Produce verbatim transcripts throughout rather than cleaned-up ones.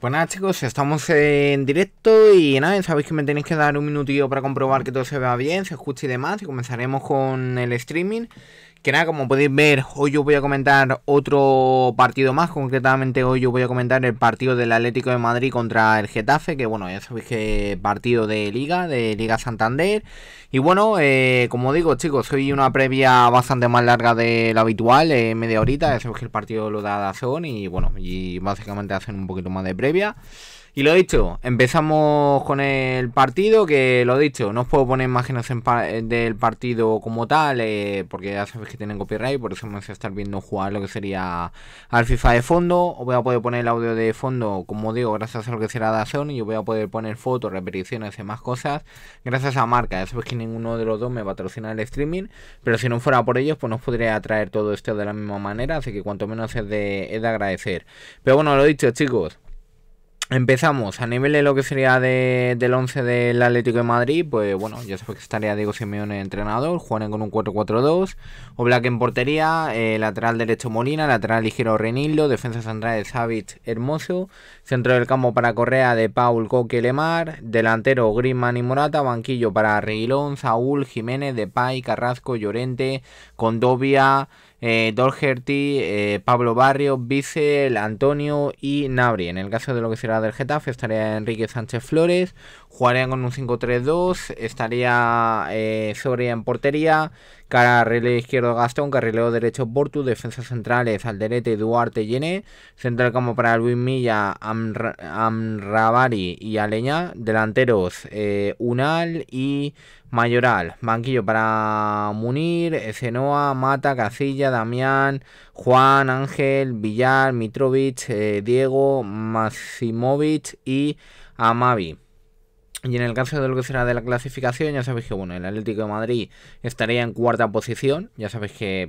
Pues nada, chicos, estamos en directo y nada, sabéis que me tenéis que dar un minutillo para comprobar que todo se vea bien, se escuche y demás, y comenzaremos con el streaming. Que nada, como podéis ver, hoy yo voy a comentar otro partido más. Concretamente hoy yo voy a comentar el partido del Atlético de Madrid contra el Getafe, que bueno, ya sabéis que partido de Liga, de Liga Santander. Y bueno, eh, como digo, chicos, hoy una previa bastante más larga de lo habitual, eh, media horita. Ya sabéis que el partido lo da Dazón y bueno, y básicamente hacen un poquito más de previa. Y lo dicho, empezamos con el partido, que lo dicho, no os puedo poner imágenes en pa del partido como tal, eh, porque ya sabéis que tienen copyright, por eso vamos a estar viendo jugar lo que sería al FIFA de fondo. Os voy a poder poner el audio de fondo, como digo, gracias a lo que será DAZN, y yo voy a poder poner fotos, repeticiones y más cosas, gracias a marca. Ya sabéis que ninguno de los dos me patrocina el streaming, pero si no fuera por ellos, pues no os podría traer todo esto de la misma manera, así que cuanto menos es de, es de agradecer. Pero bueno, lo dicho, chicos. Empezamos a nivel de lo que sería de, del once del Atlético de Madrid. Pues bueno, ya sabéis que estaría Diego Simeone entrenador. Juegan con un cuatro cuatro dos. Oblak en portería, eh, lateral derecho Molina, lateral ligero Reinildo, defensa central Savic, Hermoso, centro del campo para Correa, De Paul, Coque, Lemar, delantero Griezmann y Morata, banquillo para Reguilón, Saúl, Jiménez, Depay, Carrasco, Llorente, Condovia, Eh, Doherty, eh, Pablo Barrios, Bissell, Antonio y Nabri. En el caso de lo que será del Getafe estaría Enrique Sánchez Flores. Jugarían con un cinco tres dos. Estaría eh, Soria en portería. Carrilero izquierdo Gastón, carrilero derecho Portu, defensas centrales Alderete, Duarte, Yené, centro del campo para Luis Milla, Amra, Amravari y Aleñá, delanteros eh, Unal y Mayoral, banquillo para Munir, Senoa, Mata, Casilla, Damián, Juan, Ángel, Villar, Mitrovic, eh, Diego, Maximovic y Amavi. Y en el caso de lo que será de la clasificación, ya sabéis que bueno, el Atlético de Madrid estaría en cuarta posición. Ya sabéis que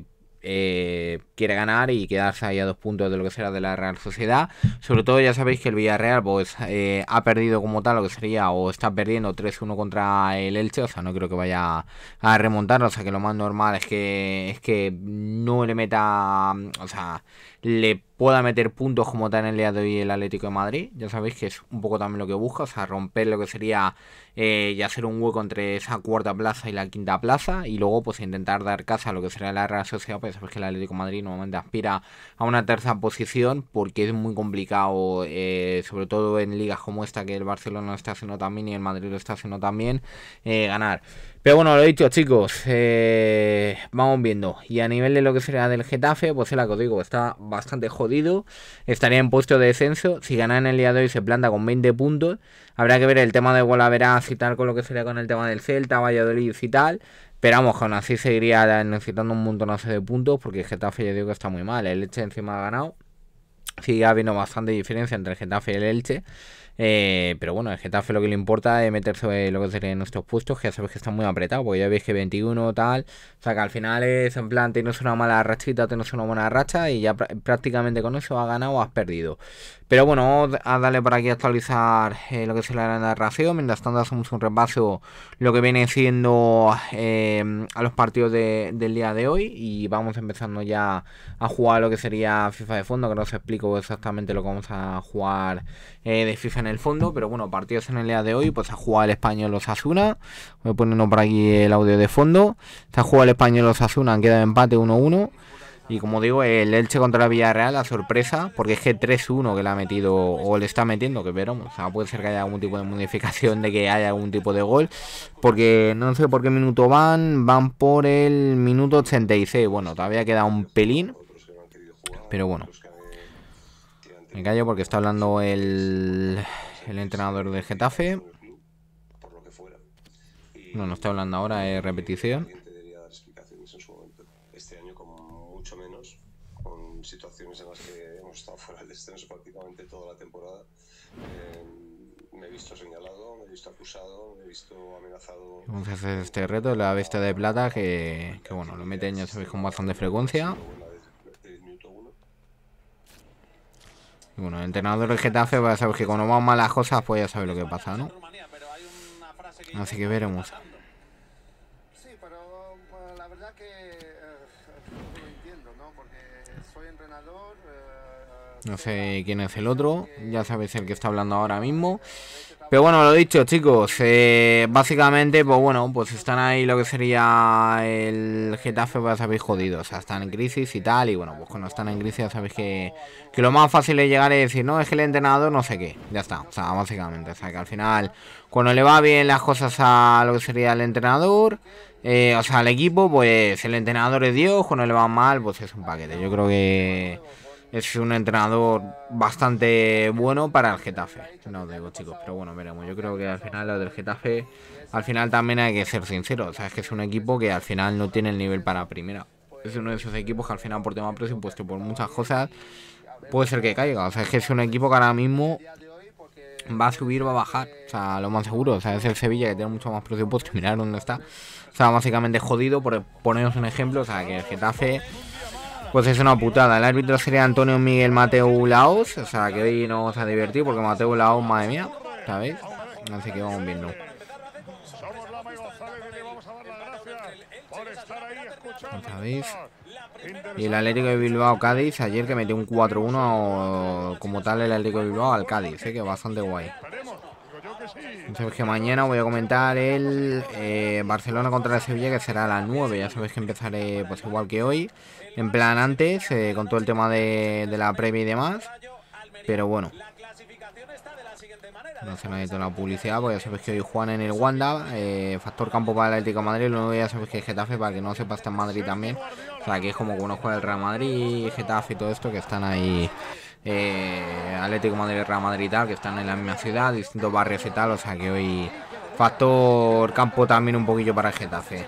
eh, quiere ganar y quedarse ahí a dos puntos de lo que será de la Real Sociedad. Sobre todo ya sabéis que el Villarreal pues eh, ha perdido como tal lo que sería, o está perdiendo tres uno contra el Elche. O sea, no creo que vaya a remontar. O sea, que lo más normal es que, es que no le meta, o sea, le pueda meter puntos como tal en el día de hoy el Atlético de Madrid. Ya sabéis que es un poco también lo que busca, o sea, romper lo que sería eh, y hacer un hueco entre esa cuarta plaza y la quinta plaza, y luego pues intentar dar casa a lo que sería la Real Sociedad. Pues ya sabéis que el Atlético de Madrid normalmente aspira a una tercera posición, porque es muy complicado, eh, sobre todo en ligas como esta, que el Barcelona lo está haciendo también y el Madrid lo está haciendo también, eh, ganar. Pero bueno, lo he dicho, chicos, eh, vamos viendo. Y a nivel de lo que sería del Getafe, pues es lo que os digo, está bastante jodido. Estaría en puesto de descenso. Si gana en el día de hoy se planta con veinte puntos. Habrá que ver el tema de golaveras y tal, con lo que sería con el tema del Celta, Valladolid y tal. Pero vamos, aún así seguiría necesitando un montonazo de puntos, porque el Getafe ya digo que está muy mal. El Elche encima ha ganado. Sigue habiendo bastante diferencia entre el Getafe y el Elche. Eh, pero bueno, el Getafe lo que le importa es meterse lo que sería en nuestros puestos, que ya sabéis que está muy apretado, porque ya veis que veintiuno tal, o sea que al final es en plan, tienes una mala rachita, tienes una buena racha y ya pr prácticamente con eso has ganado o has perdido. Pero bueno, vamos a darle por aquí a actualizar eh, lo que será la narración. Mientras tanto hacemos un repaso lo que viene siendo eh, a los partidos de, del día de hoy, y vamos empezando ya a jugar lo que sería FIFA de fondo, que no os explico exactamente lo que vamos a jugar eh, de FIFA en el fondo. Pero bueno, partidos en el día de hoy, pues a jugar el Español Osasuna. Voy poniendo por aquí el audio de fondo. Se ha jugado el Español Osasuna, queda de empate uno uno. Y como digo, el Elche contra la Villarreal, la sorpresa, porque es que tres uno que le ha metido, o le está metiendo, que veremos. O sea, puede ser que haya algún tipo de modificación, de que haya algún tipo de gol, porque no sé por qué minuto van, van por el minuto ochenta y seis. Bueno, todavía queda un pelín, pero bueno. Me callo porque está hablando el, el entrenador del Getafe. No, no está hablando ahora, es repetición. Situaciones en las que hemos estado fuera del descenso prácticamente toda la temporada. Eh, me he visto señalado, me he visto acusado, me he visto amenazado. Vamos a hacer este reto, la bestia de plata, que, que bueno, lo meten, ya sabéis, con bastante frecuencia. Y bueno, el entrenador del Getafe, pues ya sabéis que cuando van mal las cosas, pues ya sabéis lo que pasa, ¿no? Así que veremos. Sí, pero bueno, la verdad que eh, no lo entiendo, ¿no? Porque soy entrenador, eh, No sé quién es el otro. Ya sabéis el que está hablando ahora mismo. Pero bueno, lo dicho, chicos, eh, básicamente, pues bueno, pues están ahí lo que sería el Getafe, pues ya sabéis, jodidos, o sea, están en crisis y tal, y bueno, pues cuando están en crisis ya sabéis que, que lo más fácil es llegar y decir, no, es que el entrenador no sé qué, ya está, o sea, básicamente, o sea, que al final, cuando le va bien las cosas a lo que sería el entrenador, eh, o sea, al equipo, pues el entrenador es Dios, cuando le va mal, pues es un paquete, yo creo que... Es un entrenador bastante bueno para el Getafe, no os digo, chicos, pero bueno, veremos. Yo creo que al final lo del Getafe, al final también hay que ser sincero. O sea, es que es un equipo que al final no tiene el nivel para primera. Es uno de esos equipos que al final por tema de presupuesto y por muchas cosas puede ser que caiga. O sea, es que es un equipo que ahora mismo va a subir, va a bajar. O sea, lo más seguro. O sea, es el Sevilla que tiene mucho más presupuesto y mirar dónde está. O sea, básicamente jodido, por poneros un ejemplo. O sea, que el Getafe... Pues es una putada. El árbitro sería Antonio Miguel Mateu Laos. O sea que hoy nos vamos a divertir porque Mateu Laos, madre mía, ¿sabéis? Así que vamos viendo. ¿Sabéis? Y el Atlético de Bilbao Cádiz ayer que metió un cuatro uno como tal el Atlético de Bilbao al Cádiz, ¿eh? Que bastante guay. Entonces que mañana voy a comentar el eh, Barcelona contra el Sevilla, que será a las nueve. Ya sabéis que empezaré pues igual que hoy, en plan antes, eh, con todo el tema de, de la previa y demás. Pero bueno, no se me ha hecho la publicidad, porque ya sabéis que hoy juegan en el Wanda, eh, factor campo para el Atlético de Madrid. Luego ya sabéis que Getafe, para que no sepa, está en Madrid también. O sea, que es como cuando juega el Real Madrid, Getafe y todo esto, que están ahí... Eh, Atlético de Madrid, Real Madrid y tal, que están en la misma ciudad, distintos barrios y tal, o sea que hoy factor campo también un poquillo para el Getafe.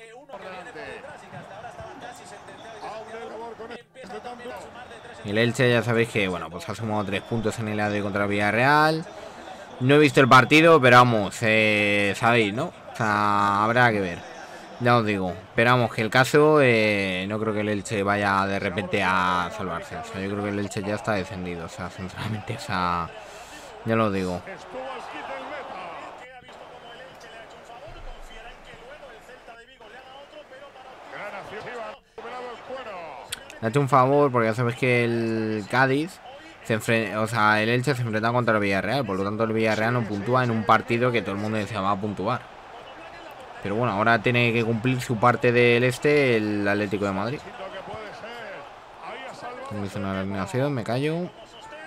El Elche ya sabéis que, bueno, pues ha sumado tres puntos en el A D contra Villarreal. No he visto el partido, pero vamos, eh, sabéis, ¿no? O sea, habrá que ver. Ya os digo, esperamos que el caso, eh, no creo que el Elche vaya de repente a salvarse. O sea, yo creo que el Elche ya está descendido. O sea, sinceramente, o sea, ya lo digo. Le ha hecho un favor porque ya sabéis que el Cádiz, se enfrenta, o sea, el Elche se enfrenta contra el Villarreal. Por lo tanto, el Villarreal no puntúa en un partido que todo el mundo decía va a puntuar. Pero bueno, ahora tiene que cumplir su parte del este el Atlético de Madrid. Me hizo una alineación, me callo. El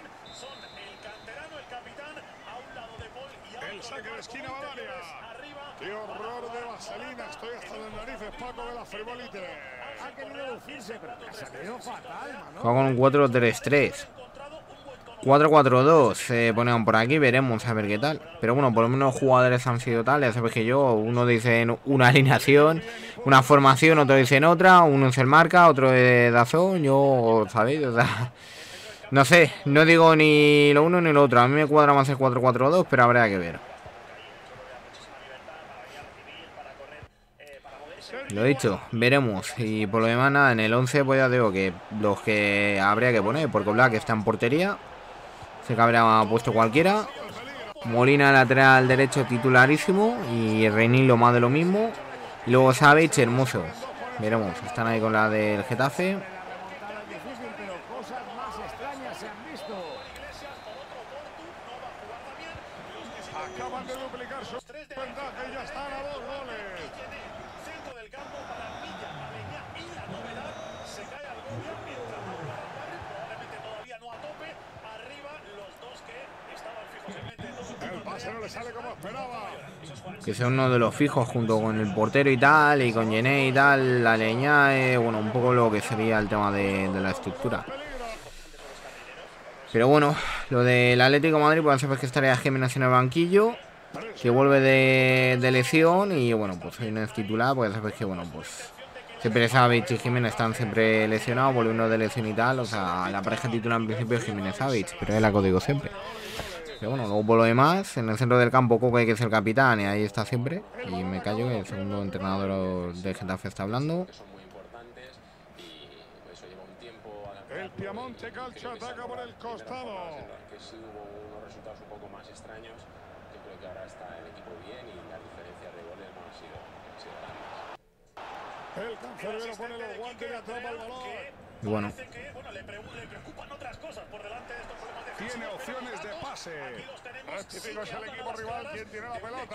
saque de esquina Bavaria. Qué horror de vaselina. Estoy hasta las narices, Paco, de la frivolite. Ha querido lucirse, pero ha salido fatal, mano. Juega con un cuatro tres tres. cuatro cuatro dos, eh, ponemos por aquí, veremos a ver qué tal. Pero bueno, por lo menos los jugadores han sido tales. Ya sabéis que yo, uno dice una alineación, una formación, otro dice en otra, uno es el marca, otro es Dazón, yo, ¿sabéis? O sea, no sé, no digo ni lo uno ni lo otro. A mí me cuadra más el cuatro cuatro dos, pero habrá que ver. Lo dicho, veremos. Y por lo demás, nada, en el once pues ya digo que los que habría que poner, porque Black está en portería. Se que habrá puesto cualquiera. Molina lateral derecho titularísimo. Y Reinildo más de lo mismo. Y luego Savic, hermoso. Veremos, están ahí con la del Getafe. Acaban de duplicar su ventaja y ya están a dos goles. El pase no le sale como esperaba. Que sea uno de los fijos junto con el portero y tal. Y con Gené y tal. La leña, eh, bueno, un poco lo que sería el tema de, de la estructura. Pero bueno, lo del Atlético de Madrid, pues sabes que estaría Jiménez en el banquillo, que vuelve de, de lesión. Y bueno, pues hoy no es titular, pues sabes que, bueno, pues siempre Savic y Jiménez están siempre lesionados, vuelve uno de lesión y tal. O sea, la pareja titular en principio es Jiménez-Savic, pero es la que os digo siempre. Pero bueno, luego por lo demás, en el centro del campo Coque, que es el capitán, y ahí está siempre. Y me callo que el segundo entrenador de Getafe está hablando. El Piemonte Calcio ataca por el costado. Que sí hubo unos resultados un poco más extraños. Yo creo que ahora está el equipo bien y las diferencias de goles no han sido, han sido grandes. El cancerbero pone los guantes y atrapa el balón. Y bueno. Tiene opciones de pase. Rectifico, es el equipo rival quien tiene la pelota.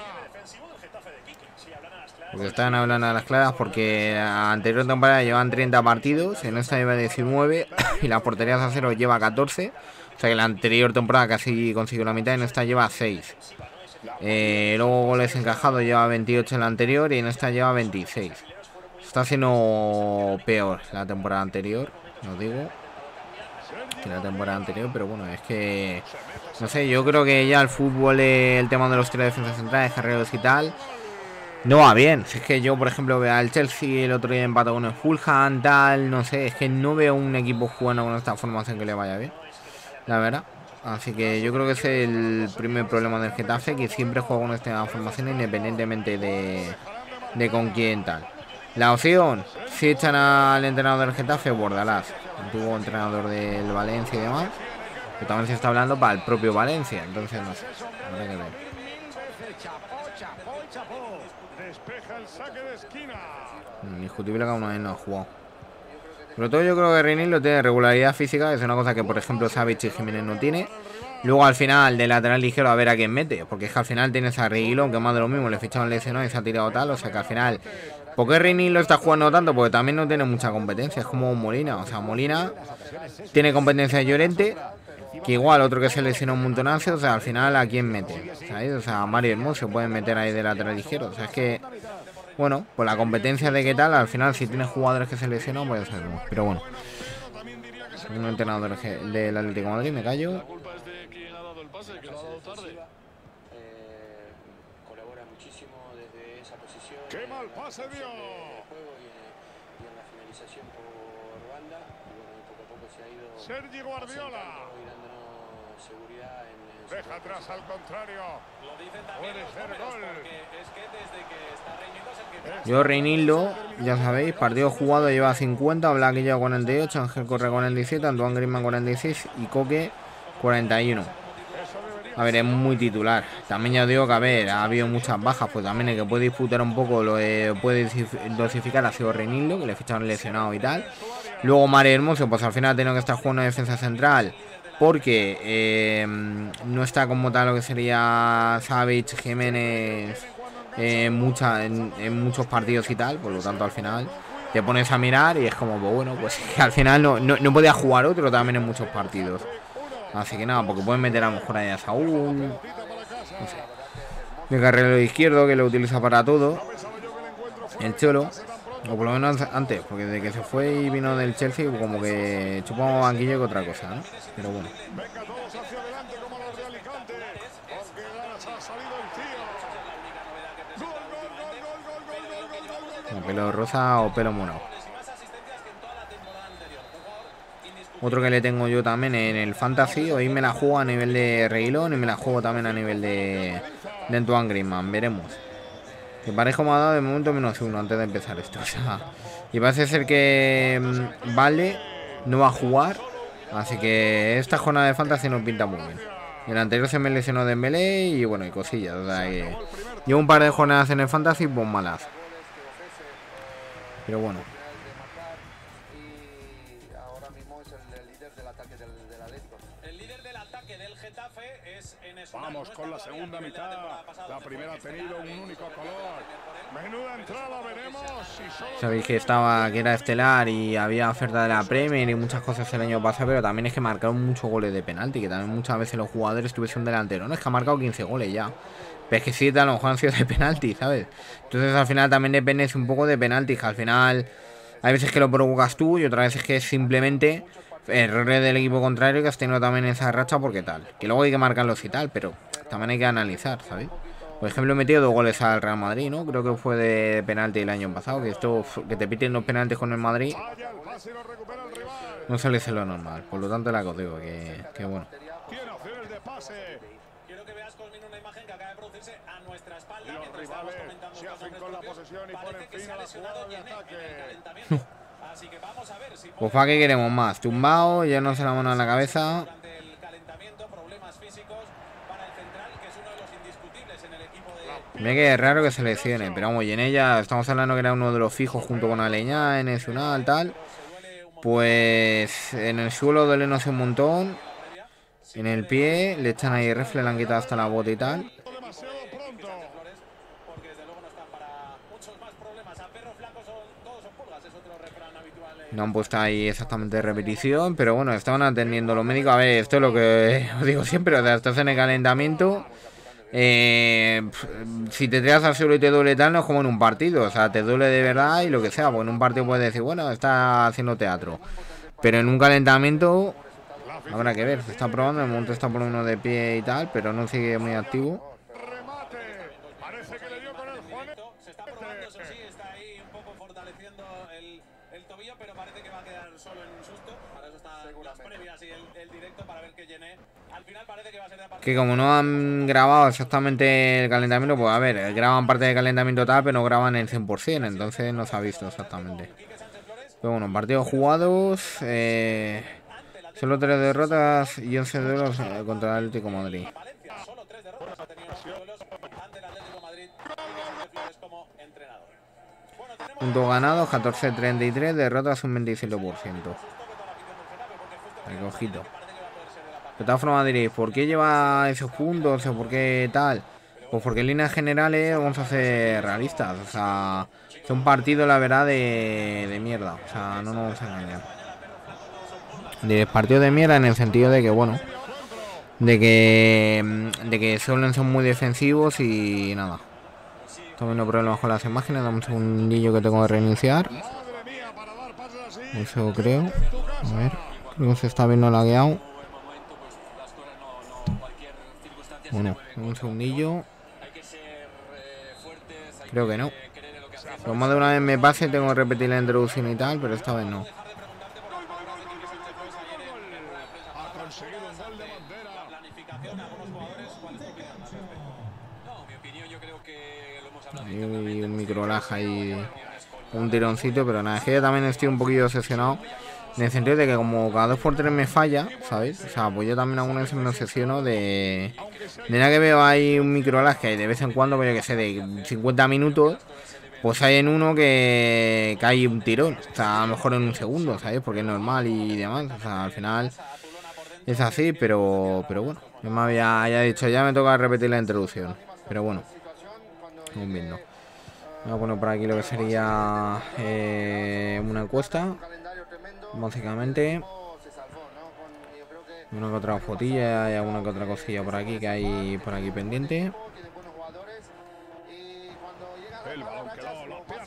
Porque están hablando a las claras porque la anterior temporada llevan treinta partidos, en esta lleva diecinueve y la portería a cero lleva catorce. O sea que la anterior temporada casi consiguió la mitad, en esta lleva seis. Eh, luego goles encajados lleva veintiocho en la anterior y en esta lleva veintiséis. Está siendo peor la temporada anterior, os digo, que la temporada anterior, pero bueno, es que no sé, yo creo que ya el fútbol, el tema de los tres defensas centrales, carreros y tal, no va bien. Si es que yo, por ejemplo, veo al Chelsea el otro día empató con el Fulham, tal, no sé, es que no veo un equipo jugando con esta formación que le vaya bien, la verdad. Así que yo creo que ese es el primer problema del Getafe, que siempre juega con esta formación independientemente de, de con quién tal. La opción, si echan al entrenador del Getafe, Bordalás, antiguo entrenador del Valencia y demás, que también se está hablando para el propio Valencia, entonces no sé, habrá que ver. Despeja el saque de esquina. Indiscutible que aún no ha jugado. Sobre todo yo creo que Reinildo tiene regularidad física, es una cosa que por ejemplo Savic y Jiménez no tiene. Luego al final de lateral ligero a ver a quién mete, porque es que al final tienes a Reguilón, que más de lo mismo, le ficharon lesionado y se ha tirado tal, o sea que al final, ¿por qué Reinildo está jugando tanto? Porque también no tiene mucha competencia, es como Molina, o sea, Molina tiene competencia de Llorente, que igual otro que se lesionó un montonazo, o sea, al final a quién mete, ¿sabes? O sea, Mario Hermoso pueden meter ahí de lateral ligero, o sea, es que, bueno, pues la competencia de qué tal, al final si tienes jugadores que se lesionan, pues eso, pero bueno. Un entrenador del Atlético de Madrid, me callo. La culpa es de quien ha dado el pase, que lo ha dado tarde. Eh, colabora muchísimo desde esa posición. ¡Qué mal pase dio! Juego y, y en la finalización por banda. Y bueno, y poco a poco se ha ido. Sergi Guardiola. Y dándonos seguridad en, en Deja atrás al contrario. Lo dicen también Puede los ser números, gol. porque es que desde que está Reinildo es el que... Yo Reinildo, ya sabéis, partido jugado lleva cincuenta, Black lleva cuarenta y ocho, Ángel Correa cuarenta y siete, Antoine Griezmann cuarenta y seis y Coque cuarenta y uno. A ver, es muy titular. También ya digo que, a ver, ha habido muchas bajas, pues también el que puede disputar un poco, lo eh, puede dosificar ha sido Reinildo, que le ficharon lesionado y tal. Luego Mario Hermoso, pues al final ha tenido que estar jugando en defensa central, porque eh, no está como tal lo que sería Savic, Jiménez... Eh, mucha, en, en muchos partidos y tal, por lo tanto al final te pones a mirar y es como, pues bueno, pues que al final no, no, no podía jugar otro también en muchos partidos, así que nada, porque pueden meter a lo mejor ahí a Saúl, no sé, de carrilero izquierdo que lo utiliza para todo el Cholo, o por lo menos antes, porque desde que se fue y vino del Chelsea como que chupamos banquillo que otra cosa, ¿no? Pero bueno. Venga todos hacia adelante como los de Alicante. Porque ha salido el tío. Gol, gol, gol, gol, gol, gol, gol, gol, gol. Pelo rosa o pelo morado. Otro que le tengo yo también en el Fantasy, hoy me la juego a nivel de Reguilón y me la juego también a nivel de, de Antoine Griezmann, veremos. Que parejo me ha dado de momento menos uno antes de empezar esto, o sea, y parece ser que mmm, Vale no va a jugar, así que esta jornada de Fantasy no pinta muy bien. El anterior se me lesionó Dembélé y bueno, y cosillas, o sea que llevo un par de jornadas en el Fantasy, pues malas. Pero bueno. Y ahora mismo es el líder del ataque del, del Atlético. El líder del ataque del Getafe es Enes Unal. Vamos No con la está segunda todavía a nivel de la mitad. temporada pasada, La donde primera fue ha tenido un estelar, único eh, color. Menuda entrada, veremos si solo... Sabéis que estaba, que era estelar y había oferta de la Premier y muchas cosas el año pasado, pero también es que marcaron muchos goles de penalti, que también muchas veces los jugadores tuviesen delantero. No es que ha marcado quince goles ya, pero es que siete a lo mejor han sido de penalti, ¿sabes? Entonces al final también depende un poco de penalti, que al final hay veces que lo provocas tú y otras veces que es simplemente errores del equipo contrario que has tenido también esa racha porque tal. Que luego hay que marcarlos y tal, pero también hay que analizar, ¿sabes? Por ejemplo, he metido dos goles al Real Madrid, ¿no? Creo que fue de penalti el año pasado, que esto, que te piten dos penaltis con el Madrid, no suele ser lo normal. Por lo tanto, la que os digo, que, que bueno. Tiene opciones de pase. Quiero que veas, Cosmin, una imagen que acaba de producirse a nuestra espalda. Y los mientras estábamos rivales comentando se estos hacen nombres con la propios. posesión y Parece ponen que fin se a ha la lesionado jugada de Yené en el ataque. calentamiento. Así que vamos a ver si Pues para qué queremos más, tumbado, ya no se la mano en la cabeza. durante el calentamiento problemas físicos para el central, que es uno de los indiscutibles en el equipo de... Mira que es raro que se lesione, pero vamos, y en ella estamos hablando que era uno de los fijos junto con Aleñá, Enes Unal, tal. Pues en el suelo duele no sé un montón. En el pie le echan ahí rifle, le han quitado hasta la bota y tal. No han puesto ahí exactamente de repetición, pero bueno, estaban atendiendo los médicos. A ver, esto es lo que os digo siempre, o sea, estás en el calentamiento. Eh, si te tiras al suelo y te duele tal, no es como en un partido, o sea, te duele de verdad y lo que sea, porque en un partido puedes decir, bueno, está haciendo teatro, pero en un calentamiento habrá que ver, se está probando, el momento está por uno de pie y tal, pero no sigue muy activo. Se está probando, eso sí, está ahí un poco fortaleciendo el, el tobillo, pero parece que va a quedar solo en un susto. Para eso están las previas y el, el directo para ver que llene. Al final parece que va a ser de parte. Que como no han grabado exactamente el calentamiento, pues a ver, graban parte del calentamiento tal, pero no graban el cien por cien, entonces no se ha visto exactamente. Pero bueno, partidos jugados, eh, solo tres derrotas y once duelos contra el Atlético de Madrid. Solo tres derrotas ha tenido los duelos ante el Atlético de Madrid como entrenador. Puntos ganados, catorce treinta y tres, derrotas un veintisiete por ciento. Ojito. De todas formas diréis, ¿por qué lleva esos puntos o por qué tal? Pues porque en líneas generales vamos a ser realistas. O sea, es un partido, la verdad, de, de mierda. O sea, no nos vamos a engañar. De partido de mierda en el sentido de que, bueno, de que, de que suelen ser muy defensivos y nada. Estoy viendo problemas con las imágenes. Dame un segundillo que tengo que reiniciar. Eso creo. A ver, creo que se está viendo lagueado. Bueno, un segundillo. Creo que no. Pero más de una vez me pase, tengo que repetir la introducción y tal, pero esta vez no. Hay un microlag ahí, un tironcito, pero nada, es que yo también estoy un poquillo obsesionado. En el sentido de que como cada dos por tres me falla, ¿sabes? O sea, pues yo también alguna vez me obsesiono de... De nada que veo ahí un microlag que de vez en cuando, pues yo que sé, de cincuenta minutos, pues hay en uno que, que hay un tirón. O sea, a lo mejor en un segundo, ¿sabes? Porque es normal y demás. O sea, al final es así, pero pero bueno. Yo me había ya dicho, ya me toca repetir la introducción. Pero bueno, vamos viendo. Voy a poner por aquí lo que sería eh, una encuesta. Básicamente una que otra fotilla y alguna que otra cosilla por aquí que hay por aquí pendiente. El balón que lo, lo pierde.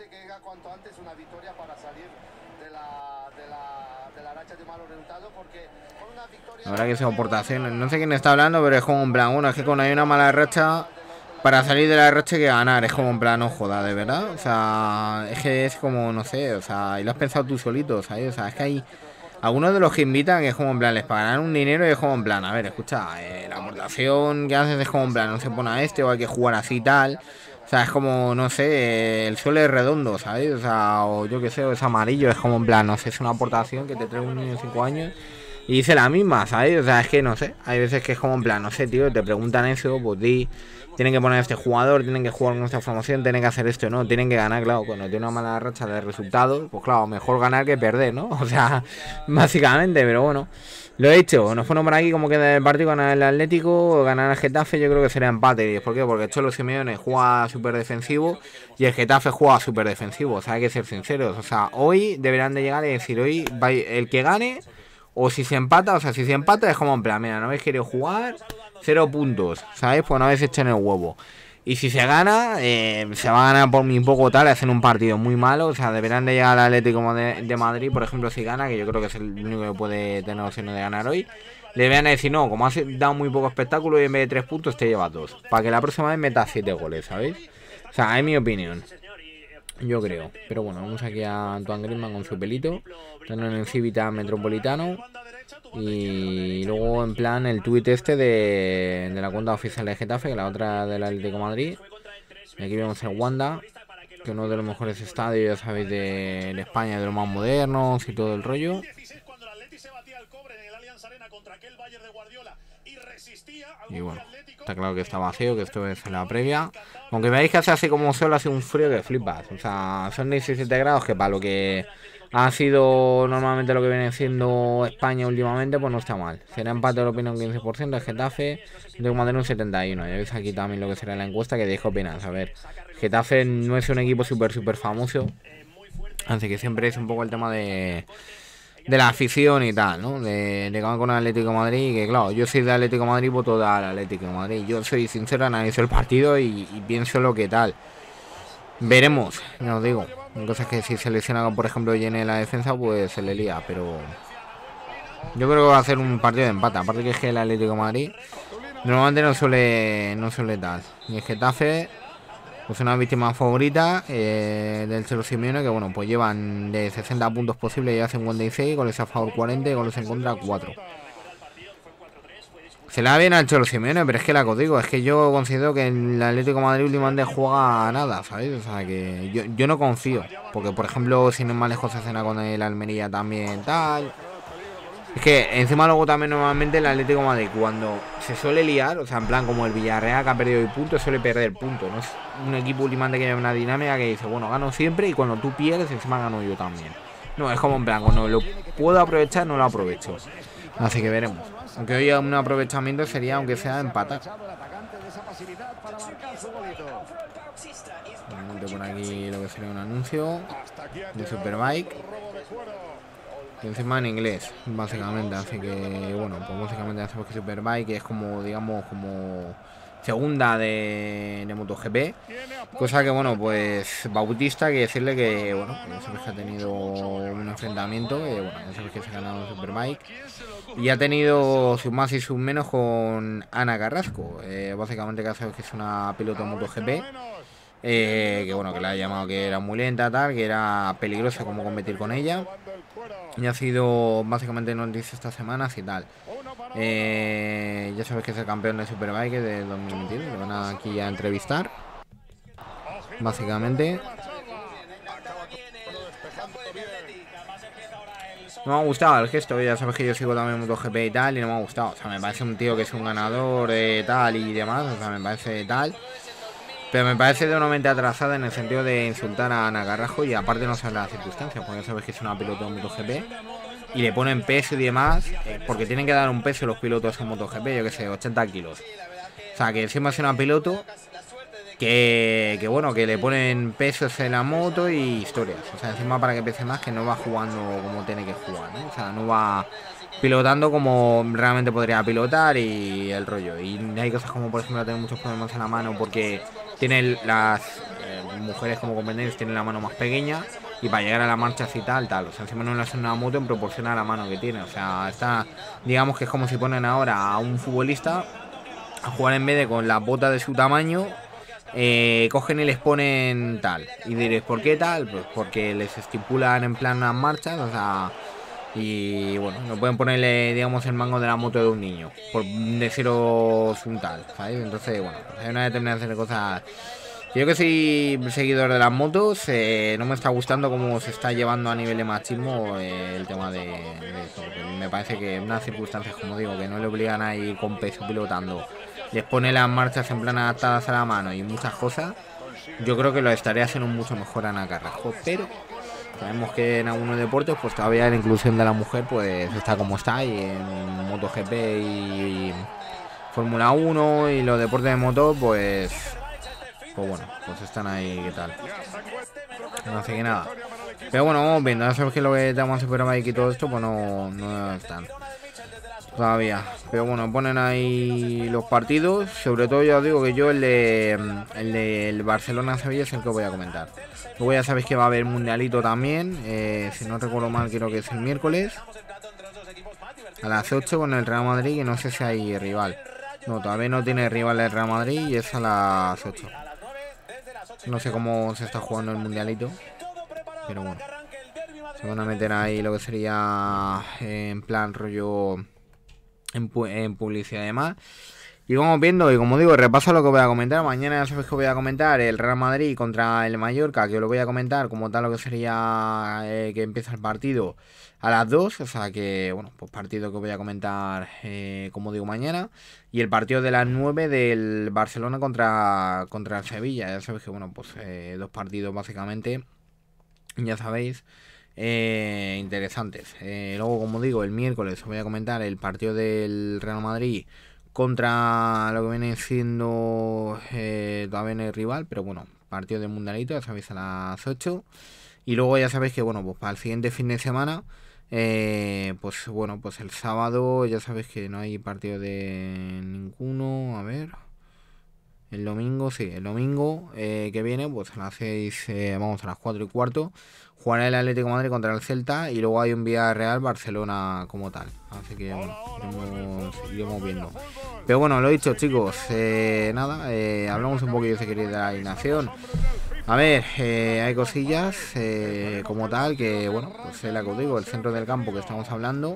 La verdad que son aportaciones. No sé quién está hablando, pero es como en plan, bueno, es que cuando hay una mala racha, para salir de la racha hay que ganar. Es como en plan, no joda, de verdad. O sea, es que es como, no sé, o sea, y lo has pensado tú solito, ¿sabes? O sea, es que hay algunos de los que invitan que es como en plan, les pagarán un dinero y es como en plan, a ver, escucha, eh, la aportación que haces es como en plan, no se pone a este o hay que jugar así y tal. O sea, es como, no sé, eh, el suelo es redondo, ¿sabes? O sea, o yo qué sé, o es amarillo, es como en plan, no sé, es una aportación que te trae un niño de cinco años y dice la misma, ¿sabes? O sea, es que no sé, hay veces que es como en plan, no sé, tío, te preguntan eso, pues di, tienen que poner a este jugador, tienen que jugar con esta formación, tienen que hacer esto, ¿no? Tienen que ganar, claro, cuando tiene una mala racha de resultados, pues claro, mejor ganar que perder, ¿no? O sea, básicamente, pero bueno, lo he hecho, nos fueron por aquí como queda el partido, ganar el Atlético, ganar el Getafe, yo creo que será empate. ¿Por qué? Porque el Cholo Simeone juega súper defensivo y el Getafe juega súper defensivo, o sea, hay que ser sinceros, o sea, hoy deberán de llegar y decir, hoy va el que gane... O si se empata, o sea, si se empata es como en plan, mira, no habéis querido jugar, cero puntos, ¿sabes? Pues no habéis hecho en el huevo. Y si se gana, eh, se va a ganar por muy poco tal, hacen un partido muy malo, o sea, deberán de llegar al Atlético de, de Madrid, por ejemplo, si gana, que yo creo que es el único que puede tener opciones de ganar hoy, le deberán de decir, no, como has dado muy poco espectáculo y en vez de tres puntos te llevas dos, para que la próxima vez metas siete goles, ¿sabéis? O sea, es mi opinión. Yo creo, pero bueno, vamos aquí a Antoine Griezmann con su pelito, están en el Civitas Metropolitano y luego en plan el tuit este de, de la cuenta oficial de Getafe, que la otra del Atlético de Madrid, y aquí vemos el Wanda, que es uno de los mejores estadios, ya sabéis, de, de España, de los más modernos y todo el rollo. Y bueno, está claro que está vacío, que esto es en la previa. Aunque veáis que hace así como solo, hace un frío que flipas. O sea, son diecisiete grados que para lo que ha sido normalmente lo que viene siendo España últimamente, pues no está mal. Será empate, lo opina un quince por ciento, el Getafe, tengo que mantener un setenta y uno. Ya veis aquí también lo que será la encuesta, que dejo opinas. A ver, Getafe no es un equipo súper, súper famoso. Así que siempre es un poco el tema de... de la afición y tal, ¿no? De, de con el Atlético de Madrid, que claro, yo soy de Atlético de Madrid, voto al Atlético de Madrid. Yo soy sincero, analizo el partido y, y pienso lo que tal. Veremos, ya os digo. Cosas que si se lesiona, por ejemplo, llene la defensa, pues se le lía, pero yo creo que va a ser un partido de empate. Aparte que es que el Atlético de Madrid normalmente no suele, no suele tal. Y el Getafe, pues una víctima favorita eh, del Cholo Simeone, que bueno, pues llevan de sesenta puntos posibles, ya cincuenta y seis, goles a favor cuarenta y goles en contra cuatro. Se le da bien al Cholo Simeone, pero es que la que os digo, es que yo considero que el Atlético de Madrid últimamente juega nada, ¿sabéis? O sea, que yo, yo no confío, porque por ejemplo, si no es más lejos se cena con el Almería también, tal. Es que encima luego también normalmente el Atlético de Madrid cuando se suele liar, o sea, en plan como el Villarreal que ha perdido el punto, suele perder punto, ¿no? Es un equipo últimamente que lleva una dinámica que dice, bueno, gano siempre y cuando tú pierdes encima gano yo también. No, es como en plan, cuando lo puedo aprovechar no lo aprovecho. Así que veremos. Aunque hoy un aprovechamiento sería, aunque sea, empatar. Monto por aquí lo que sería un anuncio de Superbike. Y encima en inglés, básicamente. Así que, bueno, pues básicamente ya sabes que Superbike es como, digamos, como segunda de, de MotoGP. Cosa que, bueno, pues Bautista, que decirle que, bueno, que ya sabes que ha tenido un enfrentamiento. Que, bueno, ya sabes que se ha ganado Superbike. Y ha tenido sus más y sus menos con Ana Carrasco. Eh, básicamente, que ya sabes que es una piloto de MotoGP. Eh, que bueno, que le ha llamado que era muy lenta, tal, que era peligrosa como competir con ella. Y ha sido básicamente noticias estas semanas y tal. Eh, ya sabes que es el campeón de Superbike de dos mil veintidós. Lo van aquí a entrevistar. Básicamente. No me ha gustado el gesto, ya sabes que yo sigo también MotoGP y tal, y no me ha gustado. O sea, me parece un tío que es un ganador de tal y demás, o sea, me parece tal. Pero me parece de una mente atrasada en el sentido de insultar a Ana Carrasco y aparte no sabe las circunstancias, porque ya sabes que es una piloto de MotoGP y le ponen peso y demás, eh, porque tienen que dar un peso los pilotos en MotoGP, yo que sé, ochenta kilos. O sea, que encima es una piloto que, que bueno, que le ponen pesos en la moto y historias. O sea, encima para que pese más, que no va jugando como tiene que jugar, ¿no? O sea, no va pilotando como realmente podría pilotar y el rollo. Y hay cosas como, por ejemplo, tener muchos problemas en la mano porque tienen las eh, mujeres como comprenderéis tienen la mano más pequeña y para llegar a la marcha así tal, tal. O sea, encima no le hacen una moto en proporción a la mano que tiene. O sea, está, digamos que es como si ponen ahora a un futbolista a jugar en vez de con la bota de su tamaño. Eh, cogen y les ponen tal. Y diréis, ¿por qué tal? Pues porque les estipulan en plan unas marchas, o sea. Y bueno, no pueden ponerle, digamos, el mango de la moto de un niño, por deciros un tal, ¿sabes? Entonces, bueno, hay una determinación de cosas. Yo que soy seguidor de las motos, eh, no me está gustando cómo se está llevando a nivel de machismo eh, el tema de, de esto. Me parece que en unas circunstancias, como digo, que no le obligan a ir con peso pilotando, les pone las marchas en plan adaptadas a la mano y muchas cosas, yo creo que lo estaría haciendo mucho mejor Ana Carrasco, pero sabemos que en algunos deportes pues todavía la inclusión de la mujer pues está como está, y en MotoGP y, y Fórmula uno y los deportes de moto pues pues bueno, pues están ahí, ¿qué tal? Así que nada, pero bueno, vamos viendo, ya sabes que lo que tenemos en Superbike y todo esto pues no, no están todavía, pero bueno, ponen ahí los partidos. Sobre todo ya os digo que yo el de el del Barcelona-Sevilla es el que voy a comentar. Luego ya sabéis que va a haber mundialito también, eh, si no recuerdo mal creo que es el miércoles a las ocho con el Real Madrid, y no sé si hay rival. No, todavía no tiene rival el Real Madrid y es a las ocho. No sé cómo se está jugando el mundialito, pero bueno, se van a meter ahí lo que sería eh, en plan rollo En, pu en publicidad y demás. Y vamos viendo, y como digo, repaso lo que voy a comentar. Mañana ya sabéis que voy a comentar el Real Madrid contra el Mallorca, que os lo voy a comentar como tal lo que sería eh, que empieza el partido a las dos. O sea que, bueno, pues partido que voy a comentar, eh, como digo, mañana. Y el partido de las nueve del Barcelona contra, contra el Sevilla. Ya sabéis que, bueno, pues eh, dos partidos básicamente, ya sabéis, eh, interesantes. Eh, luego, como digo, el miércoles os voy a comentar el partido del Real Madrid contra lo que viene siendo eh, todavía no es rival, pero bueno, partido de mundialito, ya sabéis, a las ocho. Y luego ya sabéis que, bueno, pues para el siguiente fin de semana, eh, pues bueno, pues el sábado ya sabéis que no hay partido de ninguno. A ver, el domingo, sí, el domingo eh, que viene, pues a las seis, eh, vamos, a las cuatro y cuarto, jugará el Atlético de Madrid contra el Celta, y luego hay un Villarreal Barcelona como tal. Así que bueno, iremos, iremos viendo. Pero bueno, lo he dicho, chicos, eh, nada, eh, hablamos un poquillo, si queréis, de la alineación. A ver, eh, hay cosillas eh, como tal, que bueno, pues es la que os digo, el centro del campo que estamos hablando.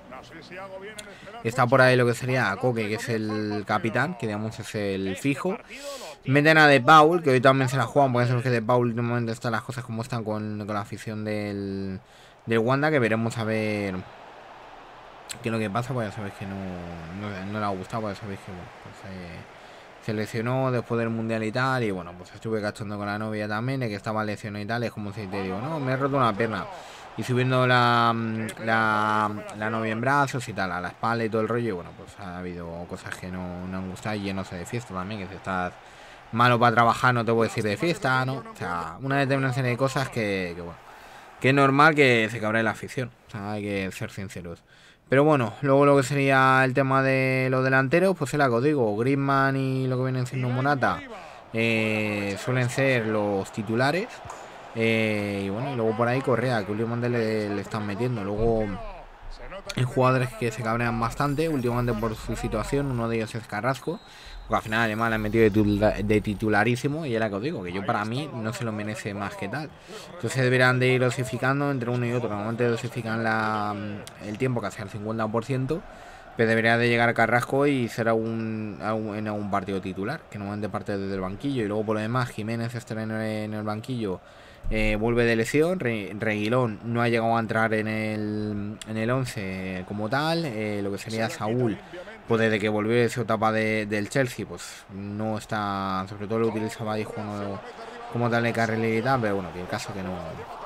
Está por ahí lo que sería Coque, que es el capitán, que digamos es el fijo. Meten a De Paul, que hoy también se la juegan, porque sabemos que De Paul últimamente están las cosas como están con, con la afición del, del Wanda, que veremos a ver qué es lo que pasa, pues ya sabéis que no, no, no le ha gustado, pues ya sabéis que bueno, pues, eh, se lesionó después del mundial y tal, y bueno, pues estuve cachando con la novia también, de que estaba lesionado y tal, es como si te digo, no, me he roto una pierna. Y subiendo la, la, la novia en brazos y tal, a la espalda y todo el rollo. Y bueno, pues ha habido cosas que no, no han gustado, y llenos de fiesta también, que si estás malo para trabajar no te voy a decir de fiesta, ¿no? O sea, una determinación de cosas que, que bueno, que es normal que se cabre la afición. O sea, hay que ser sinceros. Pero bueno, luego lo que sería el tema de los delanteros, pues es lo que os digo, Griezmann y lo que vienen siendo Morata eh, suelen ser los titulares. Eh, y bueno, y luego por ahí Correa, que últimamente le, le están metiendo. Luego hay jugadores que se cabrean bastante últimamente por su situación. Uno de ellos es Carrasco, porque al final además le han metido de, titula, de titularísimo. Y es la que os digo, que yo, para mí, no se lo merece más que tal. Entonces deberán de ir dosificando entre uno y otro. Normalmente dosifican la, el tiempo, que hace el cincuenta por ciento. Pero debería de llegar Carrasco y ser algún, algún, en algún partido titular, que normalmente parte desde el banquillo. Y luego por lo demás Jiménez está en el, en el banquillo. Eh, vuelve de lesión. Re, Reguilón no ha llegado a entrar en el en el once como tal. Eh, lo que sería Saúl, pues desde que volvió de su etapa de, del Chelsea, pues no está, sobre todo lo utilizaba ahí como, como tal de carril y tal, pero bueno, que el caso que no,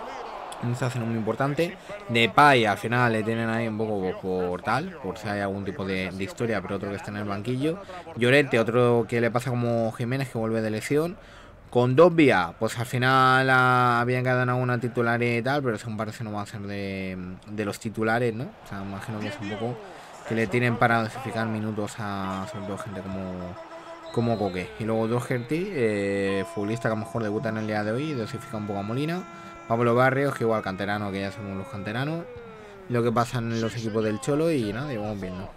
no está haciendo muy importante. Depay al final le tienen ahí un poco por tal, por si hay algún tipo de, de historia, pero otro que está en el banquillo. Llorente, otro que le pasa como Jiménez, que vuelve de lesión. Con Dobbia, pues al final ah, habían quedado una titularidad y tal, pero según parece no va a ser de, de los titulares, ¿no? O sea, imagino que es un poco que le tienen para dosificar minutos a, sobre todo, gente como, como Coque. Y luego Doherty, eh, futbolista que a lo mejor debuta en el día de hoy, dosifica un poco a Molina. Pablo Barrios, que igual canterano, que ya somos los canteranos. Lo que pasa en los equipos del Cholo y nada, y vamos viendo.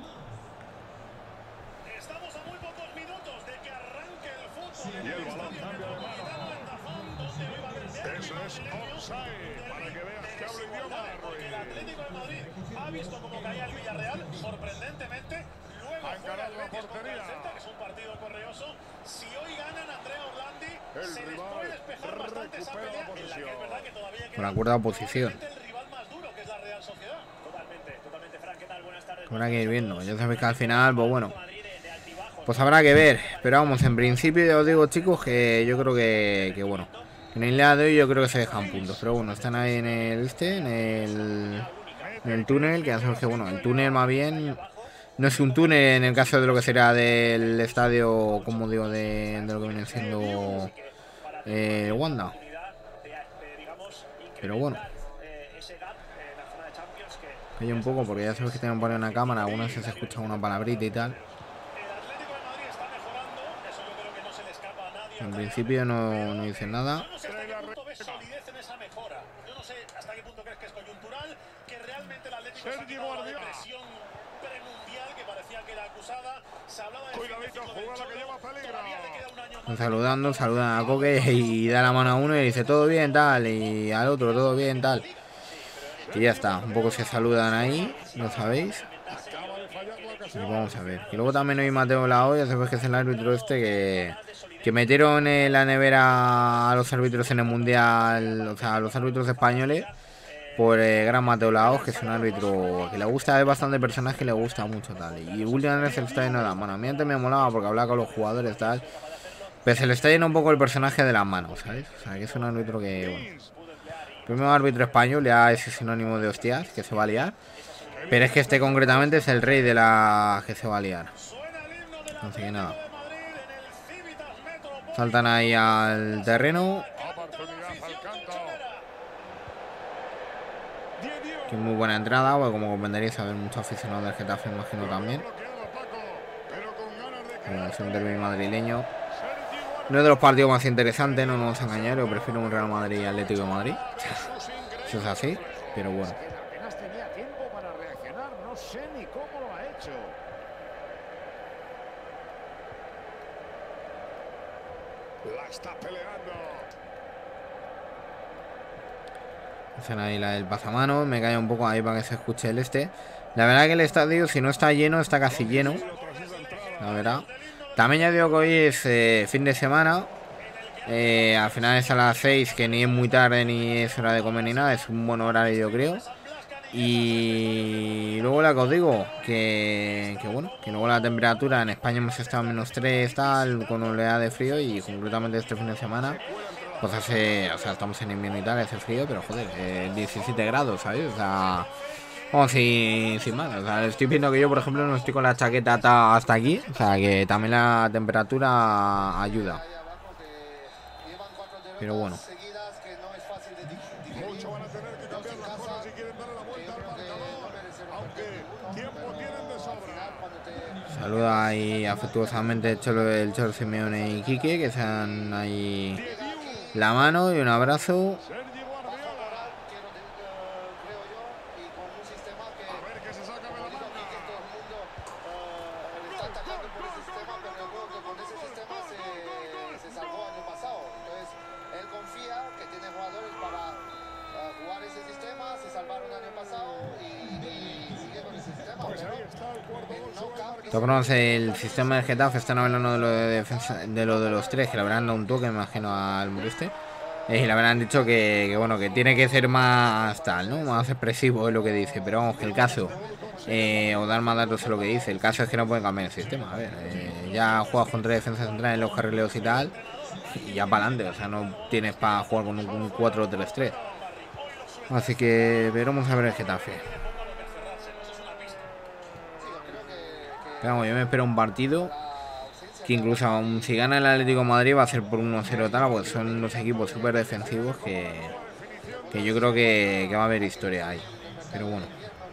Visto cómo caía el Villarreal, sorprendentemente, luego juega el Betis contra el Celta, que es un partido correoso. Si hoy ganan, Andrea Orlandi se les puede despejar bastante esa pelea, en la que es verdad que todavía queda con la cuerda oposición. el rival más duro, que es la Real Sociedad. Totalmente, totalmente, Fran, ¿qué tal? Buenas tardes. Habrá que ir viendo, ya sabéis que al final, pues bueno, pues habrá que ver. Pero vamos, en principio ya os digo, chicos, que yo creo que, que bueno, en el día de hoy yo creo que se dejan puntos. Pero bueno, están ahí en el este, en el... en el túnel, que ya sabemos que bueno, el túnel más bien no es un túnel en el caso de lo que será del estadio, como digo, de, de lo que viene siendo eh, Wanda. Pero bueno, hay un poco, porque ya sabes que tenemos que poner una cámara, algunas veces se escucha una palabrita y tal. En principio no, no dicen nada. Sergi Guardiola. Cuidadito, jugada que lleva peligro. Están saludando, saludan a Coque y da la mano a uno y dice todo bien tal, y al otro todo bien tal. Y ya está, un poco se saludan ahí, lo sabéis. Y vamos a ver. Y luego también hoy Mateo Lao, ya sabes que es el árbitro este que, que metieron en la nevera a los árbitros en el Mundial, o sea, a los árbitros españoles, por el gran Mateo Lao, que es un árbitro que le gusta, es bastante personaje y le gusta mucho tal. Y últimamente se le está yendo de las manos. A mí antes me molaba porque hablaba con los jugadores tal, pero se le está yendo un poco el personaje de las manos, ¿sabes? O sea, que es un árbitro que, bueno, primero árbitro español, ya ese sinónimo de hostias, que se va a liar. Pero es que este concretamente es el rey de la que se va a liar. Así que nada. Saltan ahí al terreno. Que muy buena entrada, porque como comprenderéis, a ver, muchos aficionados del Getafe, imagino también. Bueno, es un derbi madrileño. No es de los partidos más interesantes, no nos vamos a engañar. Yo prefiero un Real Madrid y Atlético de Madrid. Eso es así, pero bueno. Apenas tenía tiempo para reaccionar, no sé ni cómo lo ha hecho. La está peleando. Hacen ahí la del pasamanos, me cae un poco ahí para que se escuche el este. La verdad que el estadio, si no está lleno, está casi lleno. La verdad. También ya digo que hoy es eh, fin de semana. Eh, al final es a las seis, que ni es muy tarde ni es hora de comer ni nada. Es un buen horario, yo creo. Y luego la que os digo, que, que bueno, que luego la temperatura en España hemos estado a menos tres, tal, con oleada de frío. Y concretamente este fin de semana, pues hace, o sea, estamos en invierno y tal, hace frío, pero joder, eh, diecisiete grados, ¿sabes? O sea, vamos, sin, sin más. O sea, estoy viendo que yo, por ejemplo, no estoy con la chaqueta hasta aquí. O sea, que también la temperatura ayuda. Pero bueno. Mucho van a tener que cambiar las cosas si quieren darle la vuelta al marcador, aunque tiempo tienen de sobra. Saluda ahí afectuosamente el Cholo, el Cholo Simeone y Quique, que se dan ahí la mano y un abrazo. Conoce el sistema del Getafe, están hablando de lo de defensa, de lo de los tres, que le habrán dado un toque, me imagino, al Muriste. Eh, y le habrán dicho que, que bueno, que tiene que ser más tal, ¿no? Más expresivo es lo que dice. Pero vamos, que el caso, eh, o dar más datos es lo que dice. El caso es que no pueden cambiar el sistema. A ver, eh, ya juegas con tres defensas centrales en los carrileros y tal, y ya para adelante. O sea, no tienes para jugar con un, un cuatro tres tres. Así que veremos a ver el Getafe. Vamos, yo me espero un partido que incluso aun si gana el Atlético de Madrid va a ser por uno cero tal, pues son los equipos súper defensivos que, que yo creo que, que va a haber historia ahí. Pero bueno.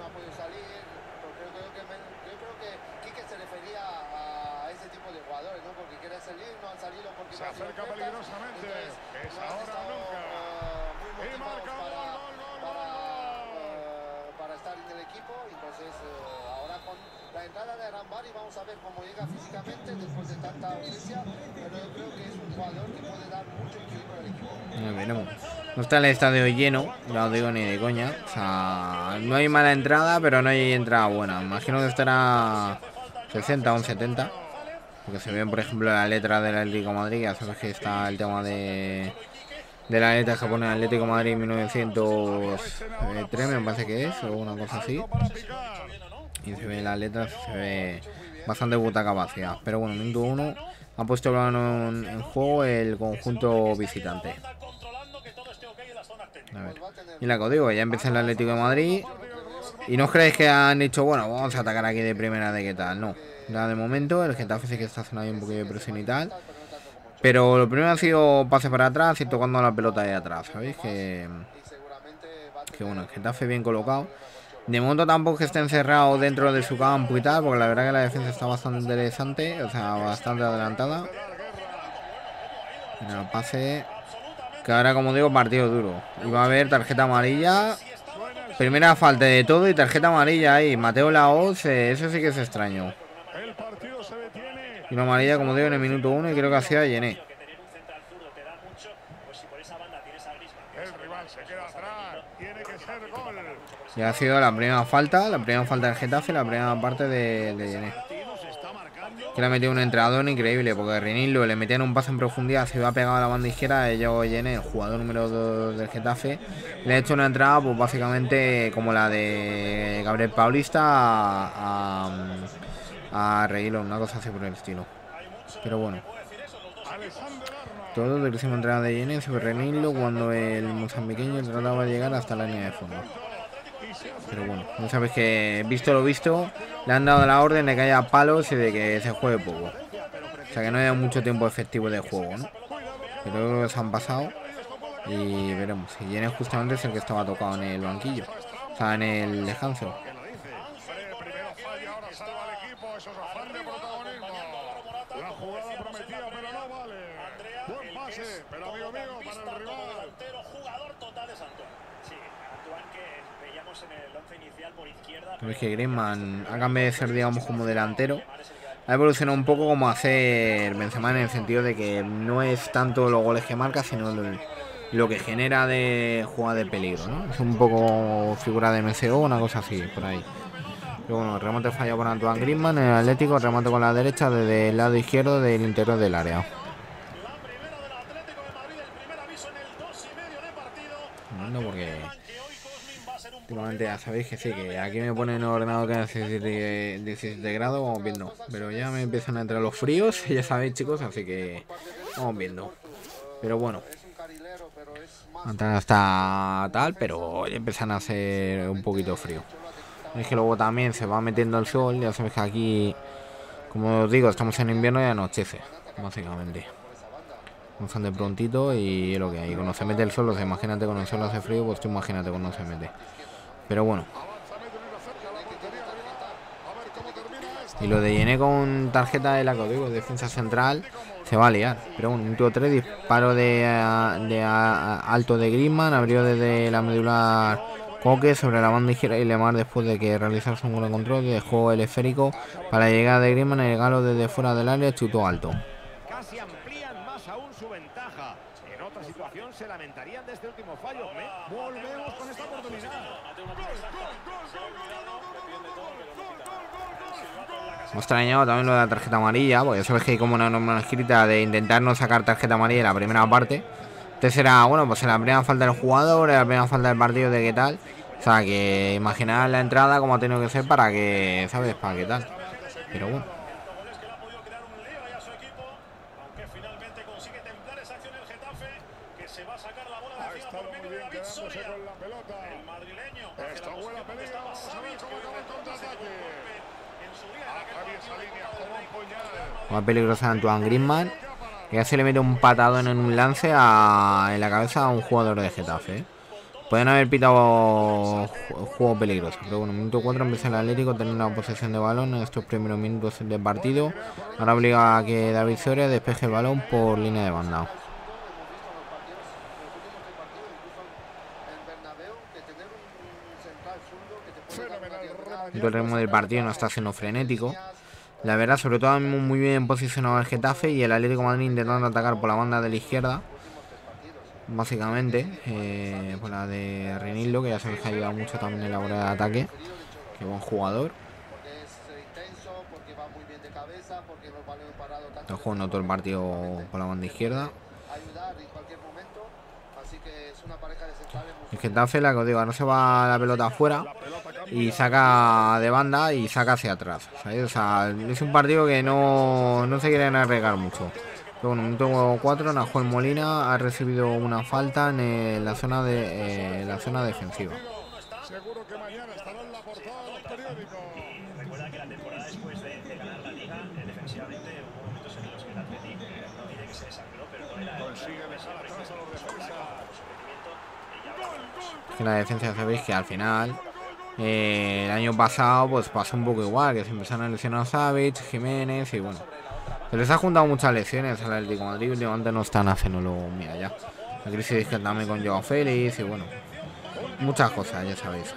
Se acerca peligrosamente. Es ahora o nunca. Y marca gol, gol, gol, gol. Para estar en el equipo, entonces ahora con la entrada de Rambari vamos a ver cómo llega físicamente después de tanta ausencia, pero yo creo que es un jugador que puede dar mucho equilibrio al equipo. No, veremos. No está el estadio lleno, no os digo ni de coña. O sea, no hay mala entrada, pero no hay entrada buena. Imagino que estará sesenta o un setenta. Porque se ven, por ejemplo, la letra del Atlético de Madrid. Ya sabes que está el tema de, de la letra que pone Atlético de Madrid mil novecientos tres, me parece que es, o una cosa así. Y se ve las letras, se ve bastante butaca vacía. Pero bueno, minuto uno ha puesto el balón en juego el conjunto visitante. A ver. Y la que os digo, ya empieza el Atlético de Madrid. Y no os creéis que han dicho, bueno, vamos a atacar aquí de primera de qué tal. No, nada de momento. El Getafe sí que está haciendo ahí un poquito de presión y tal. Pero lo primero ha sido pase para atrás y tocando la pelota de atrás. ¿Sabéis? Que, que bueno, el Getafe bien colocado. De momento tampoco que esté encerrado dentro de su campo y tal, porque la verdad que la defensa está bastante interesante, o sea, bastante adelantada. Mira, el pase. Que ahora, como digo, partido duro. Y va a haber tarjeta amarilla. Primera falta de todo y tarjeta amarilla ahí. Mateo Laoz, eh, eso sí que es extraño. Y una amarilla, como digo, en el minuto uno y creo que hacía Llené. El rival se queda atrás, tiene que ser gol. Ya ha sido la primera falta, la primera falta del Getafe, la primera parte de, de Yené. Que le ha metido un entrenador increíble, porque Rinildo le metían un pase en profundidad, se iba pegado a la banda izquierda, y yo Yené, el jugador número dos del Getafe, le ha hecho una entrada pues básicamente como la de Gabriel Paulista a, a, a Reguilón, una cosa así por el estilo. Pero bueno. Todo durísima entrada de Yené sobre Rinildo cuando el mozambiqueño trataba de llegar hasta la línea de fondo. Pero bueno, ya sabes que visto lo visto, le han dado la orden de que haya palos y de que se juegue poco. O sea que no haya mucho tiempo efectivo de juego, ¿no? Pero se han pasado y veremos. Y Yené justamente es el que estaba tocado en el banquillo, o sea, en el descanso. La jugada prometida, pero no vale. Buen pase, pero amigo mío, para el rival. Jugador total es Antoine. Sí, Antoine que veíamos en el once inicial por izquierda. Pero es que Griezmann, a cambio de ser, digamos, como delantero, ha evolucionado un poco como hacer Benzema, en el sentido de que no es tanto los goles que marca, sino lo, lo que genera de jugada de peligro, ¿no? Es un poco figura de M C O, una cosa así, por ahí. Pero bueno, remate fallado por Antoine Griezmann en el Atlético, remate con la derecha desde el lado izquierdo del interior del área. No, porque últimamente ya sabéis que sí, que aquí me ponen ordenado que es diecisiete grados, vamos viendo. Pero ya me empiezan a entrar los fríos, ya sabéis chicos, así que vamos viendo. Pero bueno, entran hasta tal, pero ya empiezan a hacer un poquito frío. Es que luego también se va metiendo el sol, ya sabéis que aquí, como os digo, estamos en invierno y anochece, básicamente. Bastante prontito y lo que hay. Cuando se mete el sol, o sea, imagínate cuando el sol hace frío, pues tú imagínate cuando se mete. Pero bueno. Y lo de Yené con tarjeta de la que os digo, defensa central, se va a liar. Pero bueno, minuto tres, disparo de, de a, alto de Griezmann, abrió desde la medular Coque sobre la banda izquierda y Lemar, después de que realizase un gol de control, dejó el esférico para la llegada de Griezmann, el galo desde fuera del área, chutó alto. Casi amplían más aún su ventaja. En otra situación se lamentarían de este último fallo. Volvemos con esta oportunidad. Me ha extrañado también lo de la tarjeta amarilla, porque ya sabes que hay como una norma escrita de intentar no sacar tarjeta amarilla en la primera parte. Entonces era, bueno, pues en la primera falta del jugador, en la primera falta del partido de qué tal. O sea, que imaginar la entrada como ha tenido que ser para que, ¿sabes? Para qué tal. Pero bueno. Más peligrosa de Antoine Griezmann, que ya se le mete un patadón en un lance a, en la cabeza a un jugador de Getafe, ¿eh? Pueden haber pitado juego peligroso, pero bueno, minuto cuatro empieza el Atlético, tener una posesión de balón en estos primeros minutos del partido. Ahora obliga a que David Soria despeje el balón por línea de banda. El ritmo del partido no está siendo frenético. La verdad, sobre todo muy bien posicionado el Getafe y el Atlético de Madrid intentando atacar por la banda de la izquierda. Básicamente, eh, por la de Rinildo, que ya sabéis que ha ayudado mucho también en la hora de ataque. Qué buen jugador. El juego no todo el partido por la banda izquierda. El Getafe, la que os digo, ahora se va la pelota afuera y saca de banda y saca hacia atrás, ¿sabes? O sea, es un partido que no, no se quieren arriesgar mucho. Pero bueno, minuto cuatro, Nahuel Molina ha recibido una falta en eh, la zona de eh, la zona defensiva. Seguro que mañana estará en la portada de los periódicos. Y recuerda que la temporada después de, de ganar la liga, eh, defensivamente hubo momentos en los que el Atlético no diré que se desangró, pero no era consigue dejar atrás a los defensas. Que la defensa, ya sabéis que al final eh, el año pasado pues pasó un poco igual, que se empezaron a lesionar Savic, Jiménez y bueno, se les ha juntado muchas lesiones al Atlético de Madrid. Últimamente no están haciéndolo, mira ya, la crisis que también con Joao Félix y bueno, muchas cosas, ya sabéis.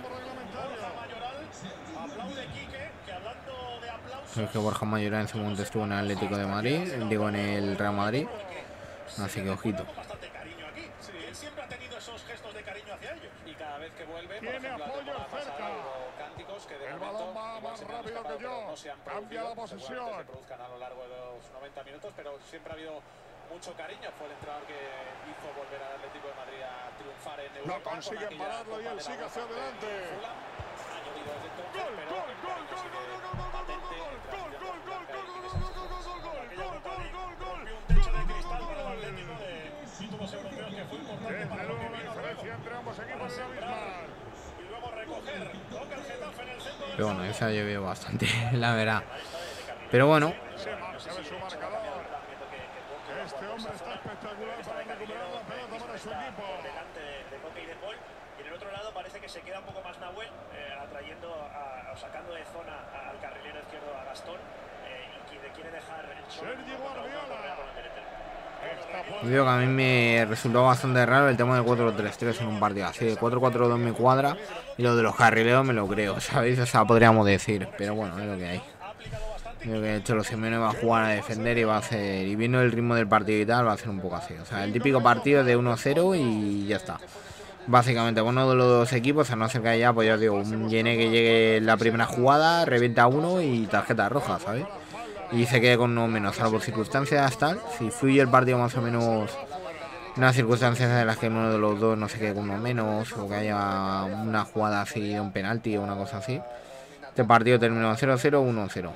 Creo que Borja Mayoral en su momento estuvo en el Atlético de Madrid, digo en el Real Madrid, así que ojito. Siempre ha tenido esos gestos de cariño hacia ellos. Y cada vez que vuelve, por Tiene ejemplo, apoyo la temporada cerca. pasada hubo cánticos que de El momento balón va igual más se me han rápido escapado, que yo. pero no se han Cambia producido. la Seguramente posesión. se produzcan a lo largo de los noventa minutos, pero siempre ha habido mucho cariño. Fue el entrenador que hizo volver al Atlético de Madrid a triunfar en Europa. No consiguen pararlo y él sigue hacia adelante. Ha llovido desde entonces, Gol, pero gol, el gol, cariño gol, sigue gol, gol, gol, patente gol, entre gol, aficionados gol, gol, blancas gol, y gol, grises. gol, gol, gol, Aquella gol, Copa gol, League gol, gol, rompió un gol, techo de gol, cristal gol, para el gol. Atlético de títulos europeos que fue importante Desde para lo que luego la vino diferencia luego. entre ambos equipos Para es sembrar abismal. y luego recoger. Toca el Getafe en el centro del Pero bueno, campo. esa ha llovido bastante, la verdad. Pero bueno, Se marcha de su marcador. Este hombre está espectacular para recuperar la pelota para su equipo. Por delante de, de Coque y de Paul. Y en el otro lado parece que se queda un poco más Nahuel, eh, atrayendo a, o sacando de zona al carrilero izquierdo a Gastón, eh, y que le quiere dejar el solo Sergio contra uno Guardiola. Correa con el derecho. Está digo que a mí me resultó bastante raro el tema del cuatro tres tres en un partido así. El cuatro cuatro dos me cuadra y lo de los carrileros me lo creo, ¿sabéis? O sea, podríamos decir. Pero bueno, es lo que hay. Creo que de hecho los Simeone va a jugar a defender y va a hacer, y viendo el ritmo del partido y tal, va a ser un poco así. O sea, el típico partido de uno cero y ya está. Básicamente, bueno, de los dos equipos, a no ser que haya, pues ya os digo, un Yene que llegue en la primera jugada, revienta a uno y tarjeta roja, ¿sabes? Y se quede con uno menos, salvo circunstancias tal. Si fluye el partido más o menos, unas circunstancias en las que uno de los dos no se quede con uno menos, o que haya una jugada así de un penalti o una cosa así, este partido terminó cero cero, uno cero.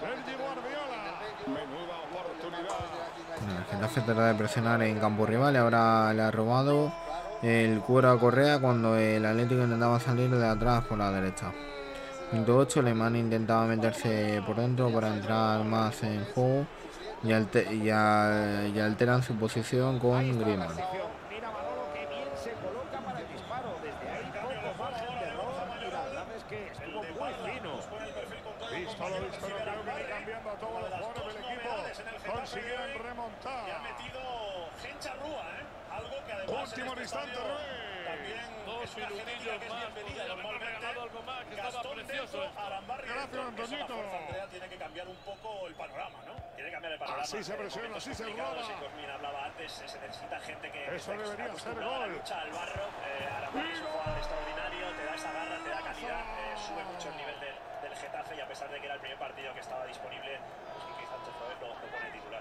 El Getafe trata de presionar en campo rival y ahora le ha robado el cuero a Correa cuando el Atlético intentaba salir de atrás por la derecha. Minuto ocho, Alemán intentaba meterse por dentro para entrar más en juego y, alte y, a y alteran su posición con Griezmann. Mira Manolo que bien se coloca para el disparo. Desde ahí poco margen de error y la verdad es que estuvo muy fino. Visto lo visto, no creo que ni cambiando a todos los jugadores del equipo consiguieron remontar. Y ha metido Gencha Rúa, ¿eh? Algo que además Último en este instante, estadio Rui. también Dos es una genética minutillos que es más, bienvenida. podría haber Normalmente regalado algo más, que estaba Gastón precioso dentro, esto. Arambarri Gracias, dentro, que eso la Antoñito. fuerza, Andrea, tiene que cambiar un poco el panorama, ¿no? Tiene que cambiar el panorama. Así se presiona, Momentos así se complicados, roba. y Cosmin hablaba antes, eh, se necesita gente que Eso esté debería ser acostumbrada a la gol. lucha al barro. Eh, Arambarri es un jugador extraordinario, te da esa garra, te da calidad, eh, sube mucho el nivel del, del Getafe y a pesar de que era el primer partido que estaba disponible, pues Quique Sánchez Flores lo, lo pone titular.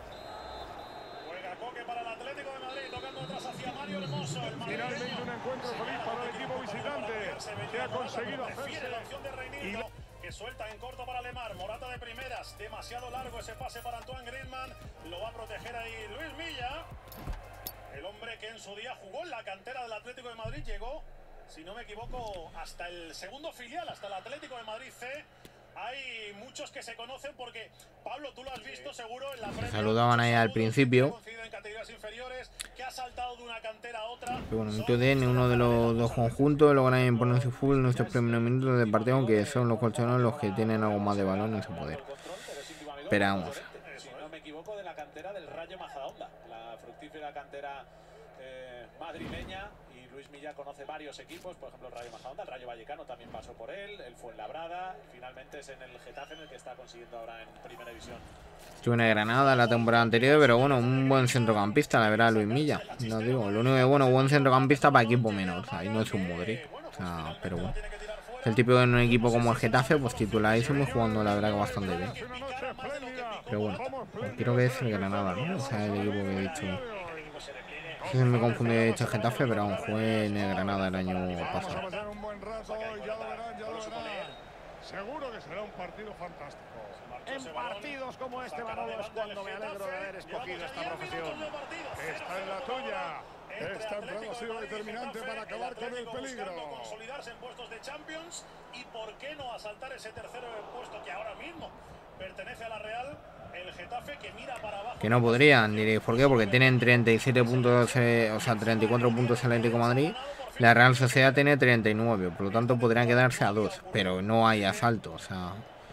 Juega Coque para el Atlético de Madrid, tocando atrás hacia Mario Hermoso. El Finalmente un encuentro feliz para el equipo visitante que ha conseguido hacerse la opción de Reinildo, que suelta en corto para Lemar. Morata de primeras, demasiado largo ese pase para Antoine Griezmann. Lo va a proteger ahí Luis Milla, el hombre que en su día jugó en la cantera del Atlético de Madrid. Llegó, si no me equivoco, hasta el segundo filial, hasta el Atlético de Madrid C. Hay muchos que se conocen porque, Pablo, tú lo has visto seguro en la Se saludaban ahí al principio. en categorías inferiores, que ha saltado de una cantera a otra. Pero bueno, minuto diez, uno de los dos conjuntos logran imponer su fútbol en nuestros primeros minutos de partido, aunque son los colchoneros los que tienen algo más de balón en su poder. Esperamos. Si no me equivoco, de la cantera del Rayo Majadahonda, la fructífera cantera eh, madrileña. Y Luis Milla conoce varios equipos, por ejemplo el Rayo Majadahonda, el Rayo Vallecano también pasó por él, el Fuenlabrada. Finalmente es en el Getafe en el que está consiguiendo ahora en Primera División. Estuvo en el Granada la temporada anterior, pero bueno, un buen centrocampista, la verdad, Luis Milla. No digo, lo único que bueno, buen centrocampista para equipo menor, o sea, ahí no es un Modric. O sea, pero bueno. Es el tipo de un equipo como el Getafe, pues titularísimo, jugando la verdad que bastante bien. Pero bueno, creo que es el Granada, ¿no? O sea, el equipo que he dicho. No sé si me confundí, he dicho Getafe, pero aún jugué en el Granada el año pasado. Vamos a pasar un buen rato y ya lo verán, ya lo verán. Seguro que será un partido fantástico. En partidos como este, Manolo, es cuando me alegro de haber escogido esta profesión. Esta es la tuya. Esta entrada ha sido determinante para acabar con el peligro. Consolidarse en puestos de Champions y por qué no asaltar ese tercero puesto que ahora mismo pertenece a la Real. El Getafe que mira para abajo. Que no podrían, diréis, ¿por qué? Porque tienen treinta y siete puntos, eh, o sea, treinta y cuatro puntos el Atlético de Madrid. La Real Sociedad tiene treinta y nueve, por lo tanto podrían quedarse a dos, pero no hay asalto, o sea,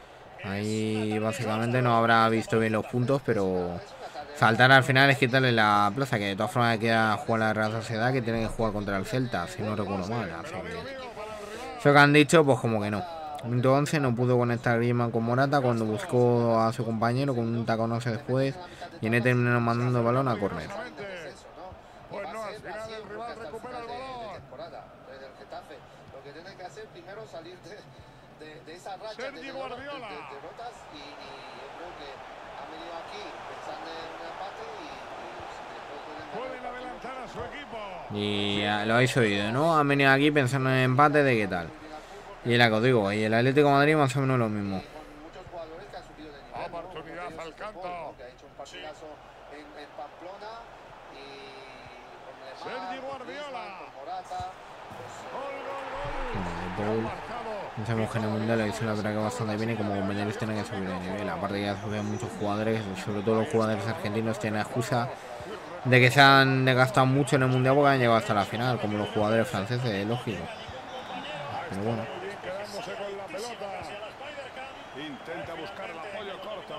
ahí básicamente no habrá visto bien los puntos, pero saltar al final es quitarle la plaza, que de todas formas queda jugar la Real Sociedad, que tiene que jugar contra el Celta, si no recuerdo mal, así que eso que han dicho, pues como que no. Minuto once, no pudo conectar Griezmann con Morata cuando buscó a su compañero con un taconazo después y en él terminó mandando el balón a córner. Pues no, al final el rival recupera el balón. primero salir de, de, de esa racha de, de, de, de derrotas y, y yo creo que han venido aquí pensando en un empate y, y pueden adelantar a su equipo. Y ya lo habéis oído, ¿no? Han venido aquí pensando en empate de qué tal. Y la que os digo, y el Atlético de Madrid más o menos lo mismo. Oportunidad al canto. Que ha hecho un partidazo en, en Pamplona y con Lemar, Sergi con Guardiola. Griezmann, con Morata. Pues, Gol, gol, Bueno, gol. el Paul, no sabemos que en el mundial lo hizo la verdad que bastante bien y como compañeros tienen que subir de nivel. Aparte ya suben muchos jugadores, sobre todo los jugadores argentinos tienen excusa de que se han desgastado mucho en el mundial porque han llegado hasta la final, como los jugadores franceses, es lógico. Pero bueno. Quedándose con la pelota. Intenta buscar el apoyo corto.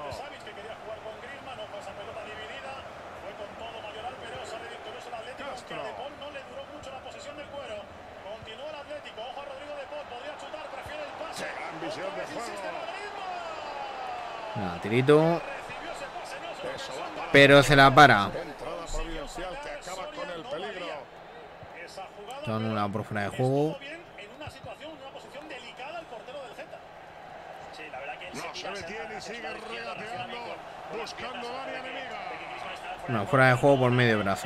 Castro. No le duró mucho la posesión del cuero. Continúa el Atlético. Ojo a Rodrigo de Paul. Podría chutar. Prefiere el pase. Gran visión de juego. Nada, tirito. Pero se la para. Entrada providencial que acaba con el peligro. Está anulado por fuera de juego. No se detiene y sigue regateando, buscando el área enemiga. No, fuera de juego por medio brazo.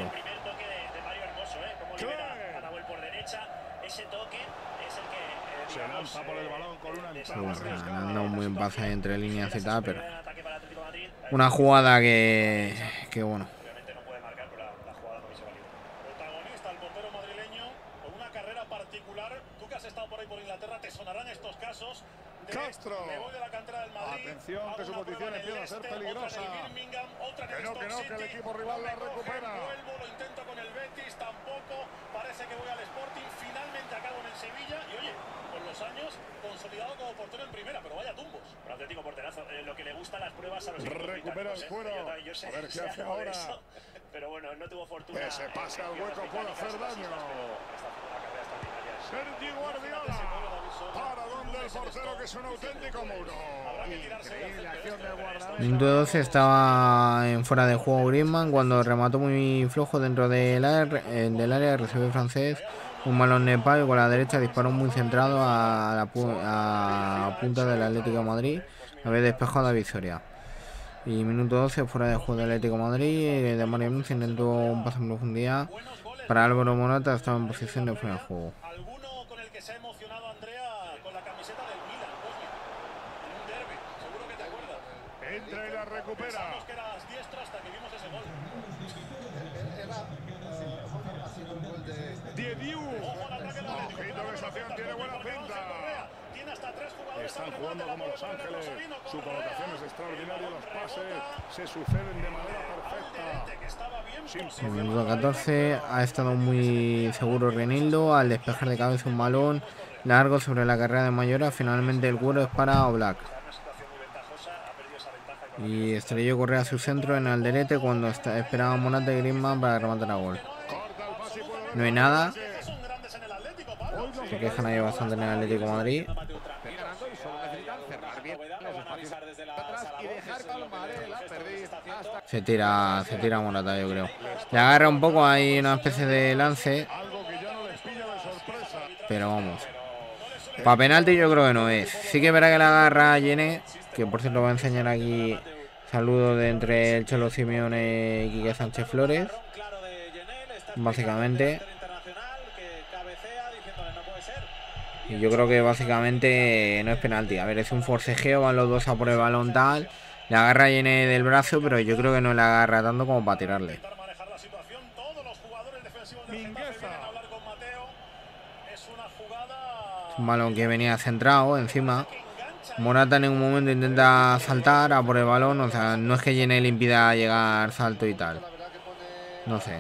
Se lanza por el balón con una entrada. Bueno, han dado un buen pase entre líneas y tal, pero una jugada que, que bueno. Obviamente no puede marcar, pero la, la jugada no hizo válido. Protagonista el portero madrileño con una carrera particular. Tú que has estado por ahí por Inglaterra te sonarán estos casos. De, Castro. Me voy de la cantera del Madrid. Atención que su posición empieza a ser peligrosa. Otra Que no, que no, que el equipo rival la recupera. Vuelvo, lo intento con el Betis, tampoco. Parece que voy al Sporting. Finalmente acabo en el Sevilla. Y oye, con los años consolidado como portero en primera, pero vaya tumbos. Pero Atlético porterazo, eh, lo que le gustan las pruebas a los equipos Recupera el británicos, cuero. ¿eh? Yo, yo sé, A ver qué sé hace algo de ahora. eso, pero bueno, no tuvo fortuna. Ese pase al hueco puede hacer daño. Sergi Guardiola. ¿Para dónde el portero que es un auténtico muro? Increíble acción de Guardiola. Minuto doce estaba en fuera de juego Griezmann cuando remató muy flojo dentro del área, eh, del área recibió el francés un balón de palo y con la derecha disparó muy centrado a la pu a punta del Atlético de Madrid. Había despejado a Visoria. Y minuto doce fuera de juego del Atlético de Madrid. De Mario Núñez intentó un pase en profundidad para Álvaro Morata, estaba en posición de fuera de juego. Alguno con el que se ha emocionado Andrea con la camiseta del Milan, Cosmi, en un derbi, seguro que te acuerdas. Entra y la recupera. Pensamos que eras diestro hasta que vimos ese gol. Era uh, haciendo un gol de... Diediu. Ojo al ataque del Atlético. Ojito que esa acción tiene buena pinta. Tiene hasta tres jugadores. Están jugando como Los Ángeles. Su colocación es extraordinaria. Los pases se suceden de manera perfecta. En el minuto catorce ha estado muy seguro Renildo al despejar de cabeza un balón largo sobre la carrera de Mayora. Finalmente el cuero es para Oblak. Y Estrelló corre a su centro en Alderete cuando está, esperaba Morata y Griezmann para rematar a gol. No hay nada. Se quejan ahí bastante en el Atlético de Madrid. Se tira, se tira Morata, yo creo. Le agarra un poco, hay una especie de lance. Pero vamos. Para penalti yo creo que no es. Sí que verá que la agarra a Yené, que por cierto va a enseñar aquí saludos de entre el Cholo Simeone y Quique Sánchez Flores. Básicamente. Y yo creo que básicamente no es penalti. A ver, es un forcejeo, van los dos a por el balón tal. Le agarra a Yené del brazo, pero yo creo que no le agarra tanto como para tirarle. Es un balón que venía centrado encima. Morata en un momento intenta saltar a por el balón. O sea, no es que Yené le impida llegar salto y tal. No sé.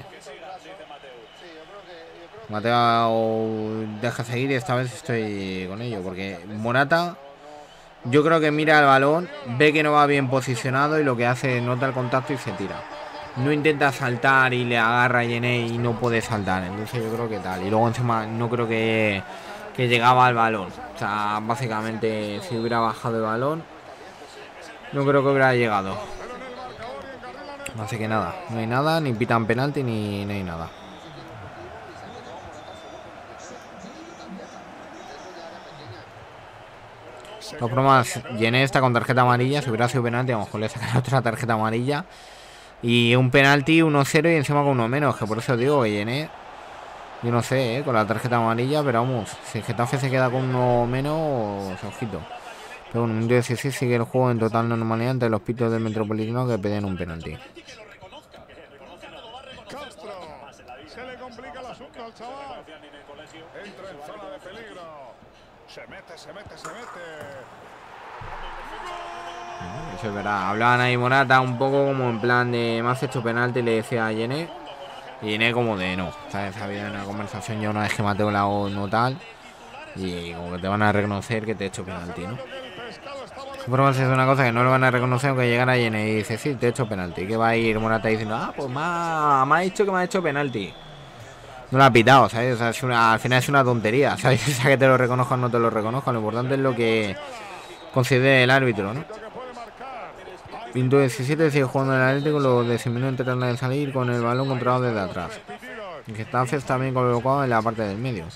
Mateo deja seguir y esta vez estoy con ello. Porque Morata, yo creo que mira el balón, ve que no va bien posicionado y lo que hace es nota el contacto y se tira. No intenta saltar y le agarra a Yené y no puede saltar. Entonces yo creo que tal. Y luego encima no creo que, que llegaba al balón. O sea, básicamente si hubiera bajado el balón, no creo que hubiera llegado. Así que nada, no hay nada, ni pitan penalti ni, ni hay nada. De todas formas, Yené está con tarjeta amarilla. Si hubiera sido penalti, a lo mejor le sacará otra tarjeta amarilla. Y un penalti uno cero y encima con uno menos. Que por eso digo que Yené, yo no sé, ¿eh? Con la tarjeta amarilla. Pero vamos, si el Getafe se queda con uno menos, ojito. Pero bueno, un dieciséis sigue el juego en total normalidad entre los pitos del Metropolitano que pedían un penalti. Castro. Se le complica el asunto al chaval. Entra en zona de peligro. Se mete, se mete, se mete. Eso es verdad. Hablaban ahí Morata un poco como en plan de me has hecho penalti, le decía a Yené. Y Yené como de no. ¿Sabes? Había una conversación ya una vez que Mateo la o no tal. Y como que te van a reconocer que te he hecho penalti, ¿no? Por más es una cosa que no lo van a reconocer aunque llegara Yené y dice sí, te he hecho penalti. Que va a ir Morata diciendo ah, pues me ha, me ha dicho que me ha hecho penalti. No lo ha pitado, ¿sabes? O sea, es una, al final es una tontería, ¿sabes? O sea, que te lo reconozcan o no te lo reconozcan. Lo importante es lo que considere el árbitro, ¿no? Pinto diecisiete sigue jugando en el Atlético. Los de Simeone intentando de salir con el balón controlado desde atrás. Y Getafe está bien colocado en la parte del medio.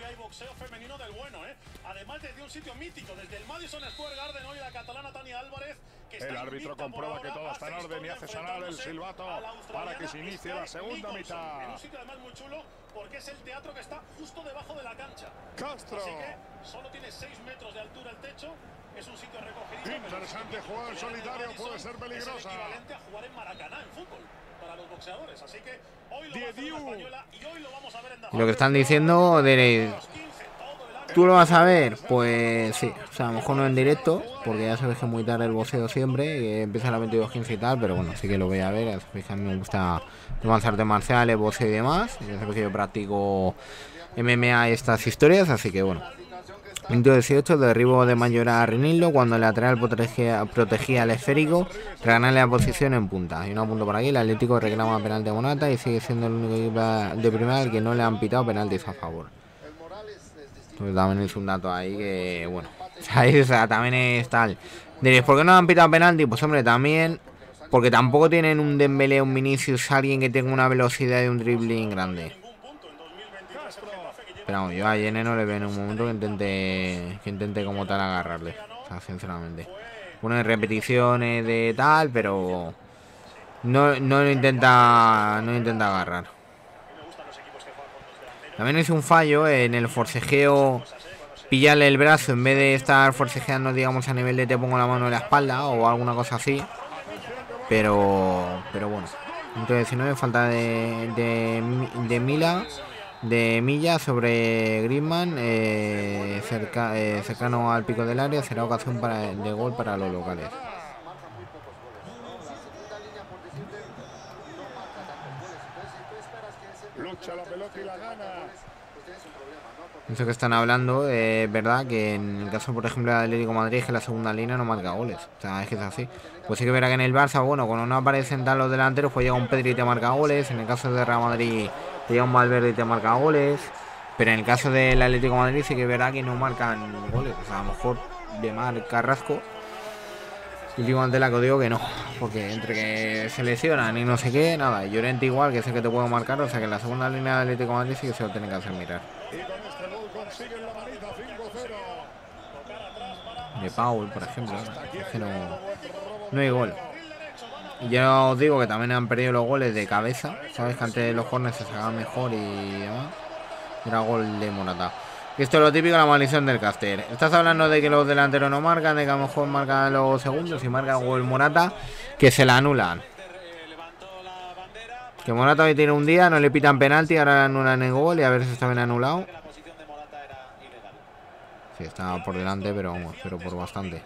El árbitro comprueba que todo está en orden y hace sonar el silbato para que se inicie la segunda mitad. En un sitio además muy chulo porque es el teatro que está justo debajo de la cancha. Castro. Así que solo tiene seis metros de altura el techo. Es un sitio recogido. Interesante jugada en solitario, puede ser peligrosa. Es el equivalente a jugar en Maracaná en fútbol para los boxeadores. Así que hoy lo va a hacer la española y hoy lo vamos a ver en Dazón. Lo que están diciendo de... ¿Tú lo vas a ver? Pues sí, o sea, a lo mejor no en directo, porque ya sabes que es muy tarde el boxeo siempre, que empieza a las veintidós quince y tal, pero bueno, sí que lo voy a ver, ya sabéis que a mí me gusta tomar artes marciales, boxeo y demás, ya sabéis que yo practico M M A y estas historias, así que bueno. Minuto dieciocho, derribo de Mayora a Rinildo, cuando el lateral protegía, protegía al esférico, ganarle la posición en punta. Y un punto por aquí, el Atlético reclama penalti a Morata y sigue siendo el único equipo de primera al que no le han pitado penaltis a favor. Pues también es un dato ahí que, bueno, o sea, también es tal. Diréis, ¿por qué no han pitado penalti? Pues hombre, también porque tampoco tienen un Dembélé, un Vinicius, alguien que tenga una velocidad y un dribbling grande. Pero vamos, yo a Yené no le veo en un momento que intente, que intente como tal agarrarle, o sea, sinceramente. Pone repeticiones de tal, pero no, no lo intenta, no lo intenta agarrar. También es un fallo en el forcejeo, pillarle el brazo en vez de estar forcejeando, digamos, a nivel de te pongo la mano en la espalda o alguna cosa así. Pero, pero bueno. Entonces, diecinueve, falta de, de, de Mila, de Milla sobre Griezmann, eh, cerca, eh, cercano al pico del área, será ocasión para, de gol para los locales. Lucha la pelota y la gana. Eso que están hablando, es eh, verdad que en el caso, por ejemplo, del Atlético de Madrid, es que la segunda línea no marca goles. O sea, es que es así. Pues sí que verá que en el Barça, bueno, cuando no aparecen tal los delanteros, pues llega un Pedri y te marca goles. En el caso de Real Madrid, te llega un Valverde y te marca goles. Pero en el caso del Atlético de Madrid, sí que verá que no marcan goles. O sea, a lo mejor de Mar Carrasco. Últimamente la que digo que no, porque entre que se lesionan y no sé qué, nada, Llorente igual, que es el que te puedo marcar, o sea que en la segunda línea del Atlético de Madrid sí que se lo tienen que hacer mirar. De Paul, por ejemplo, es que no, no hay gol. Y yo os digo que también han perdido los goles de cabeza, sabes que antes los corners se sacaban mejor y demás. Era gol de Morata. Esto es lo típico de la maldición del caster. Estás hablando de que los delanteros no marcan, de que a lo mejor marcan los segundos y marca gol Morata, que se la anulan. Que Morata hoy tiene un día, no le pitan penalti, ahora le anulan el gol y a ver si está bien anulado. Sí, está por delante, pero vamos, pero por bastante.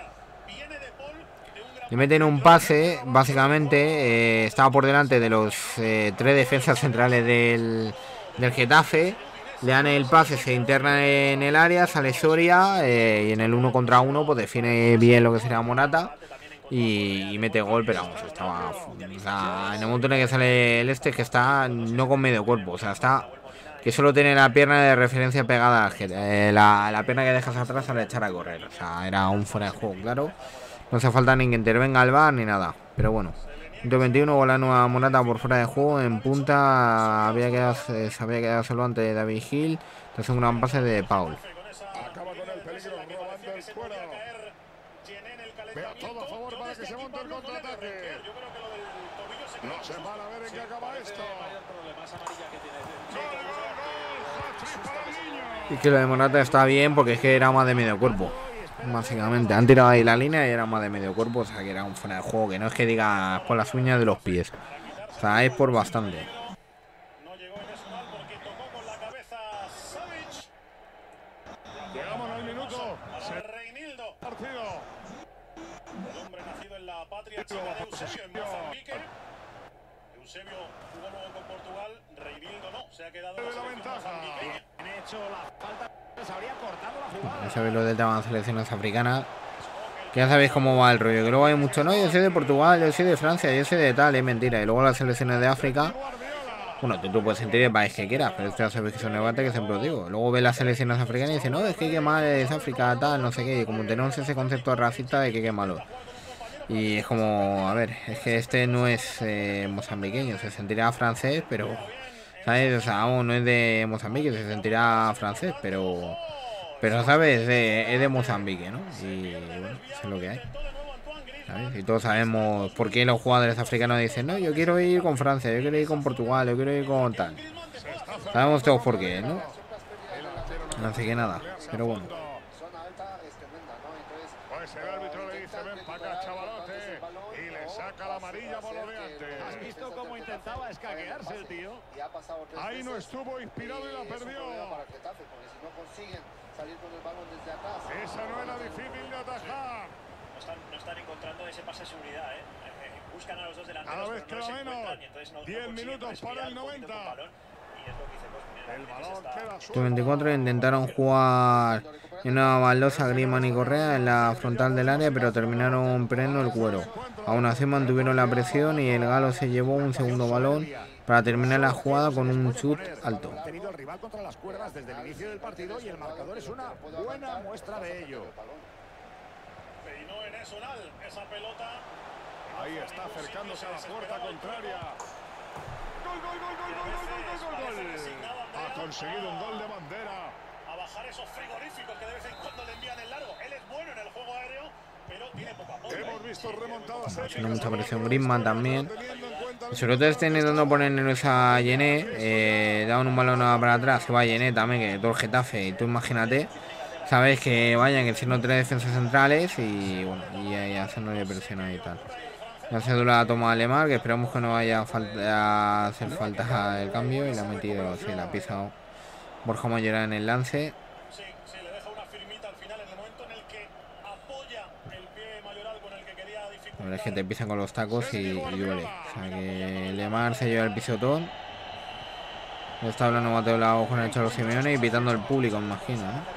Le meten un pase, básicamente, eh, estaba por delante de los eh, tres defensas centrales del, del Getafe. Le dan el pase, se interna en el área, sale Soria eh, y en el uno contra uno pues define bien lo que sería Morata y, y mete gol, pero vamos, estaba, o sea, en el momento en el que sale el este, que está no con medio cuerpo, o sea, está que solo tiene la pierna de referencia pegada, eh, la, la pierna que dejas atrás al echar a correr, o sea, era un fuera de juego, claro, no hace falta ni que intervenga el V A R ni nada, pero bueno. ciento veintiuno, volando a Morata por fuera de juego, en punta, había quedado, se había quedado solo ante David Gil, entonces un gran pase de Paul. Acaba con el peligro, robando el cuero. No se van a ver en qué acaba esto. Y que lo de Morata está bien porque es que era más de medio cuerpo. Básicamente, han tirado ahí la línea y era más de medio cuerpo, o sea que era un fuera de juego, que no es que diga por las uñas de los pies. O sea, es por bastante. Llegamos al minuto. Reinildo, Partido. el hombre nacido en la patria chica de Eusebio en Mozambique. Eusebio jugó luego con Portugal, Reinildo no, se ha quedado en la selección mozambiqueña. Han hecho la falta, les habría cortado la jugada. Ya sabéis lo del tema de las selecciones africanas. Que ya sabéis cómo va el rollo. Que luego hay mucho, no, yo soy de Portugal, yo soy de Francia, yo soy de tal, es mentira. Y luego las selecciones de África. Bueno, tú, tú puedes sentir el país que quieras, pero esto ya sabéis que es un debate que siempre os digo. Luego ves las selecciones africanas y dicen, no, es que qué mal es África, tal, no sé qué. Y como tenemos ese concepto racista de que qué malo. Y es como, a ver, es que este no es eh, mozambiqueño, se sentirá francés, pero, ¿sabes? O sea, vamos, no es de Mozambique, se sentirá francés, pero, pero ¿sabes? Es de, es de Mozambique, ¿no? Y bueno, eso es lo que hay. ¿Sabes? Y todos sabemos por qué los jugadores africanos dicen, no, yo quiero ir con Francia, yo quiero ir con Portugal, yo quiero ir con tal. Sabemos todos por qué, ¿no? Así que nada, pero bueno. Pues el árbitro le dice, ven para acá, chavalote, y le saca la amarilla por lo de antes. ¿Has visto cómo intentaba escaquearse el tío? Ahí no estuvo inspirado y la perdió. Esa no era difícil de atajar. No están, no están encontrando ese pase de seguridad, ¿eh? Eh, buscan a los dos delanteros, Cada vez pero no queda los menos. encuentran y entonces no, diez no minutos para el noventa. Y es lo que dice, pues, mira, El balón está... queda suelto. veinticuatro intentaron jugar en una baldosa Griezmann y Correa en la frontal del área, pero terminaron perdiendo el cuero. Aún así mantuvieron la presión y el galo se llevó un segundo balón para terminar la jugada con un chut alto. Ha tenido el rival contra las cuerdas desde el inicio del partido y el marcador es una buena muestra de ello. Peinó en Esunal esa pelota. Ahí está acercándose a la puerta contraria. Gol, gol, gol, gol, gol, gol, gol, gol, gol. Ha conseguido un gol de bandera. A bajar esos frigoríficos que de vez en cuando le envían el largo. Él es bueno en el juego aéreo, pero tiene poca punta. Hemos visto remontadas épicas. Tiene mucha presión Griezmann también. Y sobre todo está intentando poner nerviosa a Yené. Eh, daban un balón para atrás, que va Yené también, que todo el Getafe. Y tú imagínate, sabes que vayan, que siendo tres defensas centrales y bueno, y ahí haciéndole presión ahí y tal. La cédula la toma Lemar, que esperamos que no vaya a, falta, a hacer falta el cambio. Y la ha metido, sí, la ha pisado Borja Mayoral en el lance. Sí, sí, le deja una firmita al final en el momento en el que apoya el pie Mayoral con el que quería dificultar. La verdad es que te pisan con los tacos y, y duele. O sea que Lemar se lleva el pisotón. Está hablando Mateo Laos con el Cholo Simeone y pitando al público, me imagino, ¿no?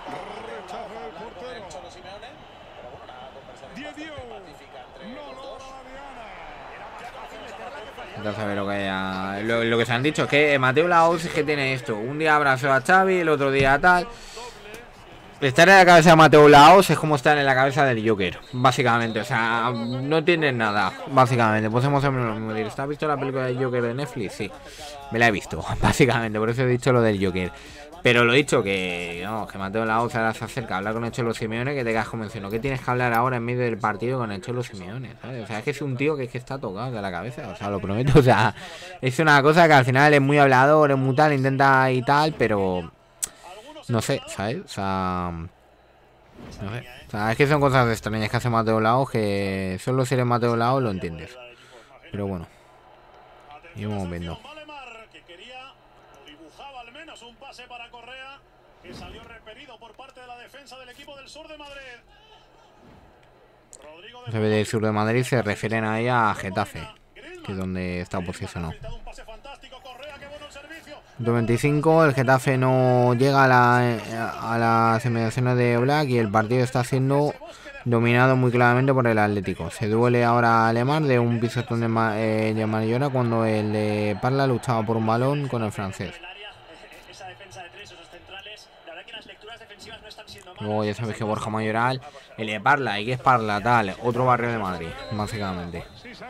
Ya sabes lo que haya. Lo, lo que se han dicho es que Mateo Laos es que tiene esto. Un día abrazó a Xavi, el otro día tal. Estar en la cabeza de Mateo Laos es como estar en la cabeza del Joker, básicamente. O sea, no tienes nada, básicamente. Pues hemos hecho lo mismo. ¿Has visto la película del Joker de Netflix? Sí, me la he visto, básicamente. Por eso he dicho lo del Joker. Pero lo he dicho que, no, que Mateo Laos ahora se acerca a hablar con el Cholo Simeone, que te quedas convencido. ¿Qué tienes que hablar ahora en medio del partido con el Cholo Simeone? ¿Sabes? O sea, es que es un tío que es que está tocado de la cabeza, o sea, lo prometo. O sea, es una cosa que al final es muy hablador, es muy tal, intenta y tal, pero no sé, ¿sabes? O sea, no sé. O sea, es que son cosas extrañas que hace Mateo Laos que solo si eres Mateo Laos lo entiendes. Pero bueno, y vamos viendo. Para Correa, que salió repelido por parte de la defensa del equipo del sur de Madrid. Rodrigo de... del sur de Madrid se refieren ahí a Getafe, que es donde está posicionado. ciento veinticinco, el Getafe no llega a la a las inmediaciones de Oblak y el partido está siendo dominado muy claramente por el Atlético. Se duele ahora a Lemar de un pisotón de, Ma, eh, de Mariona cuando el de Parla luchaba por un balón con el francés. Luego ya sabéis que Borja Mayoral, el de Parla, y que es Parla, tal, otro barrio de Madrid, básicamente.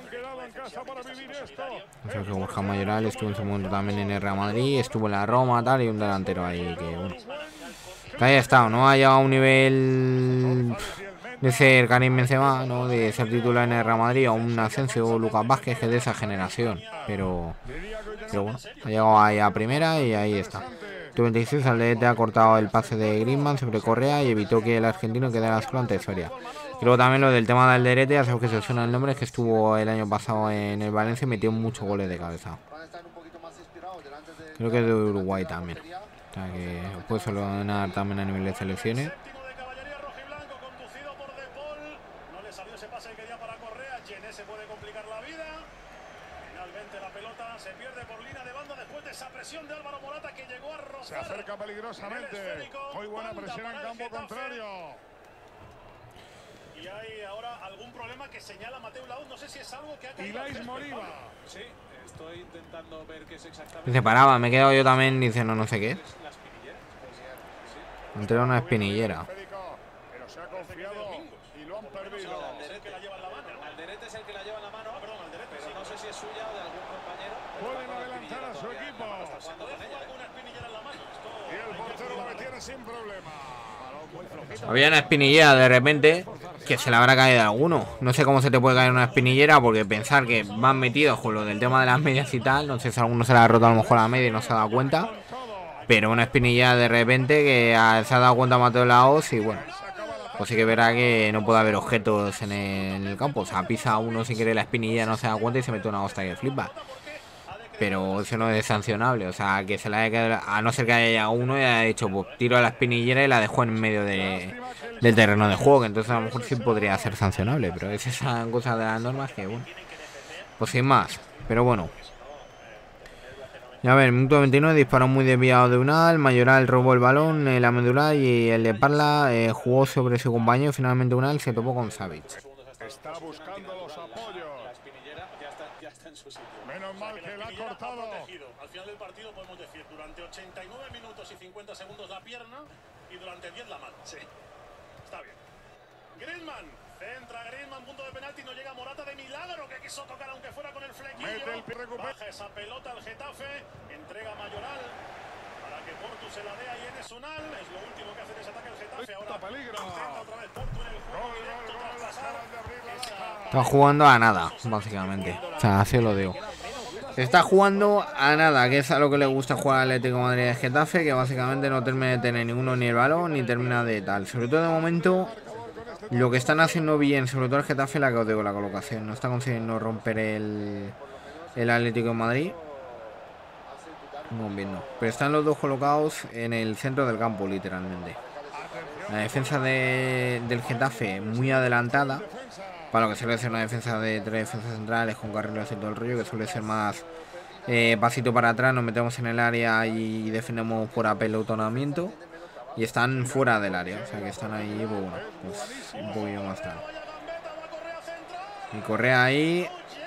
Ya sabéis que Borja Mayoral estuvo en su momento también en el Real Madrid, estuvo en la Roma, tal, y un delantero ahí que, bueno, que haya estado, no ha llegado a un nivel de ser Karim Benzema, ¿no? De ser titular en el Real Madrid, o un Asensio o Lucas Vázquez, que es de esa generación. Pero, pero bueno, ha llegado ahí a primera y ahí está. noventa y seis, Aldrete ha cortado el pase de Griezmann sobre Correa y evitó que el argentino quedara solo ante Soria. Y luego también lo del tema de Aldrete, ya sabes que se suena el nombre, es que estuvo el año pasado en el Valencia y metió muchos goles de cabeza. Creo que es de Uruguay también. O sea que puede solucionar también a nivel de selecciones. Se acerca peligrosamente. Muy buena presión en campo contrario. Y hay ahora algún problema que señala Mateu Laoz. No sé si es algo que ha caído. Ilais Moriba. Sí, estoy intentando ver qué es exactamente. Y se paraba, me he quedado yo también diciendo no sé qué. Entré una espinillera. Pero se ha confiado y lo han perdido. Aldrete la lleva en la mano. Aldrete es el que la lleva en la mano. Perdón, Aldrete. Pero no sé si es suya o de algún compañero. Pueden adelantar a su equipo. Y el portero la tiene sin problema. Había una espinillera de repente que se le habrá caído a alguno. No sé cómo se te puede caer una espinillera, porque pensar que van metidos con lo del tema de las medias y tal. No sé si alguno se le ha roto a lo mejor la media y no se ha dado cuenta. Pero una espinillera de repente que se ha dado cuenta Mateu Laoz y bueno, pues sí que verá que no puede haber objetos en el, en el campo. O sea, pisa uno sin querer la espinillera, no se da cuenta y se mete una hostia que flipa. Pero eso no es sancionable, o sea, que se la haya quedado, a no ser que haya llegado uno y haya dicho, pues tiro a la espinillera y la dejó en medio de, del terreno de juego, que entonces a lo mejor sí podría ser sancionable, pero es esa cosa de las normas que, bueno, pues sin más, pero bueno. Y a ver, minuto veintinueve, disparó muy desviado de Unal, Mayoral robó el balón, eh, la medular y el de Parla eh, jugó sobre su compañero y finalmente Unal se topó con Savic. Está buscando los apoyos. Menos mal que la ha cortado. Al final del partido podemos decir durante ochenta y nueve minutos y cincuenta segundos la pierna y durante diez la mano. Sí. Está bien. Griezmann. Centra Griezmann, punto de penalti, no llega Morata de milagro que quiso tocar aunque fuera con el flequillo. Mete el pie, recupera. Baja esa pelota al Getafe, entrega Mayoral para que Portu se la dé a Enes Unal. Es lo último que hace en ese ataque el Getafe. Ahora peligro. intenta otra vez Portu en el juego directo tras pasar. Está jugando a nada, básicamente. O sea, así lo digo. Está jugando a nada, que es a lo que le gusta jugar al Atlético de Madrid de Getafe, que básicamente no termina de tener ninguno ni el balón, ni termina de tal. Sobre todo de momento, lo que están haciendo bien, sobre todo el Getafe, la que os digo, la colocación. No está consiguiendo romper el, el Atlético de Madrid. No, bien, no. Pero están los dos colocados en el centro del campo, literalmente. La defensa de, del Getafe muy adelantada, para lo que suele ser una defensa de tres defensas centrales con carriles y todo el rollo, que suele ser más eh, pasito para atrás, nos metemos en el área y defendemos por apelotonamiento. Y están fuera del área, o sea que están ahí, pues, bueno, pues un poquillo más tarde. Y Correa ahí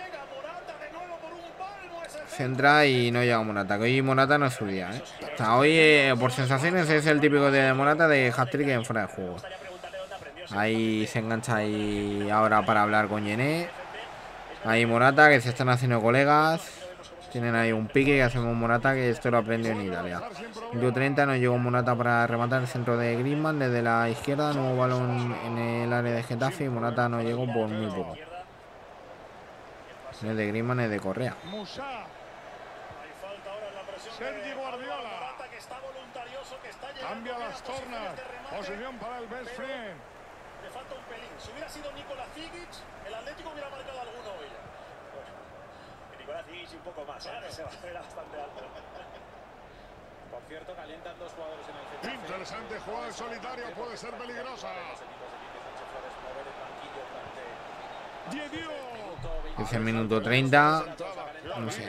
centra y no llega Morata, que hoy Morata no es su día, ¿eh? O sea, hoy eh, por sensaciones es el típico día de Morata de hat-trick en fuera de juego. Ahí se engancha ahí ahora para hablar con Yené. Ahí Morata, que se están haciendo colegas. Tienen ahí un pique que hacemos Morata, que esto lo aprendió en Italia. Minuto treinta, nos llegó Morata para rematar el centro de Griezmann desde la izquierda. Nuevo balón en el área de Getafe y Morata no llegó por muy poco. No es de Griezmann, es de Correa. Sergi Guardiola. Cambia las tornas. Posición para el best friend. Le falta un pelín. Si hubiera sido Nikola Zigic, el Atlético hubiera marcado alguno hoy. Bueno, Nikola Zigic un poco más, claro. Se va a ver bastante alto. Por cierto, calientan dos jugadores en el Getafe. Interesante jugada solitario, puede ser peligrosa. Es el minuto treinta. No sé.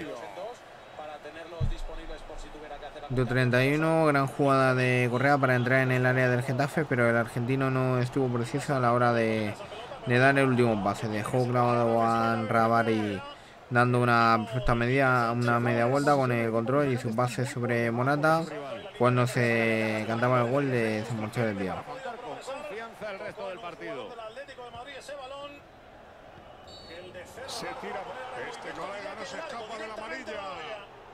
Minuto treinta y uno, gran jugada de Correa para entrar en el área del Getafe, pero el argentino no estuvo preciso a la hora de, de dar el último pase. Dejó clavado a Rabari dando una perfecta media, una media vuelta con el control y su pase sobre Morata. Cuando se cantaba el gol, de, se marchó desviado. Confianza el resto del partido. Se tira. Este colega no se escapa de la amarilla.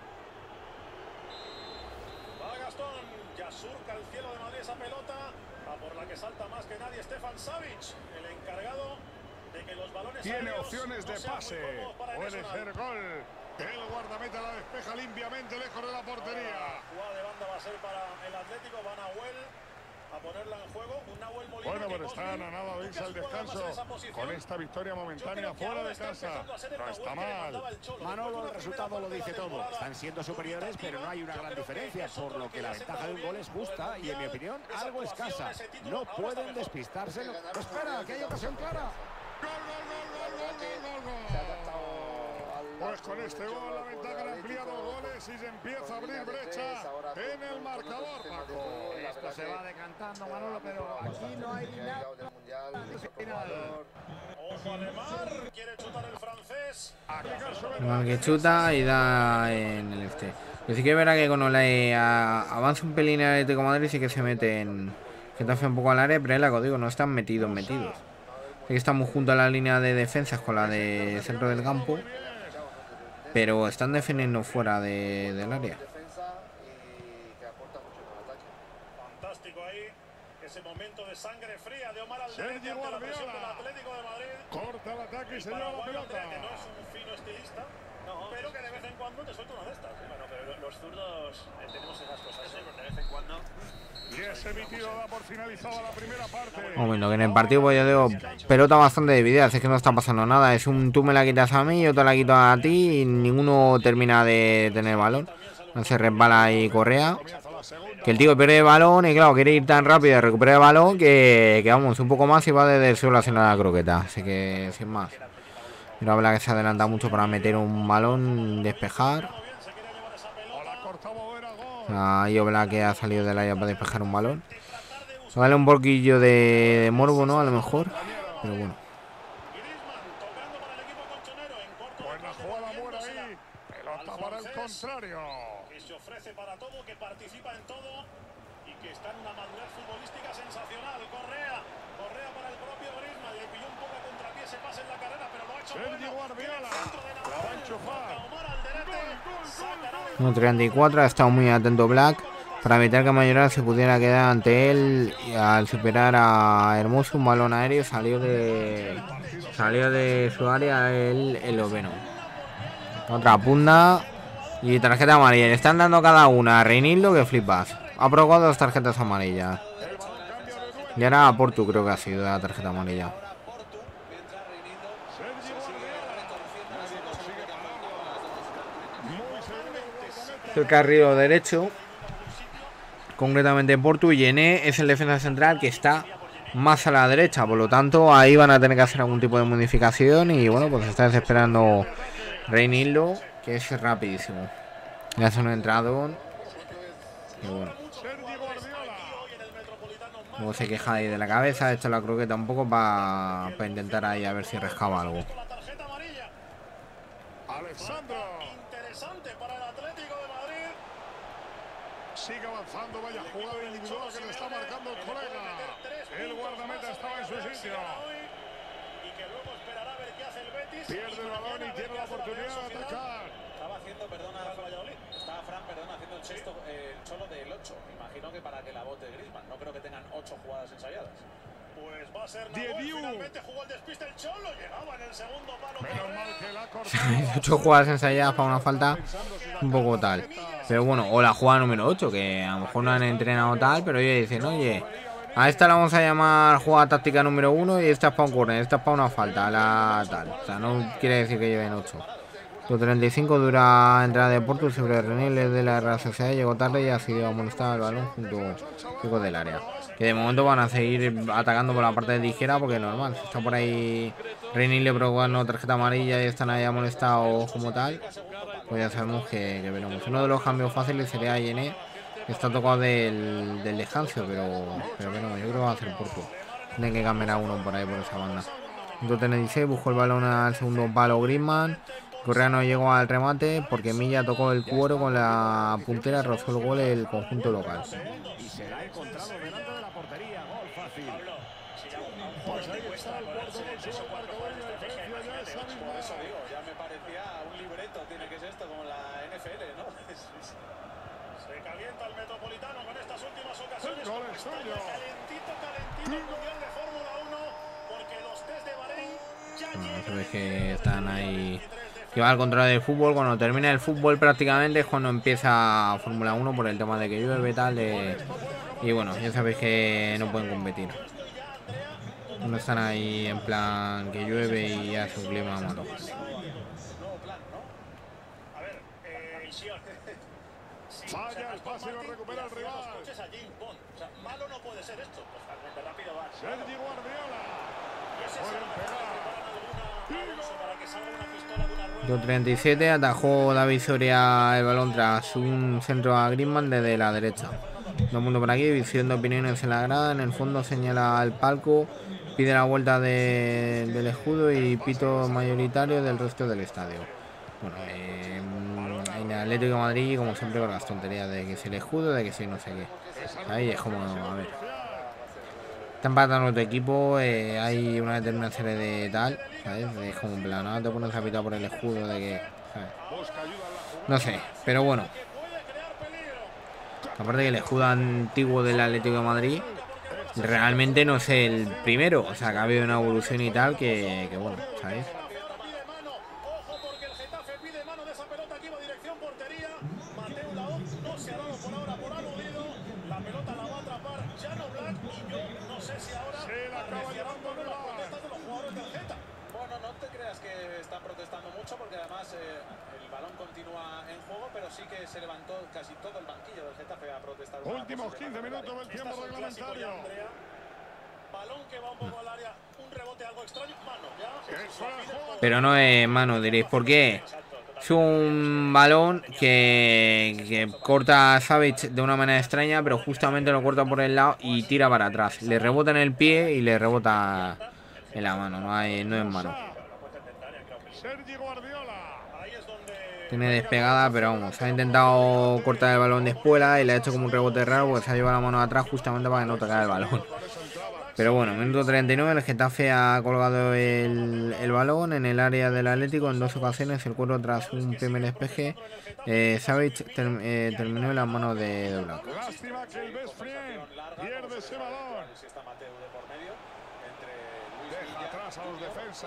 Va Gastón. Ya surca el cielo de Madrid esa pelota. a por la que salta más que nadie Stefan Savic, el encargado de que los balones tiene aéreos opciones de no sean pase, muy cómodos para el puede Nacional. ser gol. El guardameta la despeja limpiamente lejos de la portería. La jugada de banda va a ser para el Atlético, va Nahuel a ponerla en juego, un Nahuel Molina. Bueno, que pero está Cosmin, a nada de irse ¿tú al qué has jugado descanso más en esa posición? con esta victoria momentánea Yo creo que fuera ahora de está casa. empezando a ser el No Nahuel está que le mal. mandaba el Cholo. Manolo, Después de el una resultado primera lo parte de dice la todo. temporada Están siendo superiores, pero no hay una yo gran creo que diferencia, es por otro lo que que la le ha ventaja de un sentado gol es bien, justa o el y, en mi Mundial, opinión, esa algo actuación, escasa. ese título, No ahora está pueden mejor. despistarse. Que ganar un Espera, mundial que hay que ocasión damos clara. Gol, gol, gol, gol, La verdad gol, que gol, gol, se ha gol. adaptado al Pues largo con del este juego gol la del ventaja han ampliado Atlético, goles y se empieza a con abrir línea de brecha tres, ahora con- en el con otro marcador, sistema de Paco. juego, la Esto verdad se que, va decantando, eh, Manolo, ha pero mejorado aquí bastante no hay desde que ha nada. llegado del Mundial, es otro Final. jugador. Ojo a Lemar, quiere chutar el francés. Aplicar sobre Igual que chuta y da en el este. Pero sí que es verdad que cuando le a- avanza un pelín el Atlético de Madrid sí que se mete en... Getafe un poco al área, pero es la que os digo, no están metidos, metidos. Sí que estamos junto a la línea de defensas con la de centro del campo, pero están defendiendo fuera de, del área. Defensa y que aporta mucho en el ataque. Fantástico ahí, ese momento de sangre fría de Omar Alderete Sergio ante la presión Guardiola. del Atlético de Madrid. corta el ataque y se lleva la Paraguayo pelota. Andrea, que no es un fino estilista, pero que de vez en cuando te suelta una de estas. Bueno, pero los zurdos eh, tenemos esas cosas, ¿eh? De vez en cuando. Y ese emitido da por finalizada la primera parte. Bueno, que en el partido, pues yo digo, pelota bastante dividida, es que no está pasando nada. Es un tú me la quitas a mí, yo te la quito a ti y ninguno termina de tener balón. No se resbala ahí Correa. Que el tío pierde el balón y claro, quiere ir tan rápido a recuperar el balón que, que vamos, un poco más y va desde el suelo a la croqueta. Así que sin más. Pero habla que se adelanta mucho para meter un balón, despejar. Ahí Oblak que ha salido del área para despejar un balón. Vale un poquillo de, de morbo, ¿no? A lo mejor. Pero bueno. Pues la jugada buena ahí. Pelota para el contrario. Que se ofrece para todo, que participa en todo y que está en una madurez futbolística sensacional. Correa, Correa para el propio Griezmann. Le pilló un poco a contrapié ese pase en la carrera, pero lo ha hecho Sergio bueno. Guardiola. La va a enchufar. Omar Alderete. Sacará de uno treinta y cuatro, ha estado muy atento Black para evitar que Mayoral se pudiera quedar ante él y al superar a Hermoso un balón aéreo salió de salió de su área el, el Oveno. Otra punta y tarjeta amarilla. Le están dando cada una a Reinildo que flipas. Ha provocado dos tarjetas amarillas. Y ahora a Portu creo que ha sido la tarjeta amarilla. El carril derecho, concretamente Portu, y Yené es el defensa central que está más a la derecha, por lo tanto ahí van a tener que hacer algún tipo de modificación y bueno, pues está desesperando Reinildo, que es rapidísimo. Le hace un entradón y bueno, luego se queja ahí de la cabeza, echa la croqueta un poco para pa intentar ahí a ver si rescaba algo. Alexandro. interesante para el Atlético de Madrid. Sigue avanzando, vaya jugada individual que le está marcando el colega. El guardameta estaba en su sitio. Y que luego esperará a ver qué hace el Betis. Pierde el balón y tiene la oportunidad de atacar. Estaba haciendo, perdona, Valladolid. Estaba Fran, perdona, haciendo el sexto, eh, el solo del ocho. Imagino que para que la bote Griezmann. No creo que tengan ocho jugadas ensayadas. Pues va a ser Diez Nahuel. y uno. Finalmente jugó el despiste el Cholo. Llegaba en el segundo palo. Menos mal Correa. que la ha cortado. Ocho jugadas ensayadas para una falta un poco tal. Pero bueno, o la jugada número ocho, que a lo mejor no han entrenado tal, pero ellos dicen, oye, a esta la vamos a llamar jugada táctica número uno y esta es para un corner, esta es para una falta, la tal. O sea, no quiere decir que lleven ocho. treinta y cinco dura entrada de Porto sobre René de la Real Sociedad, llegó tarde y ha sido amonestado el balón junto junto del área. Que de momento van a seguir atacando por la parte de ligera porque es normal. Si está por ahí René le provocando tarjeta amarilla y están ahí amonestados como tal, pues ya sabemos que, que veremos. Uno de los cambios fáciles sería Yené, que está tocado del, del descanso, pero, pero veremos, yo creo que va a hacer Porto. Tienen que cambiar a uno por ahí por esa banda. Entonces dieciséis buscó el balón al segundo palo Griezmann. Correa no llegó al remate porque Milla tocó el cuero con la puntera, rozó el gol el conjunto local. Y se la ha encontrado delante de la portería. Gol fácil. Pues ahí está el cuarto gol, sube el marcador y la diferencia ya es Por abismal. eso digo, ya me parecía un libreto, tiene que ser esto como la N F L, ¿no? Se Se calienta el Metropolitano con estas últimas ocasiones. Gol extraño. Calentito, calentito el Mundial de Fórmula uno, porque los test de Bahrein ya Bueno, se ve que están ahí, que va al control del fútbol. Cuando termina el fútbol prácticamente es cuando empieza Fórmula uno, por el tema de que llueve y tal, de... y bueno, ya sabéis que no pueden competir. No están ahí en plan que llueve y hace un clima malo. Falla, espacio y lo recupera el rival. Malo no puede ser esto. Totalmente rápido va. Sergi Guardiola. Minuto treinta y siete, atajó David Soria el balón tras un centro a Griezmann desde la derecha. Todo el mundo por aquí, división de opiniones en la grada. En el fondo señala al palco, pide la vuelta de, del escudo y pito mayoritario del resto del estadio. Bueno, eh, en el Atlético de Madrid, como siempre, con las tonterías de que si el escudo, de que si no sé qué. Ahí es como, a ver. Está empatando otro equipo, eh, hay una determinada serie de tal, ¿sabes? Es como en plan, no te pones a pitar por el escudo de que, ¿sabes? No sé, pero bueno. Aparte que el escudo antiguo del Atlético de Madrid realmente no es el primero, o sea, que ha habido una evolución y tal que, que bueno, ¿sabes? Se levantó casi todo el banquillo del Getafe a protestar. Últimos quince minutos del tiempo reglamentario. Balón que va un poco al área, un rebote algo extraño, mano, ya. Pero no es mano, diréis, ¿por qué? Es un balón que, que corta a Savic de una manera extraña, pero justamente lo corta por el lado y tira para atrás. Le rebota en el pie y le rebota en la mano, no, hay, no es mano. Sergi Guardiola. Tiene despegada, pero vamos, ha intentado cortar el balón de espuela y le ha hecho como un rebote raro porque se ha llevado la mano atrás justamente para que no tocara el balón. Pero bueno, minuto treinta y nueve, el Getafe ha colgado el, el balón en el área del Atlético en dos ocasiones, el cuero tras un primer despeje. Eh, Savic ter, eh, terminó en las manos de, de Blanco. Lástima que el best friend pierde ese balón. Deja atrás a los defensas.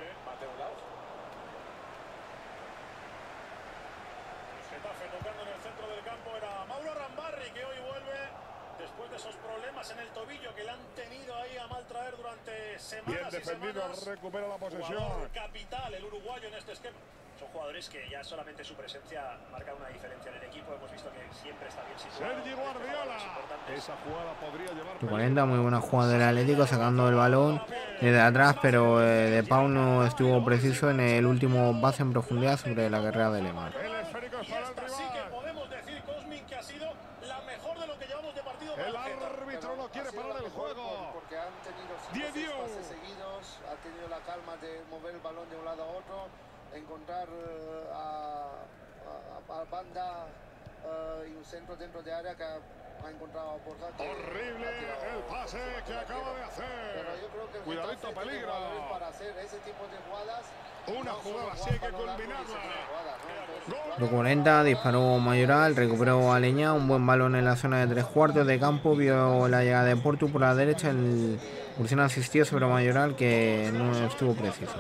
En el tobillo que le han tenido ahí a mal traer durante semanas. Bien defendido, recupera la posesión. Capital, el uruguayo en este esquema. Son jugadores que ya solamente su presencia marca una diferencia en el equipo. Hemos visto que siempre está bien situado. Sergi Guardiola. Esa jugada podría llevar. cuarenta, muy buena jugada del Atlético sacando el balón desde atrás, pero eh, De Pau no estuvo preciso en el último pase en profundidad sobre la carrera de Lemar. El esférico es para el rival. Sí que podemos decir, Cosmin, que ha sido la mejor de lo que llevamos de partido. El árbitro no quiere parar el juego. Porque han tenido cinco pases seguidos, ha tenido la calma de mover el balón de un lado a otro, encontrar uh, a, a, a banda uh, y un centro dentro de área que ha, ha encontrado a Borja. Horrible el pase que acaba de hacer. Pero yo creo que el cuidadito, peligro. Para hacer ese tipo de jugadas. Una jugada así hay que culminarla. Minuto cuarenta, disparó Mayoral, recuperó a Leña, un buen balón en la zona de tres cuartos de campo, vio la llegada de Portu por la derecha, el Murciano asistió sobre Mayoral que no estuvo preciso.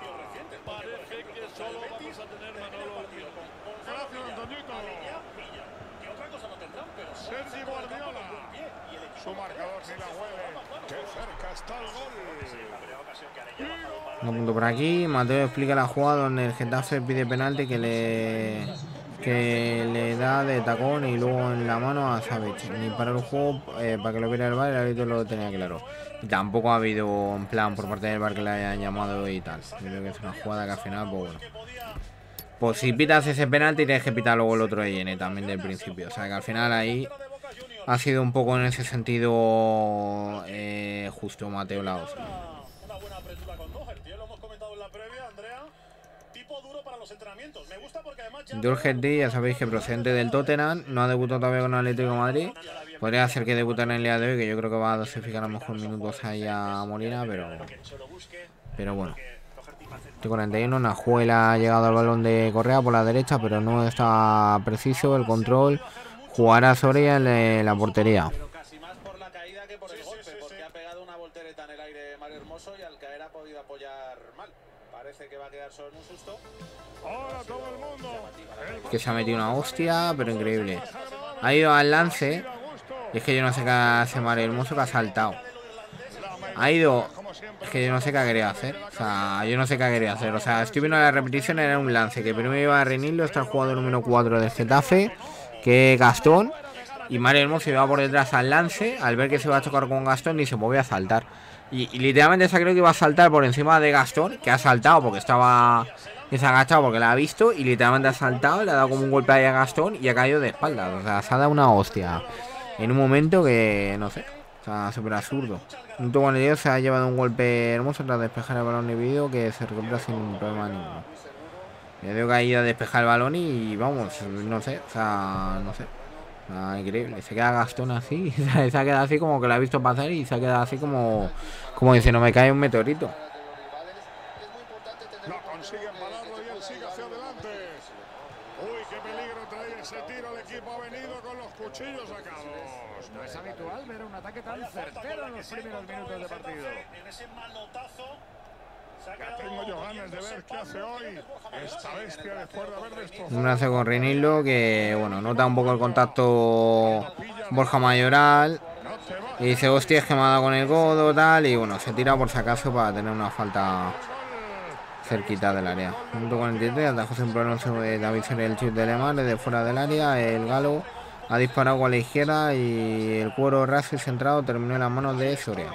Sergi Guardiola. Su marcador ni la huele. Qué cerca está el gol. Un punto por aquí, Mateo explica la jugada donde el Getafe pide penalti que le que le da de tacón y luego en la mano a Savic. Ni para el juego, eh, para que lo viera el V A R, el árbitro lo tenía claro. Y tampoco ha habido en plan por parte del V A R que le hayan llamado y tal. Yo creo que es una jugada que al final, pues bueno. Pues si pitas ese penalti tienes que pitar luego el otro de N también del principio. O sea que al final ahí ha sido un poco en ese sentido eh, justo Mateo Laos. Doherty, ya sabéis que procedente del Tottenham, no ha debutado todavía con el Atlético de Madrid. Podría ser que debute en el día de hoy, que yo creo que va a dosificar a lo mejor minutos ahí a Molina, pero pero bueno. cuarenta y uno, Najuela ha llegado al balón de Correa por la derecha, pero no está preciso el control. jugará Soria en la portería. Pero casi más por la caída que por el golpe, porque ha pegado una voltereta en el aire Mario Hermoso y al caer ha podido apoyar mal. Parece que va a quedar solo en un susto. Ahora todo el mundo. Que se ha metido una hostia, pero increíble. Ha ido al lance. Y es que yo no sé qué hace Mario Hermoso, que ha saltado. Ha ido... Es que yo no sé qué quería hacer. O sea, yo no sé qué quería hacer. O sea, estoy viendo la repetición, era un lance. Que primero iba a Reinildo, está el jugador número cuatro del Getafe, que es Gastón. Y Mario Hermoso iba por detrás al lance. Al ver que se va a chocar con Gastón, y se volvió a saltar. Y, y literalmente se creo que iba a saltar por encima de Gastón, que ha saltado porque estaba... Que se ha agachado porque la ha visto. Y literalmente ha saltado, le ha dado como un golpe ahí a Gastón y ha caído de espaldas. O sea, se ha dado una hostia en un momento que... No sé. O sea, súper absurdo. Un toque con el dedo, se ha llevado un golpe hermoso tras despejar el balón dividido, que se recupera sin problema ninguno. Le dio caída a despejar el balón y vamos, no sé, o sea, no sé. O sea, increíble. Se queda Gastón así, se ha quedado así como que lo ha visto pasar y se ha quedado así como, como dice, no me cae un meteorito. No consiguen pararlo y él sigue hacia adelante. Uy, qué peligro trae ese tiro. El equipo ha venido con los cuchillos sacados. No es habitual ver un ataque tan certero en los primeros minutos de partido. En ese manotazo. Ya tengo yo ganas de ver qué hace hoy esta bestia después de haber destrozado. Un hace con Reinildo que, bueno, nota un poco el contacto Borja Mayoral. Y dice, hostia, es que me ha dado con el codo, tal. Y bueno, se tira por si acaso para tener una falta cerquita del área. Punto cuarenta y tres, atajó sin problema de David Soria el chute de Lemar desde fuera del área. El galo ha disparado con la izquierda y el cuero raso y centrado terminó en las manos de Soria.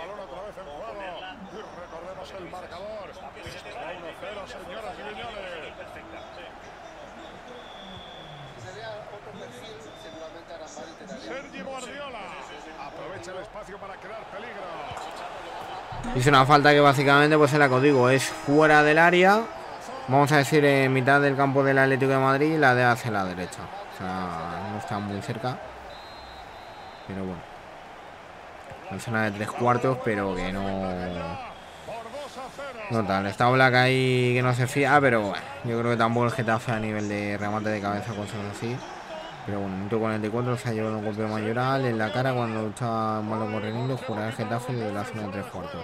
Sergi Guardiola aprovecha el espacio para crear peligro. Hizo una falta que básicamente, pues es la que os digo, es fuera del área. Vamos a decir en mitad del campo del Atlético de Madrid, la de hacia la derecha. O sea, no está muy cerca. Pero bueno. En zona de tres cuartos, pero que no... No tal. Está Black ahí que no se fía, pero bueno, yo creo que tampoco el Getafe a nivel de remate de cabeza, cosas así. Pero bueno, minuto cuarenta y cuatro se ha llevado un golpe Mayoral en la cara cuando luchaba un balón con Reinildo, jugará el Getafe desde la zona de tres cuartos.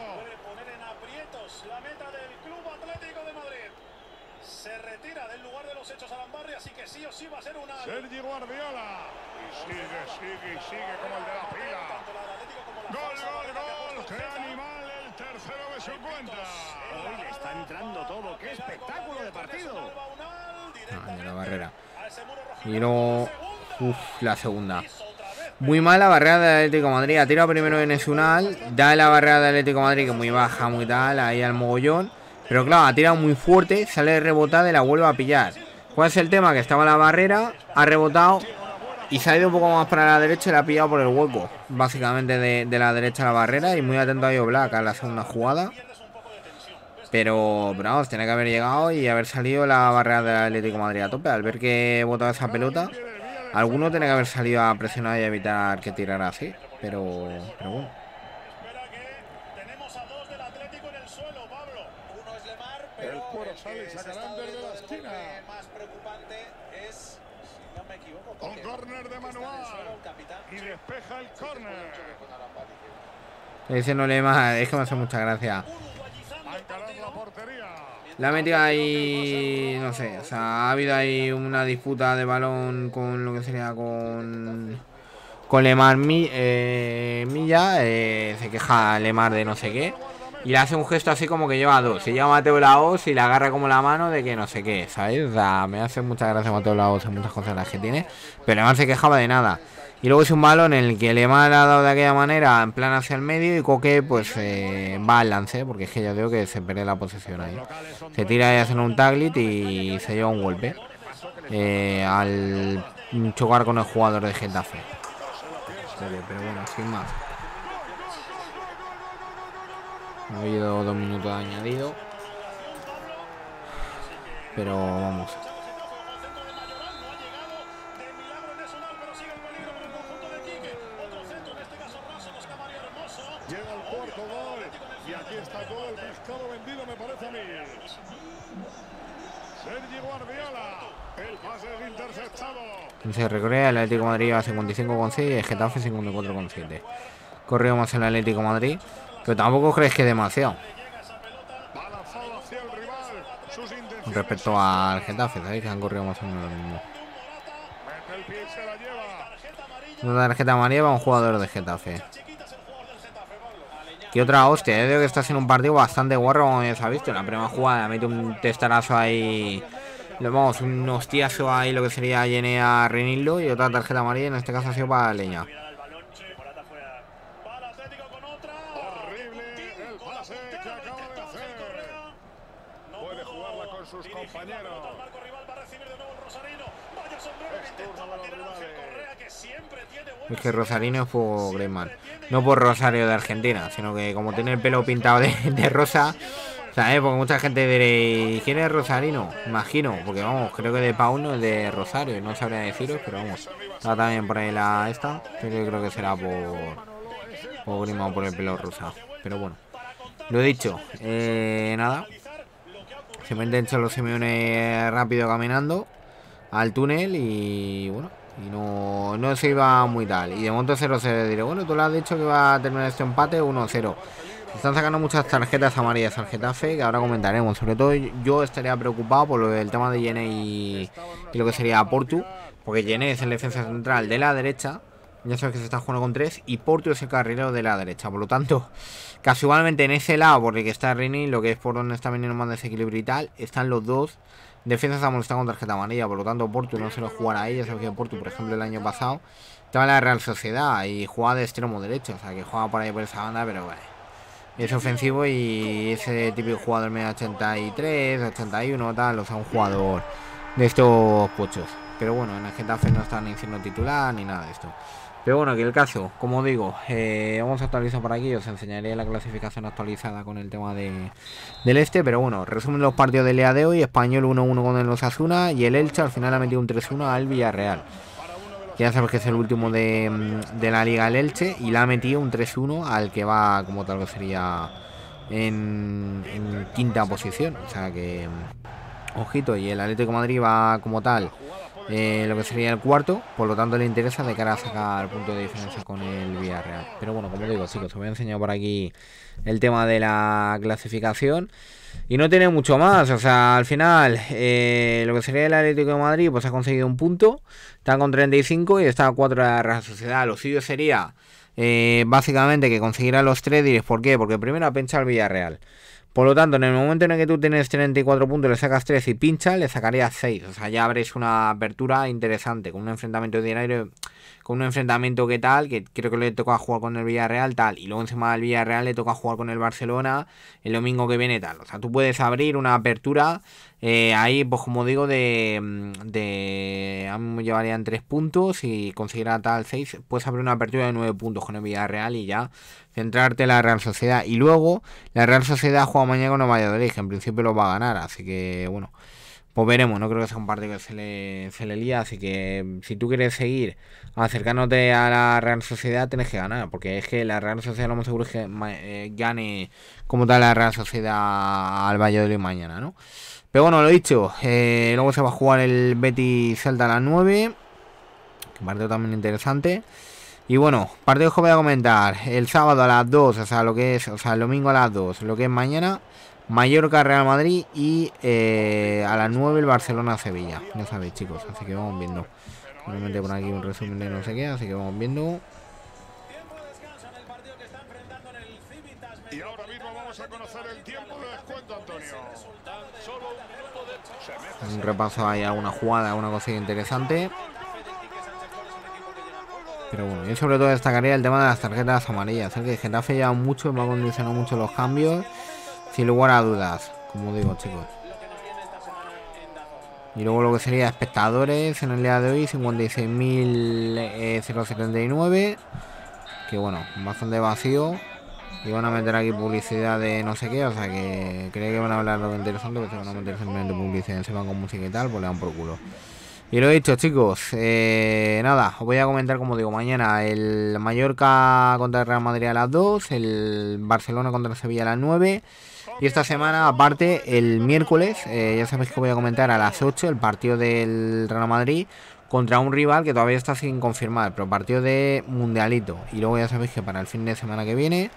Sergi Guardiola. Y sigue, sigue y sigue como el de la pila. Gol, gol, gol. ¡Qué animal! El tercero de su cuenta. Hoy le está entrando todo. ¡Qué espectáculo de partido! Ah, de la barrera. Y luego... Uf, la segunda. Muy mala barrera del Atlético de Madrid. Ha tirado primero en Esunal. Da la barrera del Atlético de Madrid, que es muy baja, muy tal. Ahí al mogollón. Pero claro, ha tirado muy fuerte. Sale rebotada y la vuelve a pillar. ¿Cuál es el tema? Que estaba en la barrera, ha rebotado y se ha ido un poco más para la derecha y la ha pillado por el hueco, básicamente de, de la derecha a la barrera. Y muy atento a Black a la segunda jugada. Pero, pero vamos, tiene que haber llegado y haber salido la barrera del Atlético de Madrid a tope. Al ver que botaba esa pelota, alguno tiene que haber salido a presionar y a evitar que tirara así. Pero, pero bueno. El cuero sale y sacarán desde la esquina. Más preocupante es, si no me equivoco, un córner de Manuel y despeja el córner. Ese no le más, es que me hace mucha gracia. La ha metido ahí, no sé, o sea, ha habido ahí una disputa de balón con lo que sería con con Lemar Mi, eh, Milla, eh, se queja Lemar de no sé qué. Y le hace un gesto así como que lleva dos. Se llama Mateo Laos y le agarra como la mano de que no sé qué, ¿sabes? O sea, me hace mucha gracia Mateo Laos en muchas cosas las que tiene. Pero Lemar se quejaba de nada. Y luego es un balón en el que Lemar ha dado de aquella manera, en plan hacia el medio. Y Coque pues eh, va al lance, porque es que ya digo que se pierde la posesión ahí. Se tira y hace un taglit y se lleva un golpe. Eh, al chocar con el jugador de Getafe. Pero, pero bueno, sin más. Ha habido dos minutos de añadido. Pero vamos. Llega el cuarto gol y aquí está todo el pescado vendido, me parece a mí. Sergi Guardiola. El pase es interceptado. Se recorre el Atlético de Madrid a cincuenta y cinco coma seis y el Getafe cincuenta y cuatro coma siete. Corrió más el Atlético de Madrid, pero tampoco crees que demasiado con respecto al Getafe, ¿sabéis? Que han corrido más o menos lo mismo. Una tarjeta amarilla para un jugador de Getafe. ¿Qué otra hostia? Yo creo que está siendo un partido bastante guarro, como ya se ha visto. En la primera jugada mete un testarazo ahí. Le vamos, un hostiazo ahí, lo que sería Yene a Renildo. Y otra tarjeta amarilla, en este caso ha sido para Leña. Horrible el pase que acaba de hacer. Puede jugarla con sus compañeros. Es que Rosarino es por Griezmann. No por Rosario de Argentina, sino que como tiene el pelo pintado de, de rosa, ¿sabes? Porque mucha gente diréis, ¿quién es Rosarino? Imagino, porque vamos, creo que de Pauno es de Rosario, no sabría deciros, pero vamos. Está también por ahí la esta, pero yo creo que será por, por Griezmann, por el pelo rosa. Pero bueno, lo he dicho, eh, nada. Se meten los Simeone rápido caminando al túnel y bueno. Y no, no se iba muy tal. Y de momento cero cero. Diré, bueno, tú le has dicho que va a terminar este empate uno cero. Están sacando muchas tarjetas amarillas al Getafe, que ahora comentaremos. Sobre todo yo estaría preocupado por lo del tema de Yene y, y lo que sería Portu. Porque Yene es el defensa central de la derecha. Ya sabes que se está jugando con tres. Y Portu es el carrilero de la derecha. Por lo tanto, casualmente en ese lado, porque que está Rini, lo que es por donde está viniendo más desequilibrio y tal, están los dos defensas a molestar con tarjeta amarilla. Por lo tanto, Portu no se lo jugará a ella. Sabes que Portu, por ejemplo, el año pasado estaba en la Real Sociedad y jugaba de extremo derecho. O sea, que jugaba por ahí por esa banda, pero bueno, es ofensivo y ese típico jugador medio ochenta y tres, ochenta y uno, tal, o sea, un jugador de estos pochos. Pero bueno, en el Getafe no está ni siendo titular ni nada de esto. Pero bueno, aquí el caso, como digo, eh, vamos a actualizar por aquí. Os enseñaré la clasificación actualizada con el tema de, del este. Pero bueno, resumen los partidos del día de hoy. Español uno uno con el Osasuna y el Elche al final ha metido un tres uno al Villarreal. Ya sabes que es el último de, de la Liga, el Elche, y le ha metido un tres uno al que va como tal que sería en, en quinta posición. O sea que, ojito, y el Atlético de Madrid va como tal Eh, lo que sería el cuarto, por lo tanto le interesa de cara a sacar punto de diferencia con el Villarreal. Pero bueno, como digo, chicos, os voy a enseñar por aquí el tema de la clasificación y no tiene mucho más. O sea, al final eh, lo que sería el Atlético de Madrid pues ha conseguido un punto, está con treinta y cinco y está a cuatro de la Real Sociedad. Lo suyo sería eh, básicamente que consiguiera los tres. Diréis, ¿por qué? Porque primero ha pinchado el Villarreal. Por lo tanto, en el momento en el que tú tienes treinta y cuatro puntos, le sacas tres y pincha, le sacarías seis. O sea, ya habréis una apertura interesante con un enfrentamiento diario, con un enfrentamiento que tal, que creo que le toca jugar con el Villarreal, tal. Y luego encima del Villarreal le toca jugar con el Barcelona el domingo que viene, tal. O sea, tú puedes abrir una apertura eh, ahí, pues como digo, de... de me llevarían tres puntos y conseguirá tal seis. Puedes abrir una apertura de nueve puntos con el Villarreal y ya centrarte en la Real Sociedad. Y luego la Real Sociedad juega mañana con el Valladolid, que en principio lo va a ganar, así que bueno, pues veremos. No creo que sea un partido que se le, se le lía, así que si tú quieres seguir acercándote a la Real Sociedad tienes que ganar, porque es que la Real Sociedad lo más seguro es que eh, gane como tal la Real Sociedad al Valladolid mañana, ¿no? Pero bueno, lo dicho, eh, luego se va a jugar el Betis Celta a las nueve, que partido también interesante. Y bueno, partidos que voy a comentar. El sábado a las dos, o sea, lo que es, o sea, el domingo a las dos, lo que es mañana, Mallorca Real Madrid y eh, a las nueve el Barcelona Sevilla. Ya sabéis, chicos, así que vamos viendo. Simplemente por aquí un resumen de no sé qué, así que vamos viendo. Y ahora mismo vamos a conocer el tiempo de descuento, Antonio. Un repaso ahí a alguna jugada, alguna cosa interesante. Pero bueno, yo sobre todo destacaría el tema de las tarjetas amarillas. El que Getafe lleva mucho, me ha condicionado mucho los cambios, sin lugar a dudas, como digo, chicos. Y luego lo que sería espectadores en el día de hoy, cincuenta y seis mil setenta y nueve. Que bueno, bastante vacío. Y van a meter aquí publicidad de no sé qué, o sea que creo que van a hablar de lo interesante, que se van a meter simplemente publicidad, se van con música y tal, pues le dan por culo. Y lo he dicho, chicos, eh, nada, os voy a comentar, como digo, mañana el Mallorca contra el Real Madrid a las dos, el Barcelona contra el Sevilla a las nueve, Y esta semana, aparte, el miércoles, eh, ya sabéis que voy a comentar a las ocho el partido del Real Madrid contra un rival que todavía está sin confirmar, pero partido de Mundialito. Y luego ya sabéis que para el fin de semana que viene,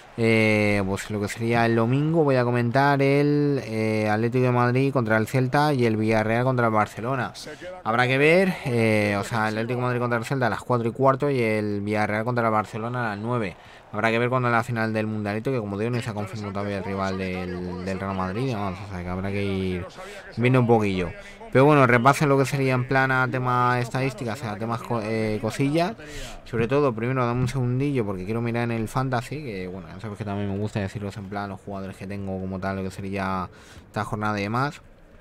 eh, pues lo que sería el domingo, voy a comentar el eh, Atlético de Madrid contra el Celta y el Villarreal contra el Barcelona. Habrá que ver, eh, o sea, el Atlético de Madrid contra el Celta a las cuatro y cuarto y el Villarreal contra el Barcelona a las nueve. Habrá que ver cuando es la final del Mundialito, que como digo, no se ha confirmado todavía el rival del, del Real Madrid, digamos, o sea, que habrá que ir viendo un poquillo. Pero bueno, repasen lo que sería en plan a temas estadísticas, o sea, temas eh, cosillas. Sobre todo, primero dame un segundillo porque quiero mirar en el Fantasy, que bueno, ya sabes que también me gusta decirlos en plan los jugadores que tengo como tal, lo que sería esta jornada y demás.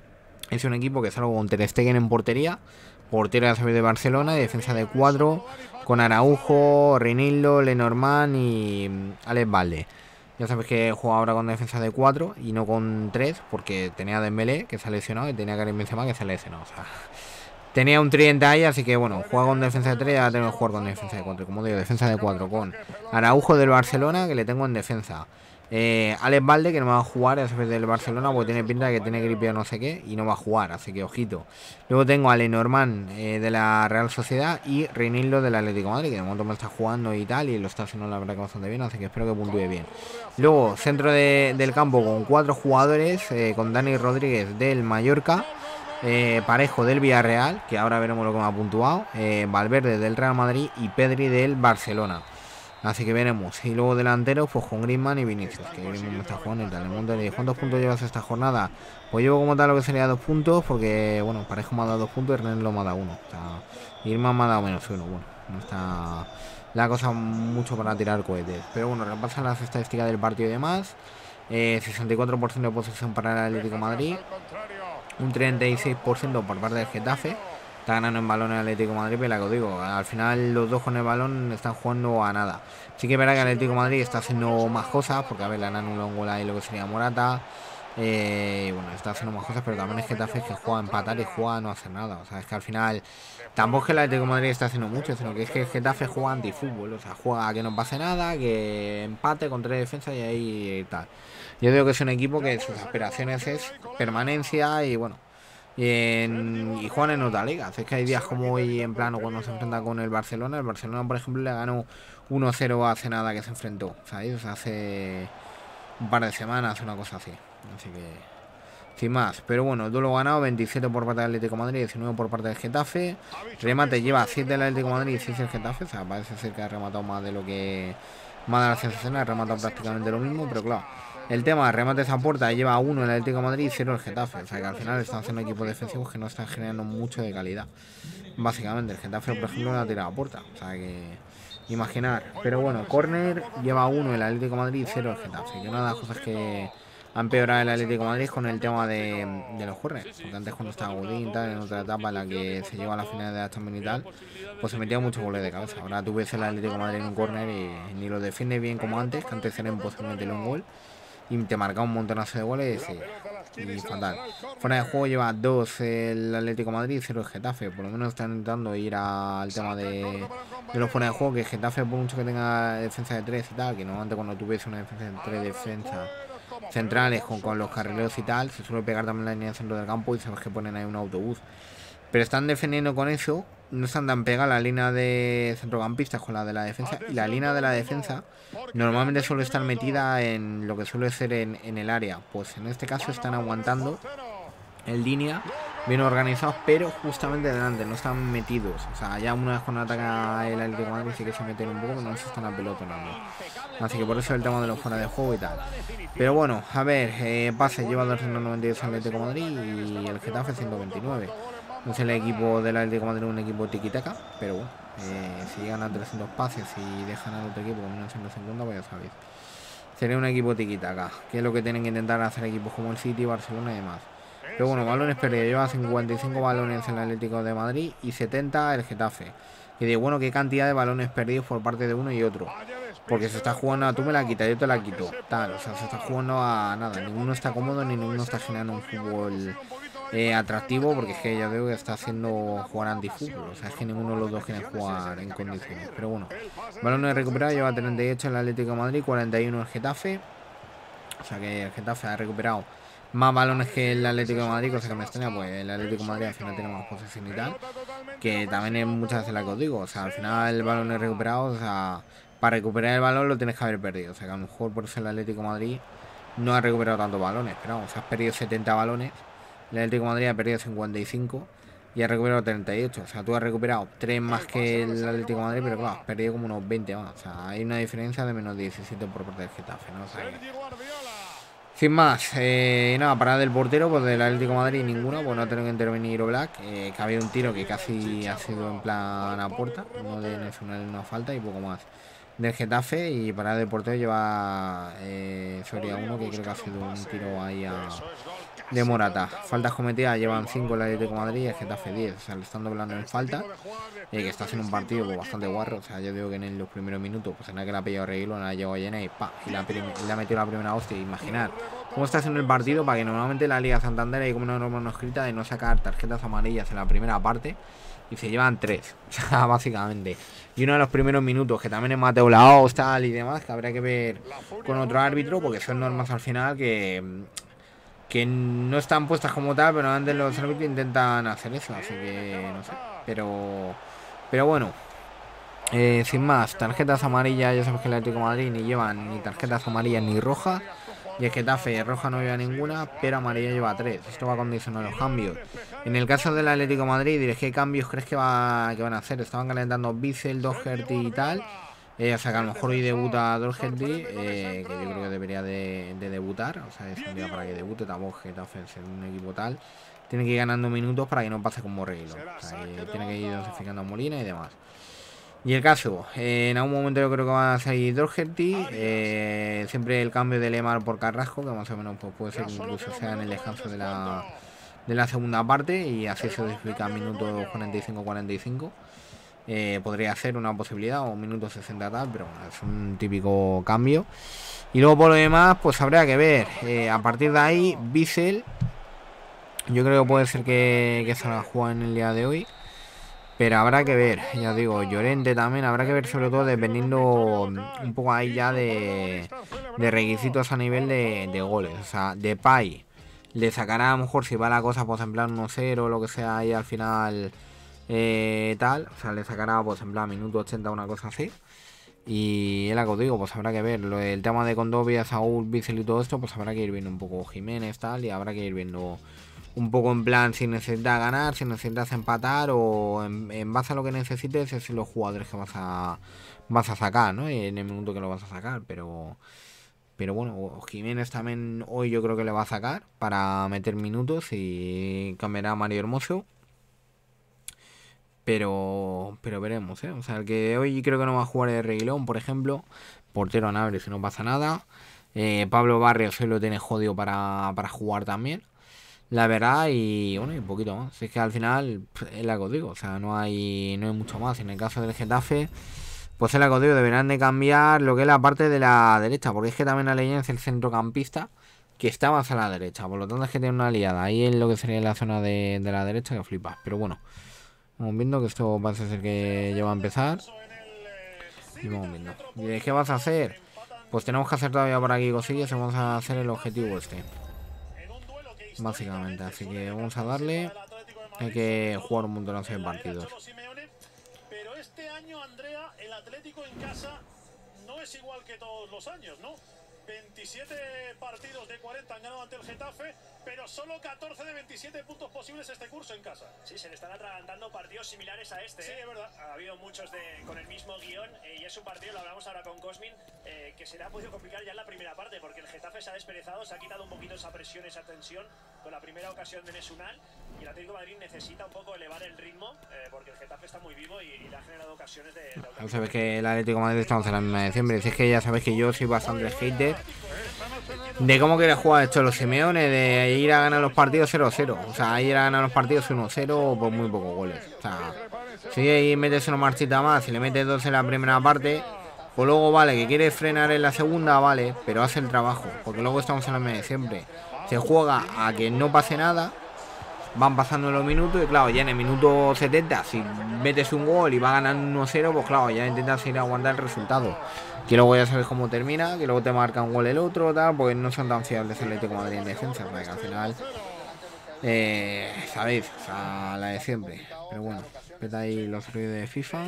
Es un equipo que salgo con Ter Stegen en portería, portero ya sabéis de Barcelona, y defensa de cuatro, con Araujo, Reinildo, Lenormand y Alex Balde. Ya sabes que juega ahora con defensa de cuatro y no con tres, porque tenía a Dembélé, que se ha lesionado, y tenía a Karim Benzema, que se ha lesionado. O sea, tenía un tridente ahí, así que bueno, juega con defensa de tres y ahora tengo que jugar con defensa de cuatro. Como digo, defensa de cuatro con Araujo del Barcelona, que le tengo en defensa. Eh, Alex Balde, que no va a jugar, ya sabes, del Barcelona, porque tiene pinta de que tiene gripe o no sé qué, y no va a jugar, así que ojito. Luego tengo a Lenormand eh, de la Real Sociedad y Reinildo del Atlético de Madrid, que de momento me está jugando y tal, y lo está haciendo la verdad que bastante bien, así que espero que puntúe bien. Luego, centro de, del campo con cuatro jugadores, eh, con Dani Rodríguez del Mallorca, eh, Parejo del Villarreal, que ahora veremos lo que me ha puntuado, eh, Valverde del Real Madrid y Pedri del Barcelona. Así que veremos. Y luego delanteros, pues con Griezmann y Vinicius, que Griezmann me está jugando y tal. ¿Cuántos puntos llevas esta jornada? Pues llevo como tal lo que sería dos puntos, porque, bueno, Parejo me ha dado dos puntos y René lo me ha dado uno. O sea, Griezmann me ha dado menos uno. Bueno, no está la cosa mucho para tirar cohetes. Pero bueno, repasan las estadísticas del partido y demás. Eh, sesenta y cuatro por ciento de posesión para el Atlético de Madrid. Un treinta y seis por ciento por parte del Getafe. Está ganando en balón el Atlético de Madrid, pero la que os digo, al final los dos con el balón están jugando a nada. Sí que es verdad que el Atlético de Madrid está haciendo más cosas, porque a ver, le han anulado un gol ahí lo que sería Morata. Eh, bueno, está haciendo más cosas, pero también es que Getafe es que juega a empatar y juega a no hacer nada. O sea, es que al final tampoco es que el Atlético de Madrid está haciendo mucho, sino que es que el Getafe juega antifútbol. O sea, juega a que no pase nada, que empate con tres defensas y ahí y tal. Yo digo que es un equipo que sus aspiraciones es permanencia y bueno. Y, en, y juegan en otra liga. Es que hay días como hoy en plano cuando se enfrenta con el Barcelona. El Barcelona, por ejemplo, le ganó uno cero hace nada que se enfrentó, ¿sabéis? O sea, hace un par de semanas, una cosa así. Así que, sin más. Pero bueno, el duelo ganado, veintisiete por parte del Atlético de Madrid, diecinueve por parte del Getafe. Remate lleva siete del Atlético de Madrid y seis del Getafe. O sea, parece ser que ha rematado más de lo que... Más de la sensación, ha rematado prácticamente lo mismo, pero claro. El tema de remates a puerta lleva uno el Atlético de Madrid y cero el Getafe. O sea que al final están haciendo equipos defensivos que no están generando mucho de calidad. Básicamente, el Getafe, por ejemplo, no ha tirado a puerta. O sea que imaginar. Pero bueno, córner lleva uno el Atlético de Madrid y cero el Getafe. Que una de las cosas que ha empeorado el Atlético de Madrid con el tema de, de los corners. Porque antes cuando estaba Godín y tal, en otra etapa en la que se llegó a la final de la Champions y tal, pues se metía muchos goles de cabeza. Ahora tú ves el Atlético de Madrid en un córner y ni lo defiende bien como antes, que antes era imposible meterle un gol. Y te marca un montonazo de goles y, y fatal. Fuera de juego lleva dos el Atlético de Madrid y cero el Getafe. Por lo menos están intentando ir al tema de, de los fuera de juego. Que el Getafe, por mucho que tenga defensa de tres y tal, que normalmente cuando tú ves una defensa de tres defensas centrales con, con los carrileros y tal, se suele pegar también la línea de centro del campo y sabes que ponen ahí un autobús. Pero están defendiendo con eso, no están tan pegadas la línea de centrocampistas con la de la defensa. Y la línea de la defensa normalmente suele estar metida en lo que suele ser en, en el área. Pues en este caso están aguantando en línea, bien organizados, pero justamente delante, no están metidos. O sea, ya una vez cuando ataca el Atlético de Madrid sí que se meten un poco, pero no se están apelotonando. Así que por eso el tema de los fuera de juego y tal. Pero bueno, a ver, eh, pase lleva doscientos noventa y dos al Atlético de Madrid y el Getafe ciento veintinueve. No es el equipo del Atlético de Madrid un equipo tiquitaca, pero bueno, eh, si llegan a trescientos pases y dejan al otro equipo con menos ciento cincuenta, pues ya sabéis. Sería un equipo tiquitaca, que es lo que tienen que intentar hacer equipos como el City, Barcelona y demás. Pero bueno, balones perdidos, lleva cincuenta y cinco balones el Atlético de Madrid y setenta el Getafe. Y digo, bueno, qué cantidad de balones perdidos por parte de uno y otro. Porque se está jugando a tú me la quitas, yo te la quito. Tal, o sea, se está jugando a nada. Ninguno está cómodo, ni ninguno está generando un fútbol eh, atractivo. Porque es que ya veo que está haciendo jugar antifútbol. O sea, es que ninguno de los dos quiere jugar en condiciones. Pero bueno, balones recuperados, lleva treinta y ocho el Atlético de Madrid, cuarenta y uno el Getafe. O sea que el Getafe ha recuperado más balones que el Atlético de Madrid, cosa que me extraña, pues el Atlético de Madrid al final tiene más posesión y tal. Que también es muchas veces la que os digo. O sea, al final el balón es recuperado. O sea, para recuperar el balón lo tienes que haber perdido. O sea, que a lo mejor por eso el Atlético de Madrid no ha recuperado tantos balones. Pero vamos, has perdido setenta balones. El Atlético de Madrid ha perdido cincuenta y cinco y ha recuperado treinta y ocho. O sea, tú has recuperado tres más que el Atlético de Madrid, pero claro, has perdido como unos veinte más. O sea, hay una diferencia de menos diecisiete por parte del Getafe, ¿no? O sea, que... sin más, eh, nada, parada del portero, pues del Atlético de Madrid ninguna, pues no ha tenido que intervenir Oblak, eh, que ha habido un tiro que casi ha sido en plan a puerta, uno de Nacional una falta y poco más del Getafe, y parada del portero lleva eh, Soria uno, que creo que ha sido un tiro ahí a, de Morata. Faltas cometidas llevan cinco el Atlético de Madrid y el Getafe diez, o sea, le están doblando en falta, eh, que está haciendo un partido pues, bastante guarro. O sea, yo digo que en los primeros minutos, pues en la que la ha pillado Reguilón, la ha llegado llena y pa, y la le ha metido la primera hostia. Imaginar cómo está haciendo el partido para que normalmente la Liga Santander hay como una norma no escrita de no sacar tarjetas amarillas en la primera parte y se llevan tres, o sea, básicamente. Y uno de los primeros minutos, que también es Mateo Laos, tal y demás, que habría que ver con otro árbitro, porque son normas al final que, que no están puestas como tal, pero antes los árbitros intentan hacer eso, así que no sé. Pero, pero bueno, eh, sin más, tarjetas amarillas, ya sabes que el Atlético de Madrid ni llevan ni tarjetas amarillas ni rojas. Y el Getafe roja no lleva ninguna, pero amarilla lleva tres. Esto va a condicionar los cambios. En el caso del Atlético de Madrid, diré qué cambios crees que, va, que van a hacer. Estaban calentando Bissell, Doherty y tal. Eh, o sea que a lo mejor hoy debuta Doherty, eh, que yo creo que debería de, de debutar. O sea, es un día para que debute. Tampoco Getafe es un equipo tal. Tiene que ir ganando minutos para que no pase como Reguilón. O sea, que tiene que ir dosificando a Molina y demás. Y el caso, eh, en algún momento yo creo que va a salir Doherty, eh, siempre el cambio de Lemar por Carrasco, que más o menos pues, puede ser que incluso sea en el descanso de la, de la segunda parte, y así se dosifica minutos cuarenta y cinco cuarenta y cinco. Eh, podría ser una posibilidad, o minutos sesenta tal, pero bueno, es un típico cambio. Y luego por lo demás, pues habría que ver, eh, a partir de ahí, Bissell, yo creo que puede ser que, que salga a jugar en el día de hoy. Pero habrá que ver, ya digo, Llorente también, habrá que ver sobre todo dependiendo un poco ahí ya de, de requisitos a nivel de, de goles. O sea, Depay le sacará a lo mejor si va la cosa pues en plan uno cero o lo que sea ahí al final eh, tal. O sea, le sacará pues en plan minuto ochenta una cosa así. Y es lo que os digo, pues habrá que ver. Lo, el tema de Condovia, Saúl, Bissell y todo esto, pues habrá que ir viendo un poco Jiménez tal y habrá que ir viendo... un poco en plan si necesitas ganar, si necesitas empatar o en, en base a lo que necesites es los jugadores que vas a vas a sacar, ¿no? En el minuto que lo vas a sacar, pero pero bueno, Jiménez también hoy yo creo que le va a sacar para meter minutos y cambiará a Mario Hermoso. Pero pero veremos, ¿eh? O sea, el que hoy creo que no va a jugar es Reguilón, por ejemplo, portero a Nabre si no pasa nada. Eh, Pablo Barrios hoy lo tiene jodido para, para jugar también. La verdad, y bueno, y un poquito más. Es que al final es la que os digo, o sea, no hay no hay mucho más. En el caso del Getafe, pues es la que os digo, deberán de cambiar lo que es la parte de la derecha, porque es que también Aleñá es el centrocampista que está más a la derecha, por lo tanto es que tiene una aliada ahí en lo que sería la zona de, de la derecha que flipas. Pero bueno, vamos viendo que esto parece ser que ya va a empezar. Y vamos viendo. ¿Y de qué vas a hacer? Pues tenemos que hacer todavía por aquí cosillas y vamos a hacer el objetivo este. Básicamente, así que vamos a darle. Hay que jugar un montón de partidos. Pero este año, Andrea, el Atlético en casa no es igual que todos los años, ¿no? veintisiete partidos de cuarenta han ganado ante el Getafe, pero solo catorce de veintisiete puntos posibles este curso en casa. Sí, se le están atragantando partidos similares a este. Sí, ¿eh? es verdad. Ha habido muchos de, con el mismo guión eh, y es un partido, lo hablamos ahora con Cosmin, eh, que se le ha podido complicar ya en la primera parte, porque el Getafe se ha desperezado, se ha quitado un poquito esa presión, esa tensión con la primera ocasión de Nesunal, y el Atlético de Madrid necesita un poco elevar el ritmo, eh, porque el Getafe está muy vivo y, y le ha generado ocasiones de... de sabes que el Atlético de Madrid estamos en la misma de siempre. Si es que ya sabes que yo soy bastante hater de cómo quiere jugar esto los Simeone, de ir a ganar los partidos cero cero. O sea, ir a ganar los partidos uno cero por muy pocos goles. O sea, si ahí metes una marchita más y le metes dos en la primera parte, pues luego vale, que quieres frenar en la segunda, vale, pero hace el trabajo. Porque luego estamos en la misma de siempre. Se juega a que no pase nada van pasando los minutos y claro, ya en el minuto setenta, si metes un gol y va ganando uno cero, pues claro, ya intentas ir a aguantar el resultado. Que luego ya sabes cómo termina, que luego te marca un gol el otro, tal, porque no son tan fiables el Atlético de Madrid en defensa, porque al final, eh, sabéis, o sea, la de siempre. Pero bueno, peta ahí los ruidos de FIFA.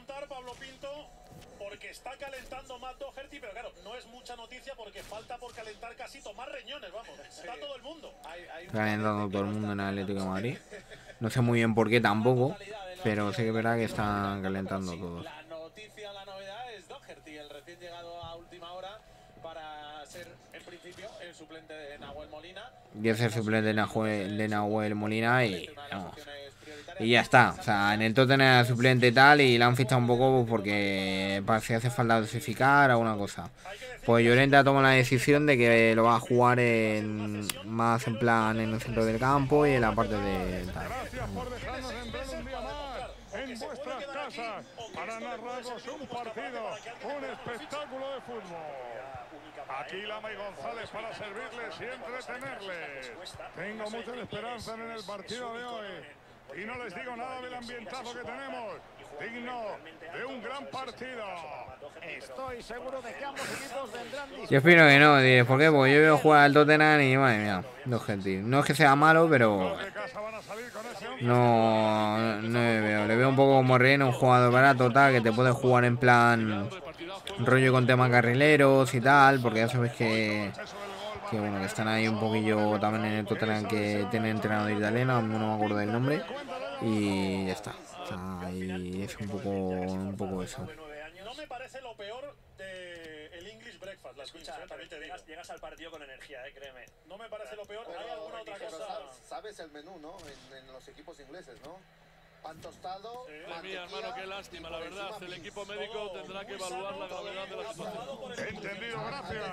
Está calentando Matt Doherty, pero claro, no es mucha noticia porque falta por calentar casi tomar reñones, vamos. Está todo el mundo. Calentando todo el mundo en el Atlético de Madrid. No sé muy bien por qué tampoco, pero sé que es verdad que están calentando todos. La noticia, la novedad es Doherty, el recién llegado a última hora para ser, en principio, el suplente de Nahuel Molina. Y es el suplente de Nahuel, de Nahuel Molina y vamos. Y ya está, o sea, en el Tottenham era suplente y tal, y la han fichado un poco porque si hace falta dosificar o una cosa. Pues Llorente ha tomado la decisión de que lo va a jugar en más en plan en el centro del campo y en la parte de tal. Gracias por dejarnos entrar un día más en vuestras casas para narraros un partido, un espectáculo de fútbol. Aquí Lama y González para servirles y entretenerles. Tengo mucha esperanza en el partido de hoy. Y no les digo nada del ambientazo que tenemos, digno de un gran partido. Estoy seguro de que ambos equipos vendrán. Yo espero que no, tío. ¿Por qué? Porque yo veo jugar al Tottenham y madre mía, no, gente. No es que sea malo, pero no, no le veo. Le veo un poco como relleno, un jugador barato, tal, que te puede jugar en plan rollo con temas carrileros y tal, porque ya sabes que... que bueno, que están ahí un poquillo también en el Tottenham, que tiene entrenador italiano, no me acuerdo del nombre, y ya está. O sea, y es un poco, un poco eso. No me parece lo peor del English Breakfast, la escucha, también te digo. Llegas, llegas al partido con energía, eh, créeme. No me parece lo peor. Pero, ¿Hay alguna otra pero cosa? sabes el menú, ¿no? En, en los equipos ingleses, ¿no? Pan tostado, Madre mía, hermano, qué lástima, la verdad. El equipo médico tendrá que evaluar la gravedad de la situación. Entendido, gracias.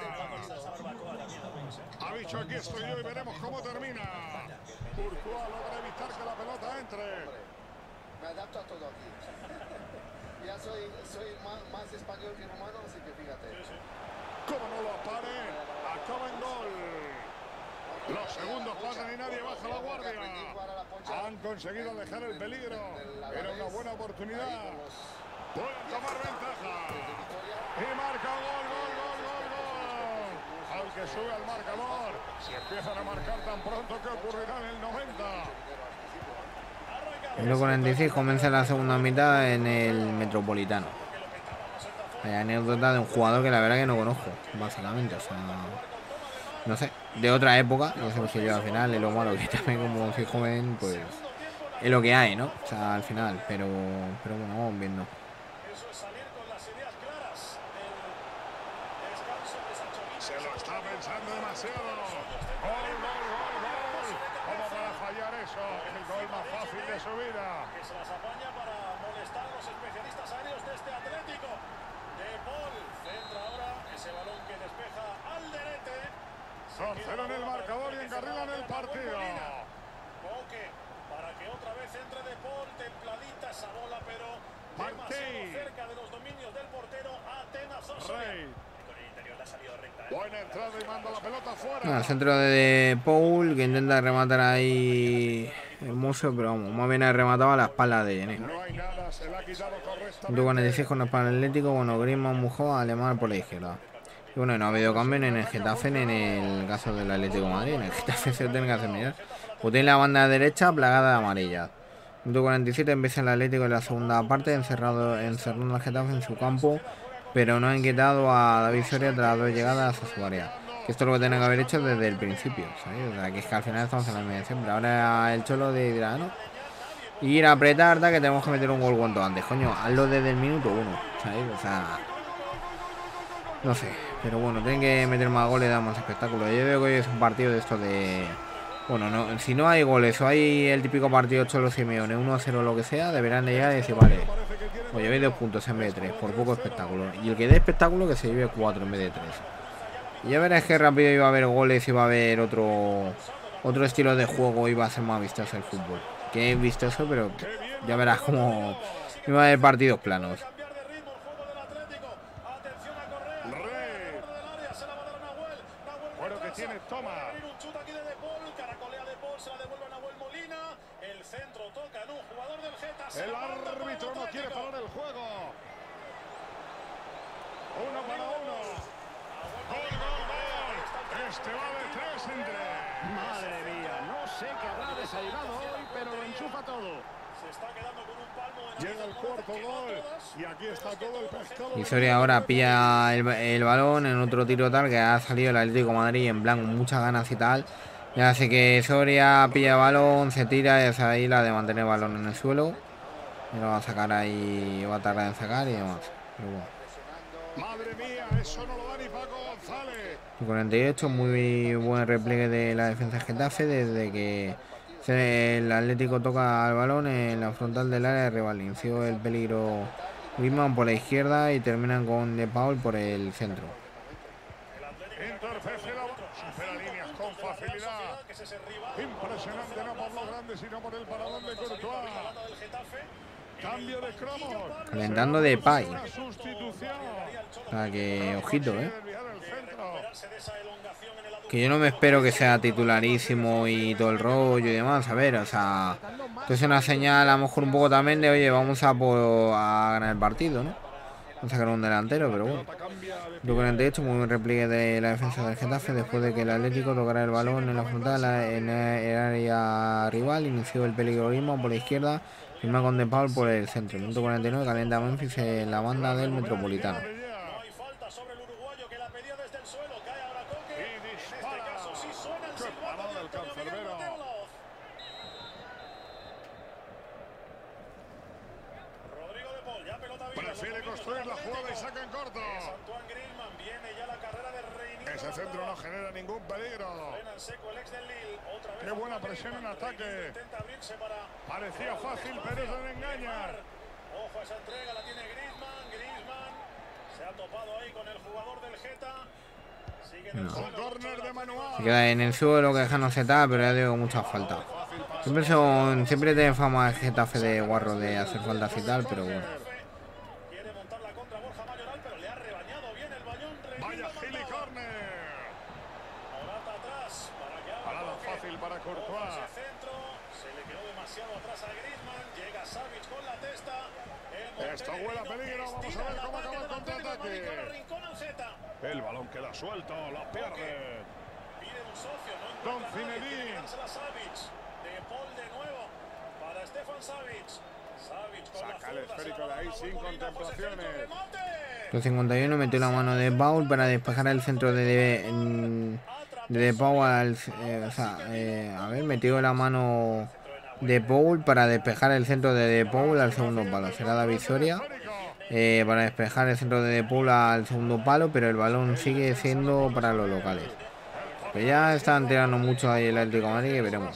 Ha dicho aquí estoy yo y veremos cómo termina. Courtois logra evitar que la pelota entre. Me adapto a todo aquí. Ya soy, soy más, más español que romano, así que fíjate. Como no lo pare, acaba en gol. Los segundos pasan y nadie baja la guardia. Han conseguido alejar el peligro. Era una buena oportunidad. Pueden tomar ventaja. Y marca gol, gol, gol, gol, gol. Al que sube al marcador. Si empiezan a marcar tan pronto, ¿qué ocurrirá en el noventa? En el cuarenta y seis comienza la segunda mitad en el Metropolitano. Hay anécdota de un jugador que la verdad que no conozco, básicamente, o sea, no sé, de otra época, no sé si yo al final, es lo malo que también como soy joven, pues es lo que hay, ¿no? O sea, al final, pero, pero bueno, vamos viendo. Se lo está pensando demasiado. Gol, gol, gol, gol. ¿Cómo para fallar eso? El gol más fácil de su vida. Que se las apaña para molestar a los especialistas aéreos de este Atlético. De Paul centra ahora ese balón que despeja Alderete. dos cero en el marcador y encarrilan el partido. Coque para que otra vez entre De Paul, templadita esa bola, pero demasiado cerca de los dominios del portero Atenas Rey. Buena entrada y manda la pelota fuera. Ah, centro de, de Paul, que intenta rematar ahí hermoso, pero vamos, más bien ha rematado a la espalda de Yené. No hay nada, se la ha quitado correctamente. Junto con el dieciséis con el Atlético, bueno, Griezmann mujó a Alemán por la izquierda. Y bueno, no ha habido cambio en el Getafe, en el caso del Atlético de Madrid. En el Getafe se lo tiene que hacer mirar. Pues tiene la banda derecha plagada de amarilla. Junto cuarenta y siete empieza el Atlético en la segunda parte, encerrado, encerrando al Getafe en su campo, pero no ha inquietado a David Soria tras las dos llegadas a su área. Que esto es lo que tienen que haber hecho desde el principio, ¿sabes? O sea, que es que al final estamos en la media siempre. Ahora el Cholo de dirá, ¿no? Ir a apretar, que tenemos que meter un gol cuanto antes. Coño, hazlo desde el minuto uno, ¿sabes? O sea, no sé. Pero bueno, tienen que meter más goles y dar más espectáculo. Yo veo que hoy es un partido de esto de... Bueno, no, si no hay goles o hay el típico partido Cholo Simeone, uno a cero o lo que sea, deberán de llegar y decir, vale, pues llevéis dos puntos en vez de tres, por poco espectáculo. Y el que dé espectáculo que se lleve cuatro en vez de tres. Y ya verás que rápido iba a haber goles, iba a haber otro otro estilo de juego, iba a ser más vistoso el fútbol. Que es vistoso, pero ya verás como iba a haber partidos planos. Bueno, que tiene, toma. El árbitro no quiere parar el juego. Uno para uno. Gol, gol, gol. Este va de tres en tres. Madre mía, no sé qué habrá desayunado hoy, pero lo enchufa todo. Se está quedando con un palmo en Llega el cuarto gol y aquí está todo el pescado. Y Soria ahora pilla el, el balón en otro tiro tal que ha salido el Atlético de Madrid en plan con muchas ganas y tal. Y hace que Soria pilla el balón, se tira y es ahí la de mantener el balón en el suelo. Y lo va a sacar ahí, va a tardar en sacar y demás. Pero bueno. Madre mía, eso no lo da ni Paco González. cuarenta y ocho, muy buen repliegue de la defensa de Getafe desde que el Atlético toca el balón en la frontal del área de rival. Inició el peligro Griezmann por la izquierda y terminan con De Paul por el centro. Intercepción, supera líneas con facilidad. Impresionante, no por los grandes, sino por el paradón de Courtois. Cambio de cromos. Calentando de Pay. O sea que, ojito, eh. Que yo no me espero que sea titularísimo y todo el rollo y demás, a ver, o sea, esto es una señal a lo mejor un poco también de, oye, vamos a, por, a ganar el partido, ¿no? Vamos a sacar un delantero, pero bueno. cuarenta y ocho, muy buen repliegue de la defensa del Getafe después de que el Atlético tocara el balón en la frontal, en el área rival, inició el peligroismo por la izquierda, firma con De Paul por el centro. Minuto cuarenta y nueve, calienta Memphis en la banda del Metropolitano. Prefiere construir la jugada y saca en corto. Ese centro no genera ningún peligro. Qué buena presión en ataque. Parecía fácil, pero se le engaña. Ojo a esa entrega, la tiene Griezmann. Griezmann se ha topado ahí con el jugador del Geta. Sigue en el suelo. Córner de Manuel. Se queda en el suelo, que deja no se tal, pero ya digo mucha falta. Siempre son, siempre tiene fama el Getafe de guarro de hacer faltas y tal, pero bueno. Vaya Gil y córner. Parada fácil para Courtois. Se le quedó demasiado atrás a Griezmann. Llega Savic con la testa. Esto huele a peligro. Vamos a ver cómo acaba el contraataque. El balón queda suelto, lo pierde. Pide un socio, no Don encuentra nadie, Zinedine. tiene que dársela a Savic. De Paul de nuevo para Stefan Savic. Savic con Saca la el zurda, esférico se la de ahí da sin Molina, pase centro, contemplaciones. remate. Los cincuenta y uno metió la mano de Paul para despejar el centro de De, de, de Paul al, eh, o sea, eh, a ver, metió la mano de Paul para despejar el centro de De Paul al segundo palo. Será David Soria eh, para despejar el centro de De Paul al segundo palo, pero el balón sigue siendo para los locales. Pues ya están tirando mucho ahí el Atlético de Madrid, que veremos.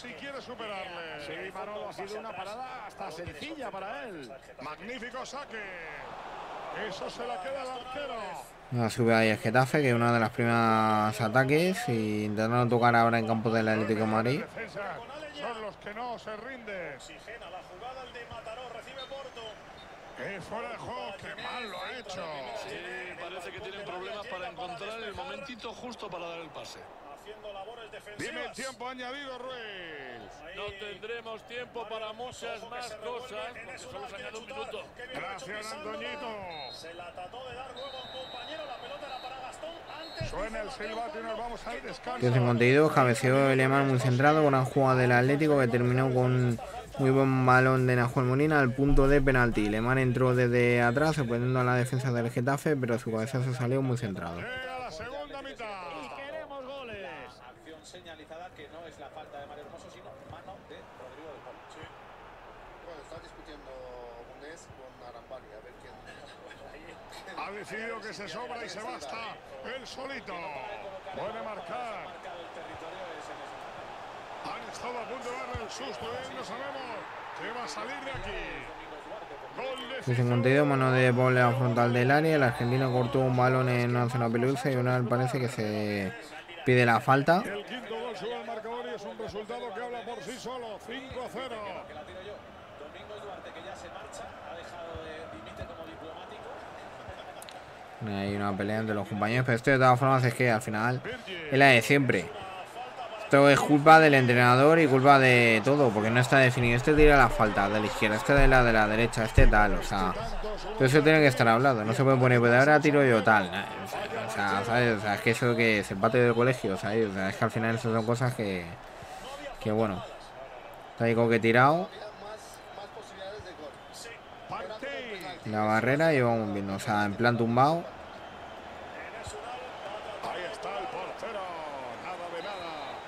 Sí, Manolo, ha sido una parada hasta sencilla para él. Magnífico saque. Eso se la queda al arquero. No, sube ahí el Getafe, que es uno de los primeros ataques, y intentando tocar ahora en campo del Atlético de Madrid. Son los que no se rinden. Oxigena la jugada, el de Mataró recibe Porto. Es fuera de juego, qué mal lo ha hecho. Sí, parece que tienen problemas para encontrar el momentito justo para dar el pase. Haciendo labores defensivas. Dime el tiempo añadido, Ruiz. No tendremos tiempo para muchas más cosas, porque solo se añade un minuto. Gracias, Antoñito. Se la trató de dar luego a un compañero, la pelota era para Gastón. Antes Suena el silbato y nos vamos al descanso. cincuenta y dos, cabeceó el Lemán muy centrado, con una jugada del Atlético que terminó con muy buen balón de Nahuel Molina al punto de penalti. Lemán entró desde atrás, sorprendiendo a la defensa del Getafe, pero su cabezazo salió muy centrado. Llega la segunda mitad. Y queremos goles. Acción señalizada que no es la falta de Mario Hermoso, sino mano de Rodrigo de Paul. Sí. Bueno, está discutiendo Bundes con Arambari, a ver quién. Ha decidido que se sobra y se basta él solito. Puede marcar. Han estado a punto de darle el susto, ¿eh? No sabemos qué va a salir de aquí. Gol de cincuenta y dos, mano de Paul en la frontal del área. El argentino cortó un balón en una zona pelusa y una parece que se pide la falta. El quinto gol sube al marcador y es un resultado que habla por sí solo. cinco a cero. Que la tiro yo. Domingos Duarte, que ya se marcha, ha dejado de dimite como diplomático. Hay una pelea entre los compañeros, pero esto de todas formas es que al final es la de siempre. Esto es culpa del entrenador y culpa de todo, porque no está definido. Este tira la falta de la izquierda, este de la de la derecha, este tal, o sea, todo eso tiene que estar hablado. No se puede poner, pues ahora tiro yo tal. O sea, ¿sabes? O sea, es que eso que es el patio del colegio, ¿sabes? O sea, es que al final eso son cosas que, que bueno, está ahí como que tirado la barrera y vamos viendo, o sea, en plan tumbado. Ahí está el portero, nada de nada.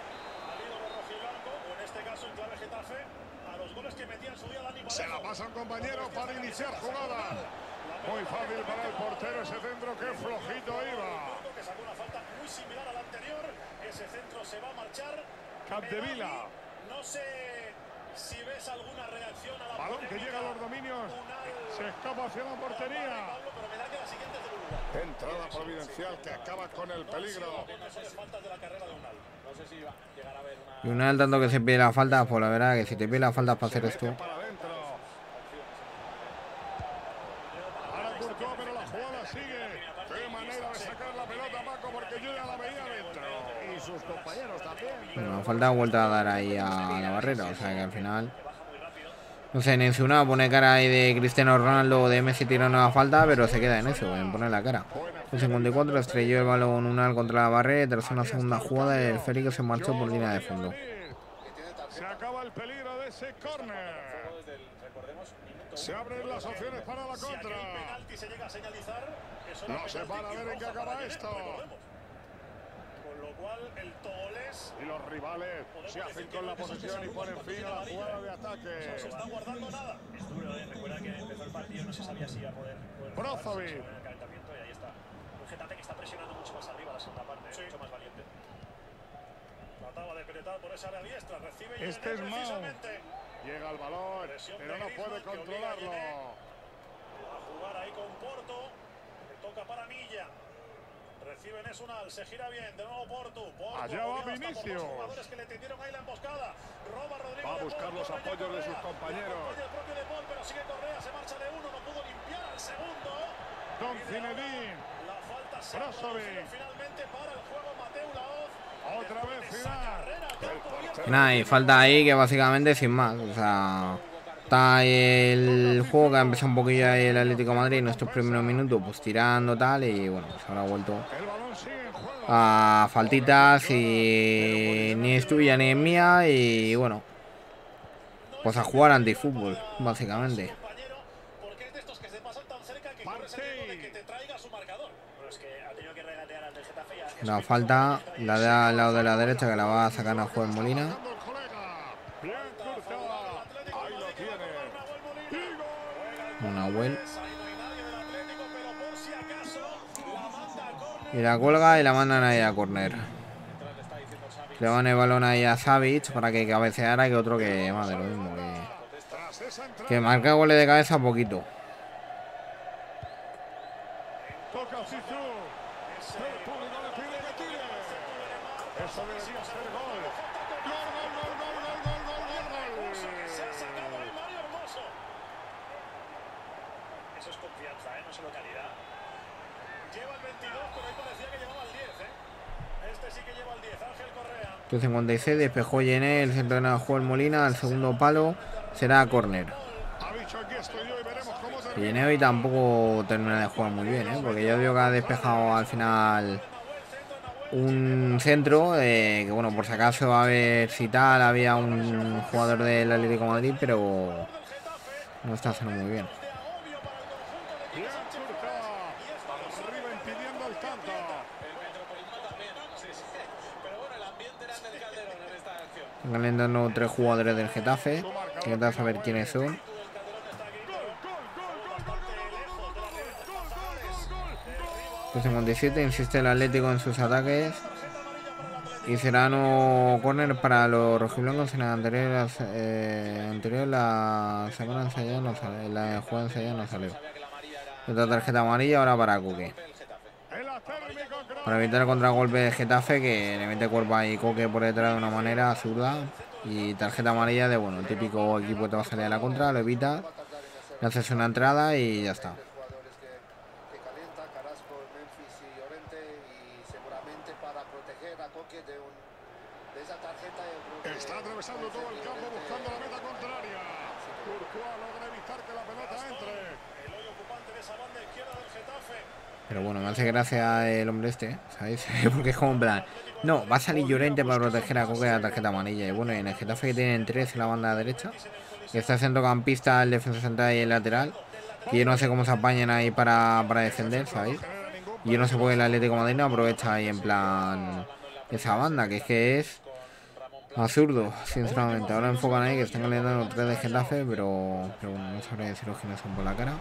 Se la pasa un compañero para iniciar jugada. Muy fácil para el portero ese centro, que flojito iba. Que sacó una falta muy similar a la anterior. Ese centro se va a marchar. Capdevila. No sé si ves alguna reacción a la balón que llega a los dominios. Se escapa hacia la portería. Pero me da que la siguiente es del Uruguay. Entrada providencial que acaba con el peligro. Faltas de la carrera de Unal. No sé si va a llegar a ver una... Y una vez tanto que se pide la falta, pues la verdad que si te pide la falta para hacer esto. Ahora Courtois, pero la jugada sigue. Qué manera de sacar la pelota, Paco, porque yo ya la veía dentro. Y sus compañeros también. Bueno, falta vuelta a dar ahí a la barrera, o sea que al final... No sé, Nenzuna pone cara ahí de Cristiano Ronaldo o de Messi tirando la falta, pero se queda en eso, en poner la cara. En cincuenta y cuatro estrelló el balón Unal contra la barrera, tras una segunda jugada el Félix se marchó por línea de fondo. Se acaba el peligro de ese córner. Se abren las opciones para la contra. No se para ver en qué acaba esto. Con lo cual el togolés y los rivales se hacen con la posesión y ponen fin a la jugada de ataque. No se está guardando nada. Es duro, ¿eh? Recuerda que empezó el partido, no se sabía si iba a poder. Brozovic. El calentamiento y ahí está. Un Getafe que está presionando mucho más arriba la segunda parte, sí. Mucho más valiente. Trataba de penetrar por esa área diestra, recibe y este es Mao. Llega al balón, pero no puede controlarlo. A jugar ahí con Porto. Le toca para Milla. Recibe Nesunal, se gira bien, de nuevo Porto. Porto allá va Vinicius. Que le tendieron ahí la emboscada. Roba Rodrigo va a buscar los apoyos de sus compañeros. El propio de Paul, pero sigue Correa, se marcha de uno, no pudo limpiar al segundo. Don Zinedine. La falta se Brozovic. finalmente para el juego Mateu Laoz. Otra vez final. Nada, y falta ahí que básicamente sin más, o sea... Está el juego que ha empezado un poquillo ahí el Atlético de Madrid en estos primeros minutos, pues tirando tal, y bueno, pues ahora ha vuelto a faltitas y ni es tuya ni es mía, y bueno, pues a jugar antifútbol, básicamente. La falta, la de al lado de la derecha que la va a sacar a jugar Molina. Una vuelta y la cuelga y la mandan ahí a córner. Le van el balón ahí a Savic para que cabeceara, que otro que más de lo mismo, que, que marca goles de cabeza poquito. cincuenta y seis, despejó Yené, el centro de la juego el Molina, al segundo palo será córner. Yené hoy tampoco termina de jugar muy bien, ¿eh? Porque yo veo que ha despejado al final un centro, eh, que bueno, por si acaso a ver si tal, había un jugador del Atlético de Madrid, pero no está haciendo muy bien. Están calentando tres jugadores del Getafe. Intenta saber quiénes son. cincuenta y siete, insiste el Atlético en sus ataques. Y será no córner para los rojiblancos. En la anterior, eh, anterior la semana ensayada no sale, la jugada ensayada no salió. Otra tarjeta amarilla ahora para Coque. Para evitar el contragolpe de Getafe, que le mete cuerpo ahí Coque por detrás de una manera absurda. Y tarjeta amarilla de, bueno, el típico equipo que te va a salir a la contra, lo evita. Le haces una entrada y ya está. Pero bueno, me hace gracia el hombre este, ¿sabéis? Porque es como en plan... No, va a salir Llorente para proteger a Coque de la tarjeta amarilla. Y bueno, en el Getafe que tienen tres en la banda derecha. Que está el centrocampista, el defensa central y el lateral. Que yo no sé cómo se apañan ahí para, para defender, ¿sabéis? Y yo no sé por qué el Atlético de Madrid no aprovecha ahí en plan... Esa banda, que es que es... absurdo, sinceramente. Ahora enfocan ahí que están calentando los tres de Getafe, pero... Pero bueno, no sabré deciros quiénes son por la cara.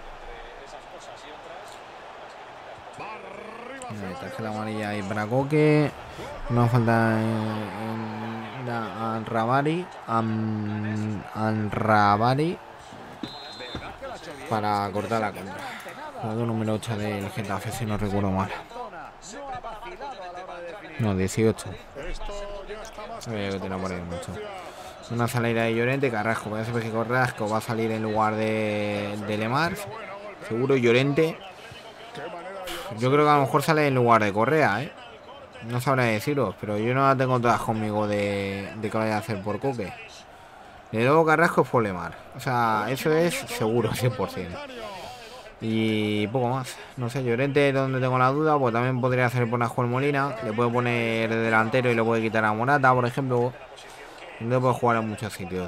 Ahí, tarjeta amarilla ahí para Coque. No falta en, en, Anrabari An, Anrabari para cortar la contra. Jugador número ocho del Getafe, si no recuerdo mal. No, dieciocho. Sabía que tenía por ahí mucho. Una salida de Llorente, Carrasco. Parece que Carrasco va a salir en lugar de, de Lemar. Seguro Llorente. Yo creo que a lo mejor sale en lugar de Correa, ¿eh? No sabré deciros, pero yo no la tengo todas conmigo de, de que vaya a hacer por Coque. De nuevo Carrasco fue Lemar. O sea, eso es seguro, cien por cien. Y poco más. No sé, Llorente donde tengo la duda, pues también podría hacer por Nahuel Molina. Le puede poner de delantero y le puede quitar a Morata, por ejemplo. No puede jugar en muchos sitios.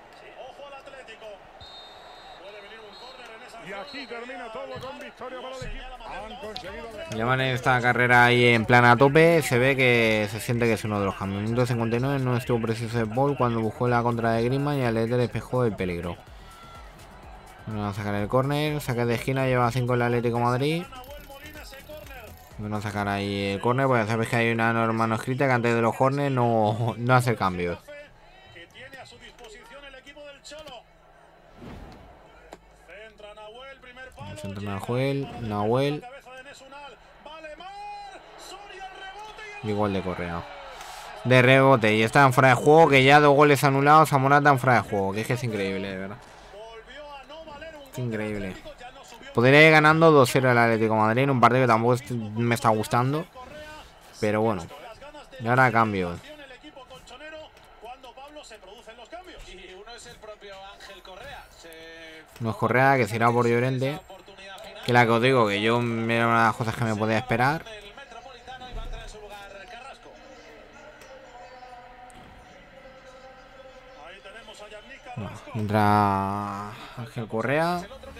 Y aquí termina todo con victoria para el equipo. Han conseguido dejar... Llevan esta carrera ahí en plan a tope. Se ve que se siente que es uno de los cambios. Minuto cincuenta y nueve no estuvo preciso el ball cuando buscó la contra de Griezmann y Atleti despejó el peligro. Vamos a sacar el córner. Saque de esquina, lleva cinco el Atlético de Madrid. Vamos a sacar ahí el córner, porque ya sabéis que hay una norma no escrita que antes de los corners no, no hace cambios. Centra Nahuel, Nahuel. Y gol de Correa. De rebote. Y está en fuera de juego. Que ya dos goles anulados a Morata en fuera de juego. Que es que es increíble, de verdad. Es increíble. Podría ir ganando dos cero el Atlético de Madrid en un partido que tampoco me está gustando. Pero bueno. Y ahora cambio. No es Correa, que se irá por Llorente. Que la que os digo, que yo era una de las cosas que me podía esperar. No, entra Ángel Correa.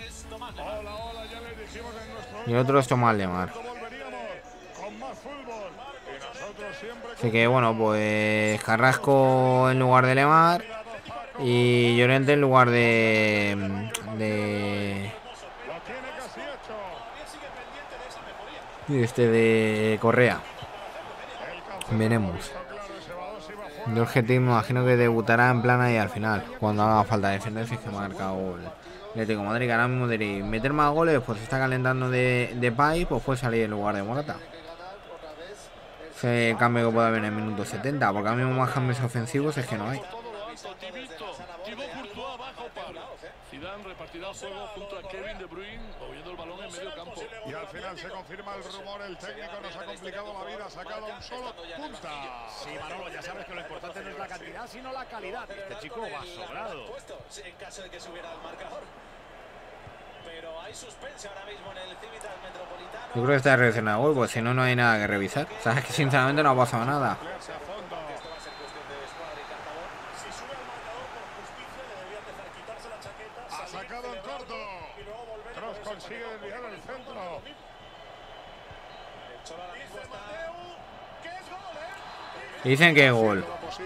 Y el otro es Tomás Lemar. Así que bueno, pues Carrasco en lugar de Lemar. Y Llorente en lugar de... De... Este de Correa. Veremos. Yo el G T me imagino que debutará en plana y al final, cuando haga falta defender, si es que marca el Atlético de Madrid, que ahora mismo de meter más goles, pues se está calentando de, de Pai, pues puede salir en lugar de Morata. Ese cambio que puede haber en el minuto setenta, porque ahora mismo más cambios ofensivos es que no hay. Zidane repartirá juego junto a Kevin De Bruyne, moviendo el balón en medio campo. Y al final se confirma el rumor, el técnico nos ha complicado la vida, ha sacado un solo punta. Sí, Manolo, ya sabes que lo importante no es la cantidad, sino la calidad. Este chico va sobrado. En caso de que subiera el marcador. Pero hay suspense ahora mismo en el Civitas Metropolitano. Yo creo que está reaccionado gol, pues si no, no hay nada que revisar. O sea, es que sinceramente no ha pasado nada. Ha sacado en corto. Kroos consigue desviar el centro. Dicen que es gol.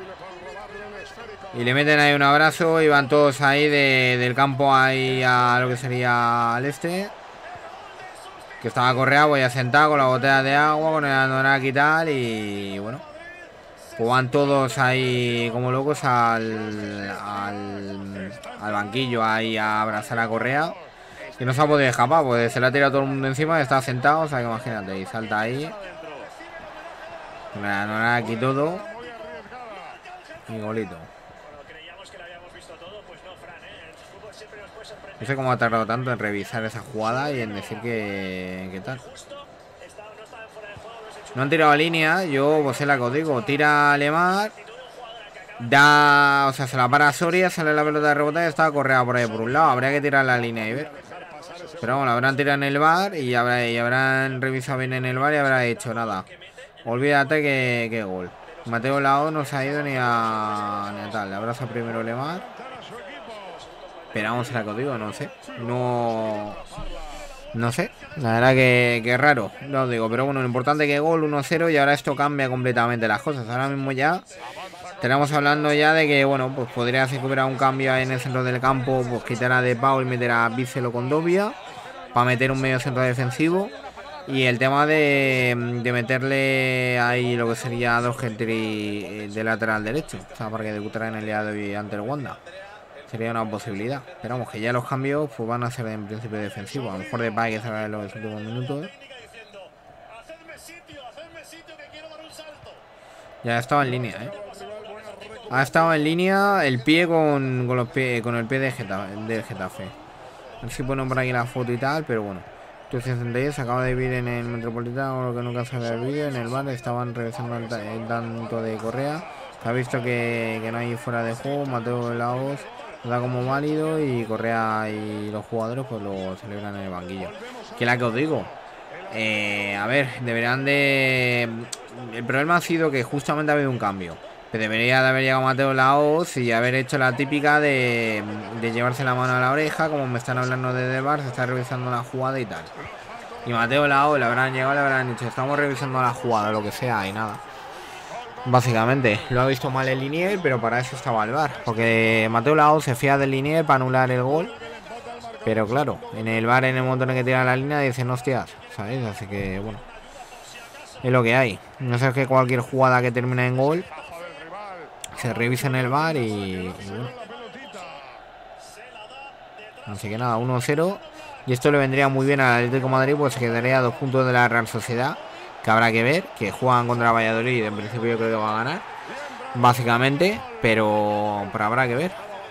Y le meten ahí un abrazo y van todos ahí de, del campo ahí a lo que sería al este. Que estaba Correa, pues ya sentado con la botella de agua, con el andonaki y tal. Y bueno, pues van todos ahí como locos al, al, al banquillo ahí a abrazar a Correa. Que no se ha podido escapar, pues se le ha tirado todo el mundo encima y está sentado. O sea que imagínate, y salta ahí. Con el andonaki y todo. Y golito. No sé cómo ha tardado tanto en revisar esa jugada y en decir que, que tal. No han tirado a línea. Yo, pues es la que os digo. Tira a Lemar. Da, o sea, se la para a Soria. Sale la pelota de rebote y está Correa por ahí por un lado. Habría que tirar la línea y ver. Pero bueno, habrán tirado en el bar y, habrá, y habrán revisado bien en el bar y habrá hecho nada. Olvídate que, que gol. Mateo Laoz no se ha ido ni a, ni a tal. Le abraza primero Lemar. Pero vamos a la que os digo, no sé. No... No sé. La verdad que, que es raro. No os digo. Pero bueno, lo importante es que gol uno cero y ahora esto cambia completamente las cosas. Ahora mismo ya... Tenemos hablando ya de que, bueno, pues podría ser que hubiera un cambio en el centro del campo, pues quitar a De Pau y meter a Vícelo con Dobia para meter un medio centro defensivo. Y el tema de, de meterle ahí lo que sería a dos Gentry de lateral derecho, o sea, para que debutara en el día de hoy ante el Wanda. Sería una posibilidad. Pero vamos, que ya los cambios pues van a ser en principio defensivos. A lo mejor De Pau que salga en los últimos minutos. Ya estaba en línea, eh. Ha estado en línea el pie con, con, los pie, con el pie de Getafe, del Getafe. A ver si ponen por aquí la foto y tal, pero bueno. sesenta y diez se acaba de vivir en el Metropolitano, lo que nunca se había vivido. En el bar estaban revisando el, el tanto de Correa. Se ha visto que, que no hay fuera de juego. Mateo Laoz lo da como válido y Correa y los jugadores pues lo celebran en el banquillo. Que es la que os digo. Eh, a ver, deberán de... El problema ha sido que justamente ha habido un cambio. Que debería de haber llegado Mateo Laoz y haber hecho la típica de, de llevarse la mano a la oreja, como me están hablando desde el bar, se está revisando la jugada y tal. Y Mateo Laoz le habrán llegado, le habrán dicho, estamos revisando la jugada, lo que sea, y nada. Básicamente, lo ha visto mal el Linier, pero para eso estaba el bar. Porque Mateo Laoz se fía del Linier para anular el gol. Pero claro, en el bar, en el momento en el que tira la línea, dicen, hostias, ¿sabéis? Así que, bueno, es lo que hay. No sé, que cualquier jugada que termine en gol se revisa en el bar y, y bueno. Así que nada, uno cero. Y esto le vendría muy bien al Atlético de Madrid, pues se quedaría a dos puntos de la Real Sociedad. Que habrá que ver, que juegan contra Valladolid. En principio yo creo que va a ganar, básicamente. Pero, pero habrá que ver.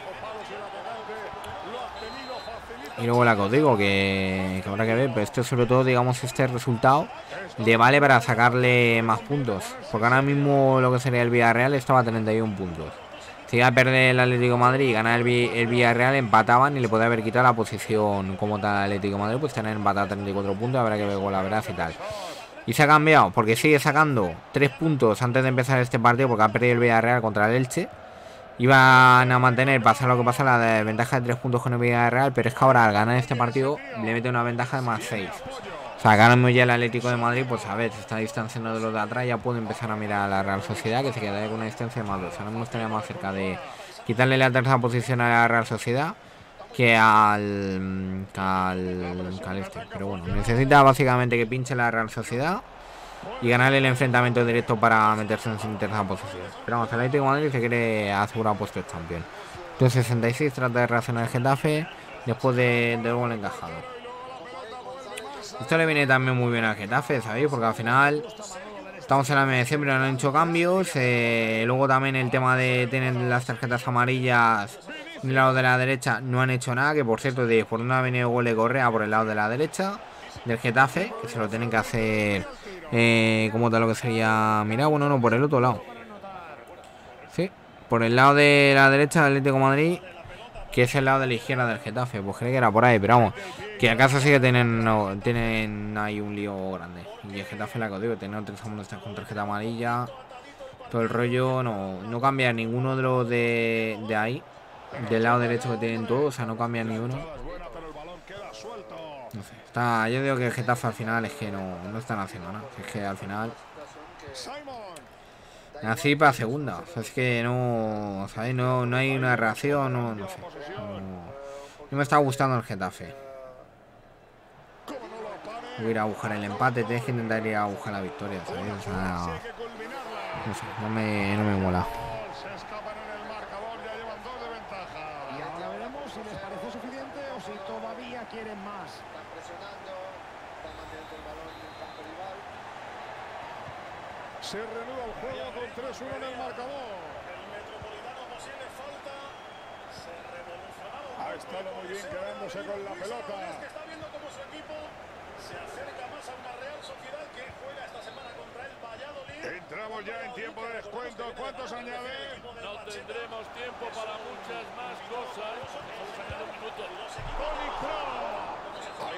Y luego la que os digo, que, que habrá que ver. Pero esto sobre todo, digamos, este resultado le vale para sacarle más puntos. Porque ahora mismo lo que sería el Villarreal estaba a treinta y uno puntos. Si iba a perder el Atlético de Madrid y ganar el, el Villarreal, empataban y le podía haber quitado la posición como tal al Atlético de Madrid, pues tener empatado a treinta y cuatro puntos. Habrá que ver con la verdad y tal. Y se ha cambiado porque sigue sacando tres puntos antes de empezar este partido, porque ha perdido el Villarreal contra el Elche. Iban a mantener, pasar lo que pasa, la ventaja de tres puntos con el Villarreal, pero es que ahora al ganar este partido le mete una ventaja de más seis. O sea, ganando ya el Atlético de Madrid, pues a ver, se está distanciando de los de atrás, ya puede empezar a mirar a la Real Sociedad, que se quedaría con una distancia de más dos. Ahora mismo estaría más cerca de quitarle la tercera posición a la Real Sociedad que al, que al, que al este. Pero bueno, necesita básicamente que pinche la Real Sociedad y ganarle el enfrentamiento directo para meterse en tercera posición. Pero vamos, el Atlético de Madrid se quiere asegurar puesto de campeón. Entonces sesenta y seis trata de reaccionar el Getafe después de, de gol encajado. Esto le viene también muy bien al Getafe, ¿sabéis? Porque al final estamos en la media de diciembre, no han hecho cambios. Eh, luego también el tema de tener las tarjetas amarillas del lado de la derecha, no han hecho nada. Que por cierto, de por una ha venido gol de Correa por el lado de la derecha del Getafe, que se lo tienen que hacer eh, como tal lo que sería. Mira, bueno, no, por el otro lado. Sí, por el lado de la derecha del Atlético de Madrid, que es el lado de la izquierda del Getafe. Pues creí que era por ahí, pero vamos, que acaso sí que tienen, no, tienen ahí un lío grande. Y el Getafe, la que os digo, tener tres segundos con tarjeta amarilla, todo el rollo, no, no cambia ninguno de los de, de ahí, del lado derecho que tienen todos, o sea, no cambia ni uno. No sé, está, yo digo que el Getafe al final es que no, no están haciendo nada. Es que al final así para segunda, o sea, es que no, ¿sabes? No, no hay una reacción, no, no sé. No, no me está gustando el Getafe. Voy a ir a buscar el empate, tienes que intentar ir a buscar la victoria, ¿sabes? O sea, no sé, no me, no me mola. Y ahora veremos si les parece suficiente o si todavía quieren más. Están presionando, están manteniendo el balón en el campo rival. Se reanuda el juego con tres uno en el marcador. El Metropolitano posible falta. Se revolucionaba. Ha estado muy bien quedándose con la pelota. Que está viendo cómo su equipo se acerca más a una Real Sociedad que juega esta semana contra el Valladolid. Entramos ya en tiempo de descuento. ¿Cuántos añade? No tendremos tiempo para muchas más cosas. Vamos a añadir un minuto. Toni Kroos. Ahí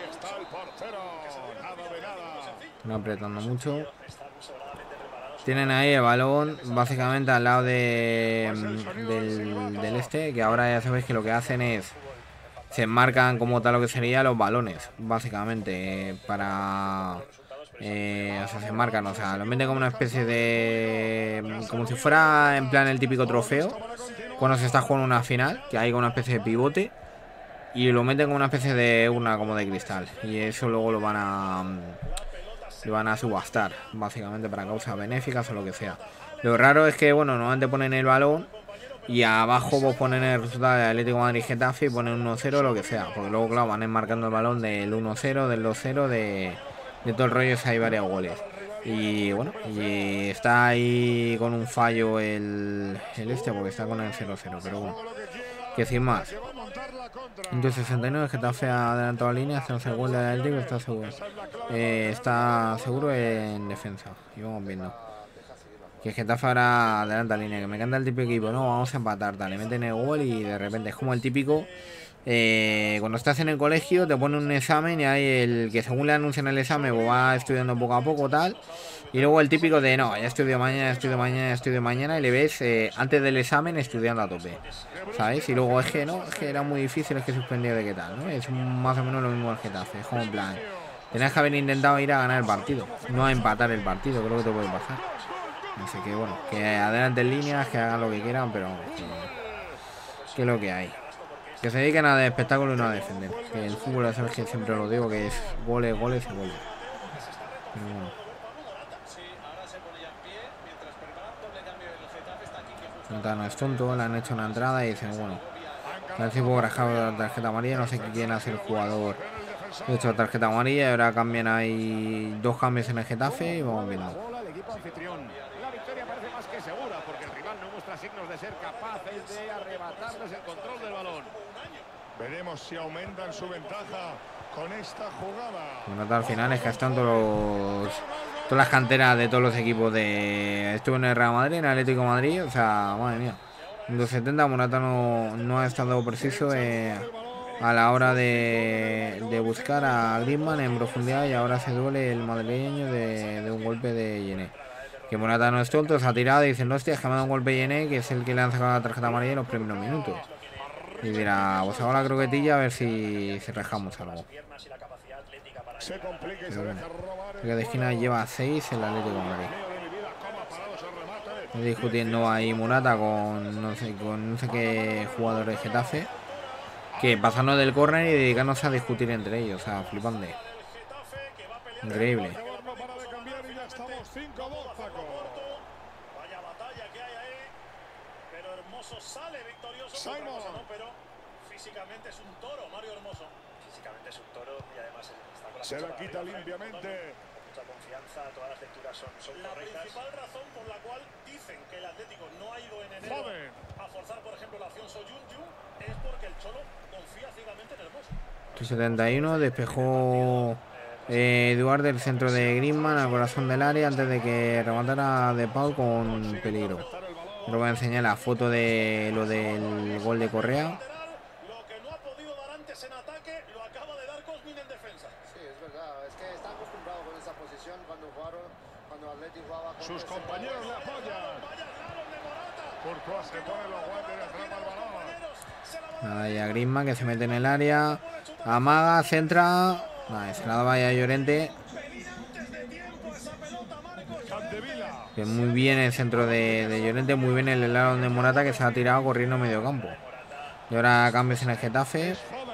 portero. Nada de nada. No apretando mucho. Tienen ahí el balón básicamente al lado de, del, del este, que ahora ya sabéis que lo que hacen es se enmarcan como tal lo que serían los balones, básicamente, eh, para... Eh, o sea, se enmarcan, o sea, lo meten como una especie de... como si fuera en plan el típico trofeo cuando se está jugando una final, que hay como una especie de pivote, y lo meten como una especie de urna como de cristal, y eso luego lo van a... lo van a subastar, básicamente para causas benéficas o lo que sea. Lo raro es que, bueno, normalmente ponen el balón y abajo vos ponen el resultado del Atlético de Madrid Getafe y ponen uno cero o lo que sea, porque luego, claro, van enmarcando el balón del uno cero, del dos cero, de, de todo el rollo, si hay varios goles. Y bueno, y está ahí con un fallo el, el este, porque está con el cero cero, pero bueno, que sin más. Entonces sesenta y nueve, Getafe ha adelantado la línea, hace el gol del Atlético, está seguro. Eh, está seguro en defensa, y vamos viendo. Que Getafe ahora adelanta la línea, que me encanta el típico equipo, no, vamos a empatar, tal, le meten el gol y de repente es como el típico, eh, cuando estás en el colegio te ponen un examen y hay el que según le anuncian el examen pues va estudiando poco a poco, tal, y luego el típico de no, ya estudio mañana, ya estudio mañana, ya estudio mañana, y le ves eh, antes del examen estudiando a tope, ¿sabes? Y luego es que no, es que era muy difícil, es que suspendió de qué tal, ¿no? Es más o menos lo mismo el Getafe, es como en plan, tenías que haber intentado ir a ganar el partido, no a empatar el partido, creo que te puede pasar. Así que bueno, que adelanten líneas, que hagan lo que quieran, pero que, que es lo que hay. Que se dediquen a de espectáculo y no a defender. Que el fútbol, ya sabes que siempre lo digo, que es goles, goles y goles. Pero bueno. Nota no es tonto, le han hecho una entrada y dicen, bueno, a ver si puedo rajar la tarjeta amarilla, no sé quién hace el jugador. He hecho tarjeta amarilla y ahora cambian ahí dos cambios en el Getafe y vamos viendo. La victoria parece más que segura porque el rival no muestra signos de ser capaces de arrebatarles el control del balón. Veremos si aumentan su ventaja con esta jugada. Bueno, al final es que están todos los, todas las canteras de todos los equipos de... Estuvo en el Real Madrid, en el Atlético de Madrid, o sea, madre mía. En los setenta Morata no, no ha estado preciso eh, a la hora de, de buscar a Griezmann en profundidad y ahora se duele el madrileño de, de un golpe de Yené. Que Morata no es tonto, se ha tirado y dicen, hostia, es que me ha dado un golpe Yené, que es el que le han sacado la tarjeta amarilla en los primeros minutos. Y dirá, pues hago la croquetilla a ver si, si rejamos algo. Pero bueno, el de esquina lleva seis el Atlético de Madrid. Estoy discutiendo ahí Morata con no sé, con no sé qué jugador de Getafe, que pasando del córner y dedicándose a discutir entre ellos, o sea, flipante. Increíble. Vaya batalla que hay ahí, pero Hermoso sale victorioso. No, pero físicamente es un toro, Mario Hermoso. Físicamente es un toro y además está con la se la quita limpiamente. Mucha confianza, todas las lecturas son, son la correctas. principal razón por la cual dicen que el Atlético no ha ido en enero Joder. a forzar, por ejemplo, la acción Soyuncu es porque el Cholo confía ciegamente en Hermoso. setenta y uno despejó eh, Eduardo el centro de Griezmann al corazón del área antes de que rematara De Paul con peligro. Pero voy a enseñar la foto de lo del gol de Correa. Lo que no ha podido dar antes en ataque lo acaba de dar Cosmin en defensa. Sí, es verdad, es que está acostumbrado con esa posición cuando jugaron, cuando Atleti jugaba con sus compañeros le apoyan. Courtois se pone los guantes y atrapa el balón. Nada, ya Griezmann que se mete en el área, amaga, centra. Nada, se la daba ya Llorente. Que muy bien el centro de, de Llorente, muy bien el lado de Morata que se ha tirado corriendo medio campo. Y ahora cambios en el Getafe.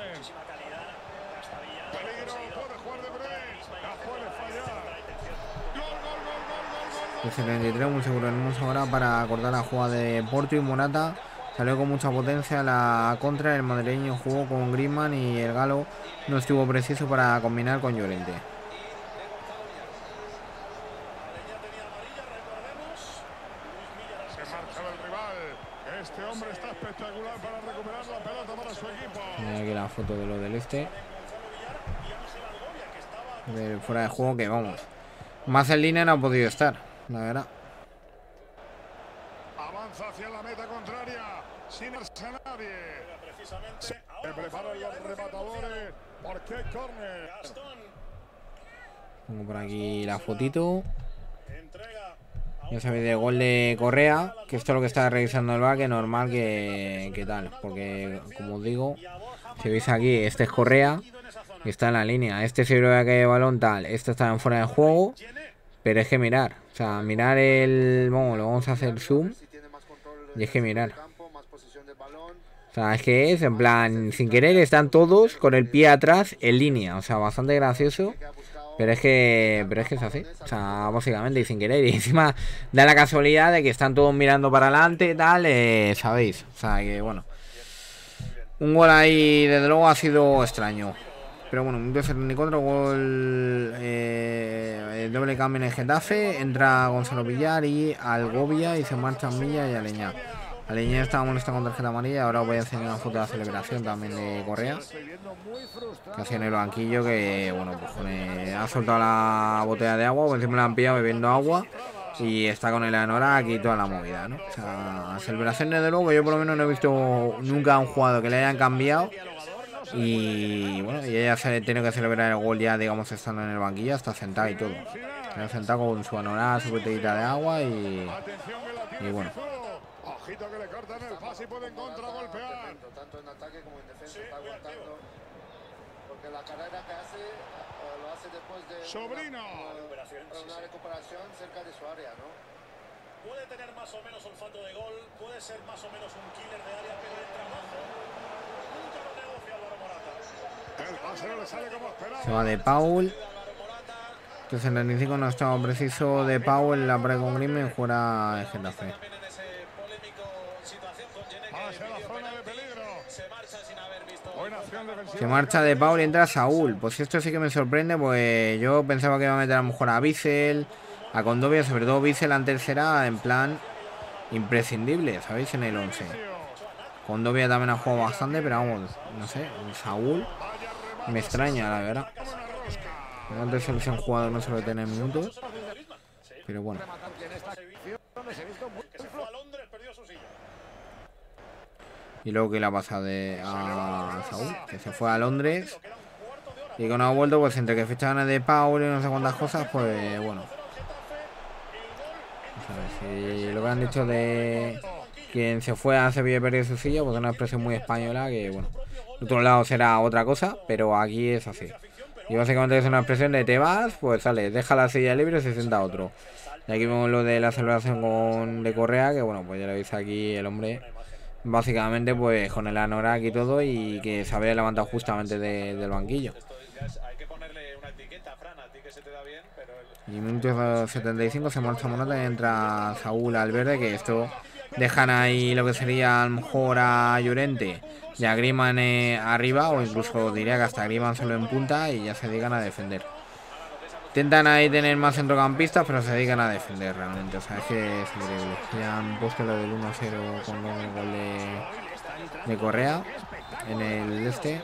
El setenta y tres, muy seguro en un ahora para acordar la jugada de Porto y Morata. Salió con mucha potencia la contra, el madrileño jugó con Griezmann y el galo no estuvo preciso para combinar con Llorente. Se marcha el rival. Este hombre está espectacular para recuperar la pelota para su equipo. Mira aquí la foto de lo del este. De fuera de juego que vamos. Más en línea no ha podido estar, la verdad. Avanza hacia la meta contraria sin darse a nadie. Se preparan los rematadores porque Aquí hay córner. Pongo por aquí la fotito. Ya sabéis del gol de Correa, que esto es lo que está revisando el V A R, que normal que, que tal, porque como os digo, si veis aquí, este es Correa, y está en la línea, este si veo que hay balón tal, este está en fuera de juego, pero es que mirar, o sea, mirar el, bueno, lo vamos a hacer zoom, y es que mirar, o sea, es que es en plan, sin querer están todos con el pie atrás en línea, o sea, bastante gracioso. Pero es que pero es que es así, o sea, básicamente y sin querer. Y encima da la casualidad de que están todos mirando para adelante y tal, eh, ¿sabéis? O sea, que bueno, un gol ahí desde luego ha sido extraño. Pero bueno, minuto setenta y cuatro, gol, eh, el doble cambio en el Getafe. Entra Gonzalo Villar y Algovia y se marchan Milla y Aleñá. Aleñá estaba molesta con tarjeta amarilla. Ahora os voy a enseñar una foto de la celebración también de Correa, que hacía en el banquillo, que bueno, pues con el, ha soltado la botella de agua, por encima la han pillado bebiendo agua y está con el anorak y toda la movida, ¿no? O sea, celebraciones de luego que yo por lo menos no he visto nunca a un jugador que le hayan cambiado. Y bueno, y ella se tiene que celebrar el gol ya, digamos, estando en el banquillo, hasta sentada y todo. Está sentado con su anorak, su botellita de agua y, y bueno. Ojito que le cortan el pase y pueden contragolpear. Tanto en ataque como en defensa está aguantando. Porque la carrera que hace uh, lo hace después de Sobrino. Una, una, una recuperación cerca de su área, ¿no? Puede tener más o menos olfato de gol, puede ser más o menos un killer de área, pero el trabajo nunca lo negocia Álvaro Morata. El pase no le sale como esperaba. Se va de Paul. setenta y cinco no estaba preciso de Paul en la pre con Griezmann, fuera el Getafe. Se marcha de Paul y entra Saúl. Pues esto sí que me sorprende, pues yo pensaba que iba a meter a lo mejor a Bissell, a Condovia, sobre todo Bissell en tercera, en plan imprescindible, ¿sabéis? En el once. Condovia también ha jugado bastante, pero vamos, no sé, Saúl me extraña, la verdad. En la selección jugador no suele tener minutos, pero bueno. Y luego que le ha pasado de, a Saúl, que se fue a Londres y que no ha vuelto, pues entre que fichaban de Paul y no sé cuántas cosas, pues bueno. A ver si lo que han dicho de quien se fue a Sevilla y perdió su silla, pues es una expresión muy española que, bueno, de otro lado será otra cosa, pero aquí es así. Y básicamente es una expresión de te vas, pues sale, deja la silla libre y se sienta otro. Y aquí vemos lo de la celebración con de Correa, que bueno, pues ya lo veis aquí el hombre. Básicamente pues con el anorak y todo, y que se había levantado justamente de, del banquillo. Y minuto setenta y cinco se marcha Morata y entra Saúl al verde, que esto dejan ahí lo que sería a lo mejor a Llorente y a Griezmann eh, arriba, o incluso diría que hasta Griezmann solo en punta, y ya se dedican a defender. Intentan ahí tener más centrocampistas, pero se dedican a defender realmente. O sea, es que es increíble. Ya han puesto lo del uno a cero con el gol de, de Correa en el este.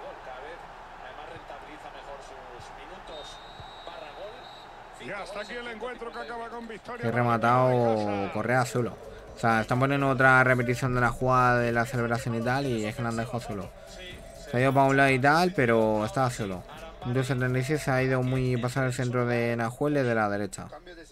He rematado Correa solo. O sea, están poniendo otra repetición de la jugada de la celebración y tal, y es que la han dejado solo. Se ha ido para un lado y tal, pero estaba solo. Entonces el setenta y seis se ha ido muy pasar el centro de Nahuel de la derecha.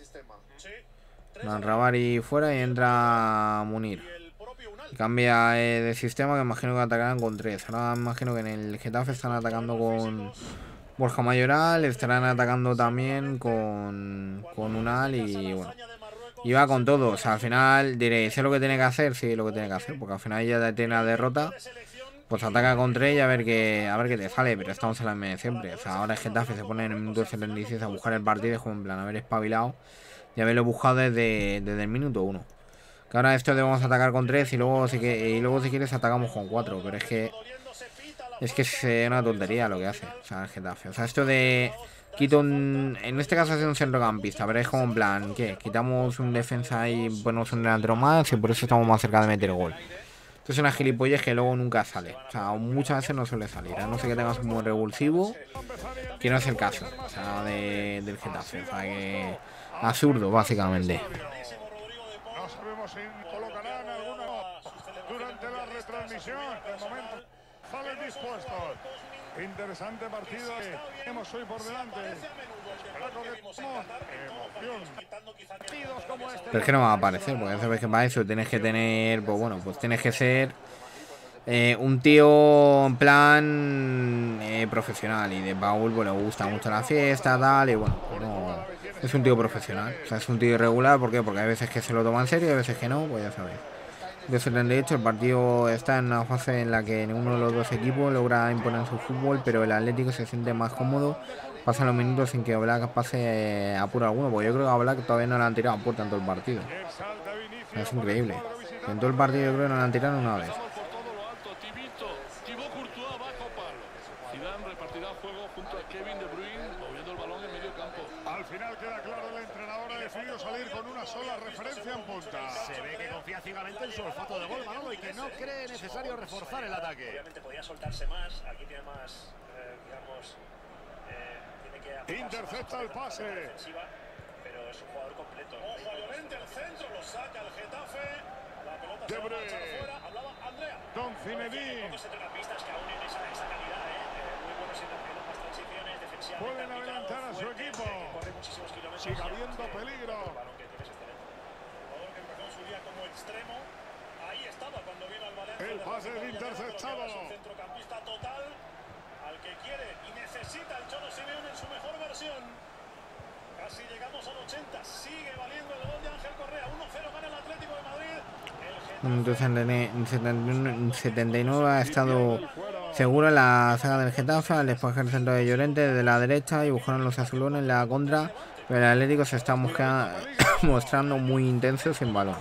Manrabari fuera y entra Munir. Cambia eh, de sistema, que imagino que atacarán con tres. Ahora imagino que en el Getafe están atacando con Borja Mayoral, estarán atacando también con, con Unal y bueno. Y va con todo. O sea, al final diréis, ¿sé lo que tiene que hacer? Sí, lo que tiene que hacer, porque al final ya tiene la derrota. Pues ataca con tres y a ver qué a ver qué te sale, pero estamos en la M de siempre. O sea, ahora el Getafe se pone en el minuto setenta y seis a buscar el partido, como en plan haber espabilado y haberlo buscado desde, desde el minuto uno. Que ahora esto debemos atacar con tres y luego si que, y luego si quieres atacamos con cuatro, pero es que es que es una tontería lo que hace, o sea, el Getafe. O sea, esto de quito un, en este caso ha sido un centrocampista, pero es como en plan, ¿qué? Quitamos un defensa y ponemos un delantero más y por eso estamos más cerca de meter gol. Esto es una gilipollez que luego nunca sale. O sea, muchas veces no suele salir. A no ser que tengas un buen revulsivo, que no es el caso. O sea, de, del Getafe. O sea, que absurdo, básicamente. No sabemos si colocarán alguna durante la retransmisión. De momento salen dispuestos. Interesante partido que tenemos hoy por delante. Pero es que no va a aparecer, porque sabes que para eso tienes que tener, pues bueno, pues tienes que ser eh, un tío en plan eh, profesional. Y de Paul pues le gusta mucho la fiesta, tal, y bueno, pues no, es un tío profesional. O sea, es un tío irregular, ¿por qué? Porque hay veces que se lo toma en serio y hay veces que no, pues ya sabéis. De setenta y ocho, el partido está en una fase en la que ninguno de los dos equipos logra imponer su fútbol, pero el Atlético se siente más cómodo. Pasan los minutos sin que Oblak pase eh, apuro alguno, porque yo creo que a Oblak todavía no le han tirado a puerta en todo el partido. O sea, es increíble. En todo el partido yo creo que no le han tirado una vez. Al final queda claro, el entrenador ha decidido salir con una sola referencia en punta. Se ve que confía ciegamente en su olfato de gol, Manolo, y que no cree necesario reforzar el ataque. Obviamente podía soltarse más, aquí tiene más, eh, digamos, eh, tiene que intercepta el pase. Defensiva, pero es un jugador completo. Ojo a Llorente, el centro, lo saca el Getafe. La pelota se va a echar fuera. Hablaba Andrea. Don Zinedine. Pocos centrocampistas que aún en esa, esa calidad, eh, eh, muy buenos en las transiciones defensivas. Pueden adelantar a su equipo. Corre muchísimos kilómetros. Sigue habiendo peligro. Jugador que empezó en su día como extremo. Ahí estaba cuando vino al Valencia. El pase es interceptado. Es un centrocampista total al que quiere y necesita el Cholo Simeone en su mejor versión. Casi llegamos al ochenta. Sigue valiendo el gol de Ángel Correa. uno cero gana el Atlético de Madrid. Entonces en setenta y nueve ha estado seguro en la saga del Getafe al despejar el centro de Llorente de la derecha y buscaron los azulones en la contra, pero el Atlético se está mostrando muy intenso sin balón.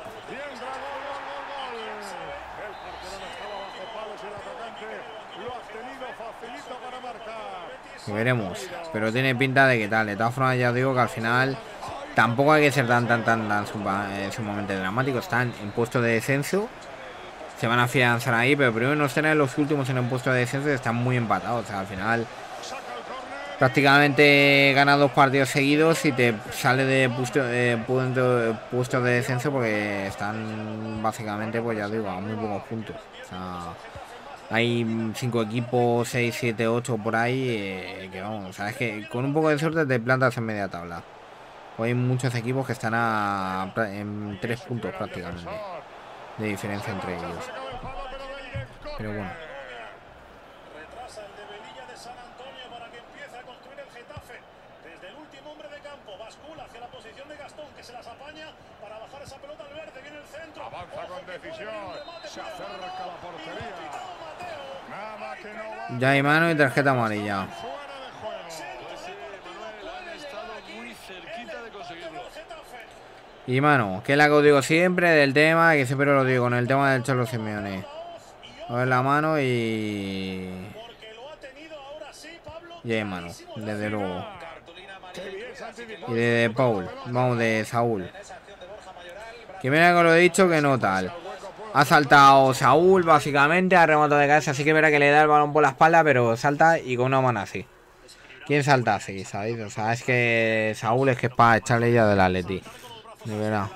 Y veremos, pero tiene pinta de que tal. De todas formas ya os digo que al final tampoco hay que ser tan tan tan tan sumamente dramático. Están en puesto de descenso, se van a afianzar ahí, pero primero no están en los últimos en el puesto de descenso y están muy empatados. O sea, al final prácticamente gana dos partidos seguidos y te sale de puesto de, punto, puesto de descenso porque están básicamente, pues ya digo, a muy pocos puntos. O sea, hay cinco equipos, seis, siete, ocho por ahí, eh, que vamos, o sea, es que con un poco de suerte te plantas en media tabla. O hay muchos equipos que están a, en tres puntos prácticamente de diferencia entre ellos. Pero bueno. Retrasa el de Velilla de San Antonio para que empiece a construir el Getafe. Desde el último hombre de campo, bascula hacia la posición de Gastón, que se las apaña para bajar esa pelota al verde. Viene el centro. Avanza con decisión. Se acerca a la portería. Nada que no va. Ya hay mano y tarjeta amarilla. Y mano, que es la que os digo siempre del tema, que siempre lo digo, con el tema del Cholo Simeone. A ver la mano y... Y hay mano, desde luego. Y de, de Paul, vamos, de Saúl. Que mira que lo he dicho que no tal. Ha saltado Saúl, básicamente, ha rematado de cabeza, así que verá que le da el balón por la espalda, pero salta y con una mano así. ¿Quién salta así, sabéis? O sea, es que Saúl es que es para echarle ya del Atleti. De verdad.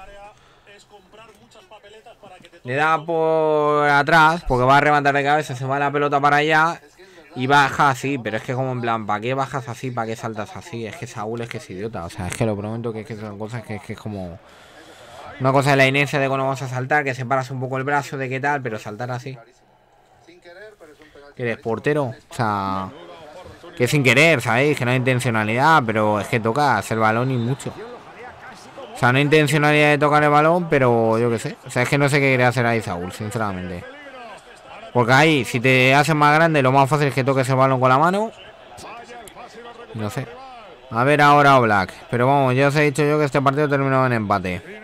Le da por atrás porque va a rematar de cabeza, se va la pelota para allá y baja así, pero es que como en plan, ¿para qué bajas así? ¿Para qué saltas así? Es que Saúl es que es idiota, o sea, es que lo prometo que, es que son cosas que, que es como... Una cosa de la inercia de cuando vamos a saltar, que separas un poco el brazo de qué tal, pero saltar así. ¿Que eres portero? O sea, que sin querer, ¿sabéis? Que no hay intencionalidad, pero es que tocas el balón y mucho. O sea, no hay intencionalidad de tocar el balón, pero yo qué sé. O sea, es que no sé qué quiere hacer ahí Saúl, sinceramente. Porque ahí, si te haces más grande, lo más fácil es que toques el balón con la mano. No sé. A ver ahora Oblak. Pero vamos, ya os he dicho yo que este partido terminó en empate.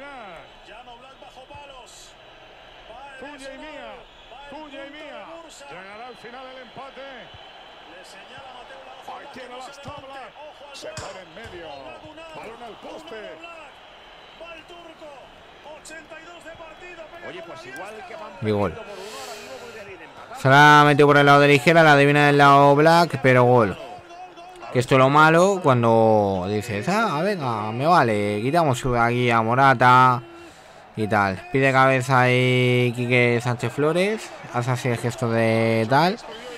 Y gol. Se la ha metido por el lado de la izquierda, la adivina del lado Black, pero gol. Que esto es lo malo cuando dices, ah, venga, me vale, quitamos aquí a Morata y tal. Pide cabeza ahí Quique Sánchez Flores, hace así el gesto de tal.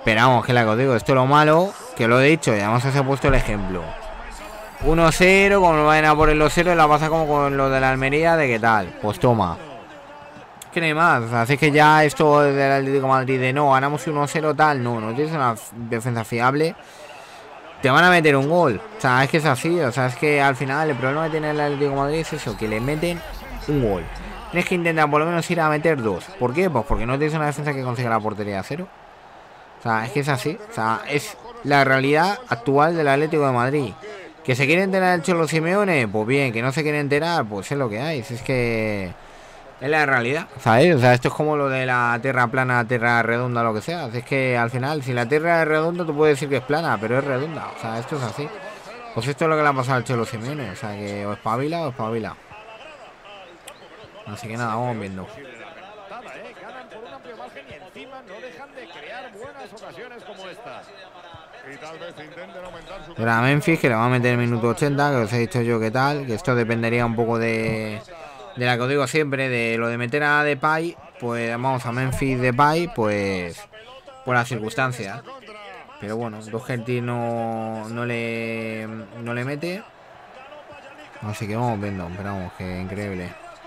Pero vamos, que la que os digo, esto es lo malo, que lo he dicho, y además os he puesto el ejemplo. uno cero, como lo vayan a por el dos cero, y la pasa como con lo de la Almería, de qué tal. Pues toma. Que no hay más, así que ya esto del Atlético de Madrid de no, ganamos uno cero tal, no, no tienes una defensa fiable. Te van a meter un gol, o sea, es que es así, o sea, es que al final el problema que tiene el Atlético de Madrid es eso, que le meten un gol. Tienes que intentar por lo menos ir a meter dos. ¿Por qué? Pues porque no tienes una defensa que consiga la portería a cero. O sea, es que es así, o sea, es la realidad actual del Atlético de Madrid. ¿Que se quiere enterar el Cholo Simeone? Pues bien, que no se quiere enterar, pues es lo que hay, si es que... es la realidad, ¿sabes? O sea, esto es como lo de la tierra plana, tierra redonda, lo que sea. Es que al final, si la tierra es redonda, tú puedes decir que es plana, pero es redonda. O sea, esto es así. Pues esto es lo que le ha pasado al Cholo Simeone. O sea, que o espabila o espabila. Así que nada, vamos viendo. Ganan por un amplio margen y encima no dejan de crear buenas ocasiones como esta. Y tal vez intenten aumentar su... Era Memphis, que le va a meter el minuto ochenta, que os he dicho yo que tal. Que esto dependería un poco de... de la que os digo siempre, de lo de meter a Depay, pues vamos a Memphis Depay, pues por las circunstancias. Pero bueno, Doherty no, no le no le mete. Así que vamos viendo, pero vamos, que increíble.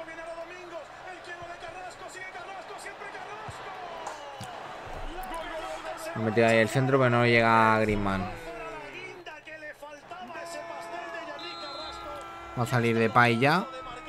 Ha metido ahí el centro, pero no llega a Griezmann. Va a salir Depay ya.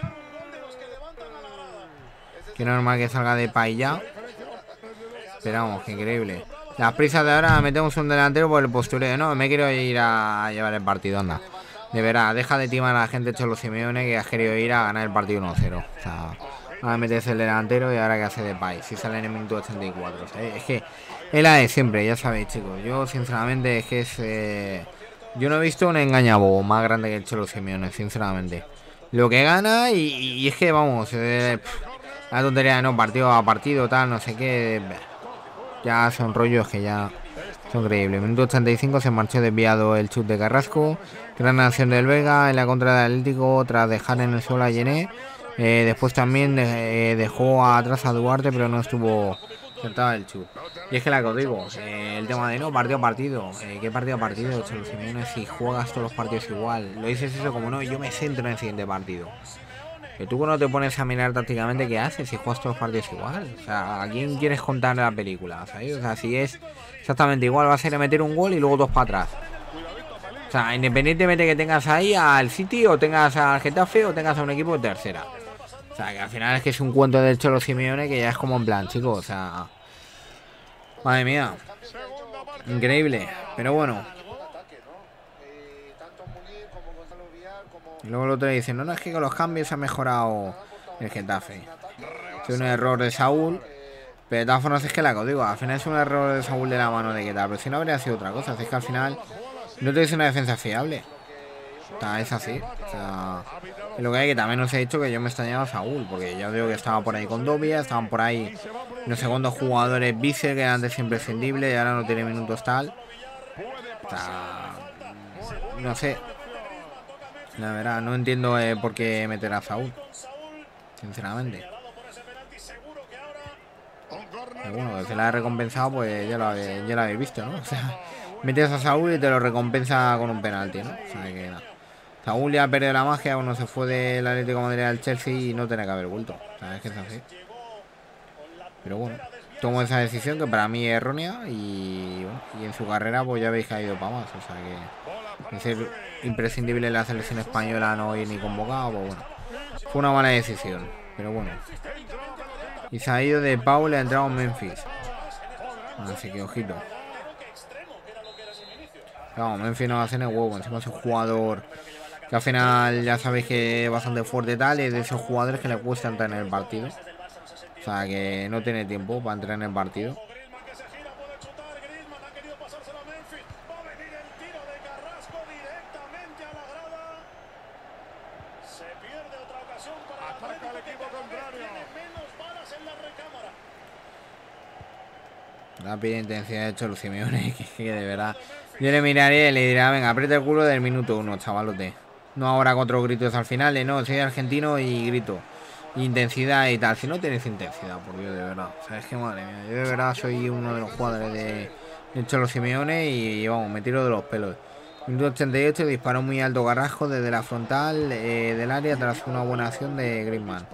Que normal que salga de Depay ya. Pero vamos, que increíble. Las prisas de ahora, metemos un delantero por el postureo. No, me quiero ir a llevar el partido, anda. De verdad, deja de timar a la gente Cholo Simeone, que has querido ir a ganar el partido uno cero. O sea, ahora metes el delantero y ahora que hace Depay. Si sale en el minuto ochenta y cuatro. ¿Sabes? Es que es la de siempre, ya sabéis, chicos. Yo, sinceramente, es que es... Eh... Yo no he visto un engañabobo más grande que el Cholo Simeone, sinceramente. Lo que gana y, y es que, vamos... Eh... La tontería de no, partido a partido, tal, no sé qué. Ya son rollos que ya son increíbles. Minuto ochenta y cinco, se marchó desviado el chut de Carrasco. Gran acción del Vega en la contra del Atlético tras dejar en el suelo a Yené. Eh, después también de, eh, dejó atrás a Duarte, pero no estuvo acertado el chut. Y es que la que os digo, eh, el tema de no, partido a partido. Eh, ¿Qué partido a partido? Cholo Simeone, si juegas todos los partidos igual. Lo dices eso como no, yo me centro en el siguiente partido. Que tú no te pones a mirar tácticamente qué haces si juegas todos los partidos igual. O sea, ¿a quién quieres contar la película? ¿Sabes? O sea, si es exactamente igual, va a ser meter un gol y luego dos para atrás. O sea, independientemente que tengas ahí al City o tengas al Getafe o tengas a un equipo de tercera. O sea, que al final es que es un cuento del Cholo Simeone que ya es como en plan, chicos. O sea, madre mía. Increíble. Pero bueno. Y luego el otro dice, no, no, es que con los cambios ha mejorado el Getafe. Es un error de Saúl. Pero de todas formas es que la que os digo, al final es un error de Saúl de la mano de Getafe. Pero si no habría sido otra cosa. Es que al final no te dice una defensa fiable. O sea, es así. O sea, es lo que hay, que también os he dicho que yo me extrañaba a Saúl. Porque yo digo que estaba por ahí con Dobia, estaban por ahí los segundos jugadores Vícer, que eran antes imprescindibles y ahora no tiene minutos tal. O sea, no sé. La verdad, no entiendo eh, por qué meter a Saúl, sinceramente. Pero bueno, que se la ha recompensado, pues ya lo, habéis, ya lo habéis visto, ¿no? O sea, metes a Saúl y te lo recompensa con un penalti, ¿no? O sea, que nada. Saúl ya ha perdido la magia cuando se fue del Atlético de Madrid al Chelsea y no tenía que haber vuelto. O sea, es que es así. Pero bueno, tomo esa decisión que para mí es errónea y, bueno, y en su carrera pues ya veis que ha ido para más. O sea que... es ser imprescindible en la selección española no ir ni convocado, pues bueno. Fue una mala decisión, pero bueno. Y se ha ido de Pau, le ha entrado en Memphis. Así que ojito. Vamos, Memphis no va a hacer el huevo. Encima es un jugador que al final ya sabéis que es bastante fuerte y tal. Y es de esos jugadores que le cuesta entrar en el partido. O sea que no tiene tiempo para entrar en el partido. Rápida intensidad de Cholo Simeone, que, que de verdad. Yo le miraría y le diría, venga, aprieta el culo del minuto uno, chavalote. No ahora con otros gritos al final, de no, soy argentino y grito. Intensidad y tal. Si no tienes intensidad, por Dios, de verdad. O sea, es que madre mía, yo de verdad soy uno de los jugadores de el Cholo Simeone y vamos, me tiro de los pelos. Minuto ochenta y ocho, disparó muy alto Carrasco desde la frontal eh, del área tras una buena acción de Griezmann.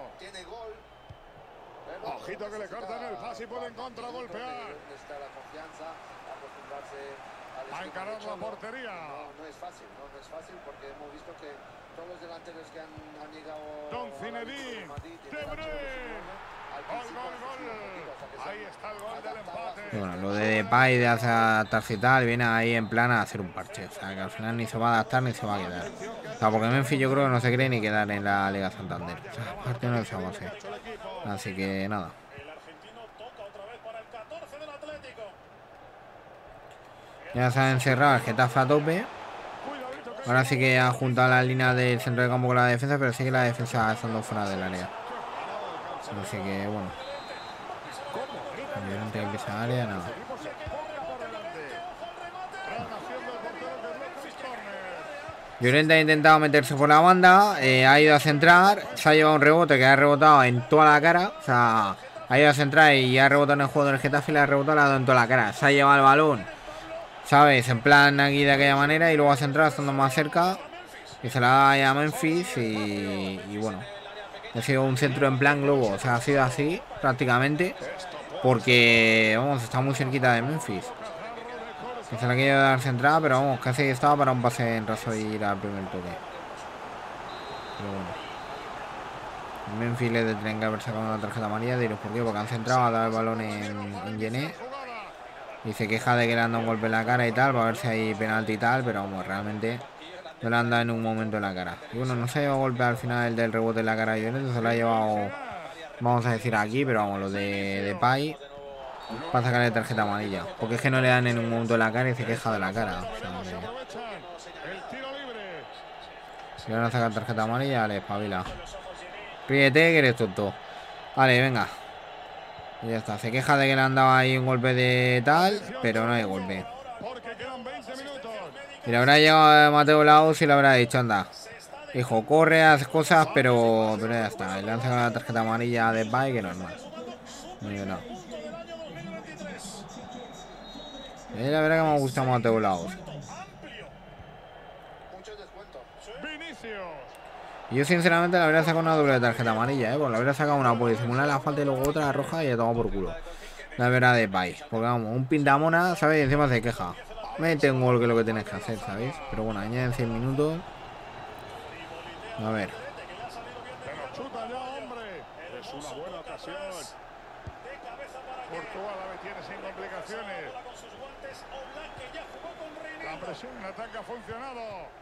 Ojito que le cortan el pase y pueden contragolpear. A encarar la portería. No, no es fácil, no, no es fácil porque hemos visto que todos los delanteros que han, han llegado. Don Zinedine, De Bruyne. Gol, gol, gol. Ahí está el gol del empate. Bueno, lo de Depay de adaptarse y tal, viene ahí en plan a hacer un parche. O sea, que al final ni se va a adaptar ni se va a quedar. O sea, porque Memphis yo creo que no se cree ni quedar en la Liga Santander. O sea, aparte no es esa base. Así que nada. Ya se ha encerrado el Getafe a tope. Ahora sí que ha juntado la línea del centro de campo con la defensa, pero sí que la defensa estando fuera del área. Así que bueno. Llorente que empieza área, nada. Llorente ha intentado meterse por la banda, eh, ha ido a centrar, se ha llevado un rebote que ha rebotado en toda la cara. O sea, ha ido a centrar y ha rebotado en el juego del Getafe y le ha rebotado, le ha dado en toda la cara. Se ha llevado el balón, ¿sabes? En plan aquí de aquella manera y luego ha centrado estando más cerca. Y se la da a Memphis y, y bueno. Ha sido un centro en plan globo, o sea, ha sido así prácticamente. Porque, vamos, está muy cerquita de Memphis. Que se la quiere dar centrada, pero vamos, casi estaba para un pase en raso y ir al primer toque. Pero bueno. Memphis le tendrían que haber sacado una tarjeta amarilla. Diros por qué, porque han centrado a dar el balón en, en Yené. Y se queja de que le han dado un golpe en la cara y tal, para ver si hay penalti y tal, pero vamos, realmente no le han dado en un momento en la cara. Y bueno, no se ha llevado golpe al final del rebote en la cara de Llorente, se lo ha llevado, vamos a decir aquí, pero vamos, lo de Depay para sacarle tarjeta amarilla. Porque es que no le dan en un momento en la cara y se queja de la cara. O sea, que... si le van a sacar tarjeta amarilla, vale, espabila. Ríete que eres tonto. Vale, venga. Y ya está, se queja de que le han dado ahí un golpe de tal, pero no hay golpe. Y le habrá llegado a Mateo Laos y le habrá dicho, anda, hijo, corre, haz cosas, pero, pero ya está. Le han sacado la tarjeta amarilla de Depay, que no es más. No digo nada. Eh, la verdad que me gusta Mateo Laos. Y yo sinceramente le habría sacado una doble tarjeta amarilla, ¿eh? Porque le habría sacado una por disimular la falta y luego otra roja y ya toma por culo. La verdad de Depay. Porque vamos, un pintamona, ¿sabes? Y encima se queja. Mete un gol que es lo que tienes que hacer, ¿sabéis? Pero bueno, añaden cien minutos. A ver. Es una buena ocasión. Portugal la tiene sin complicaciones. La presión en ataque ha funcionado.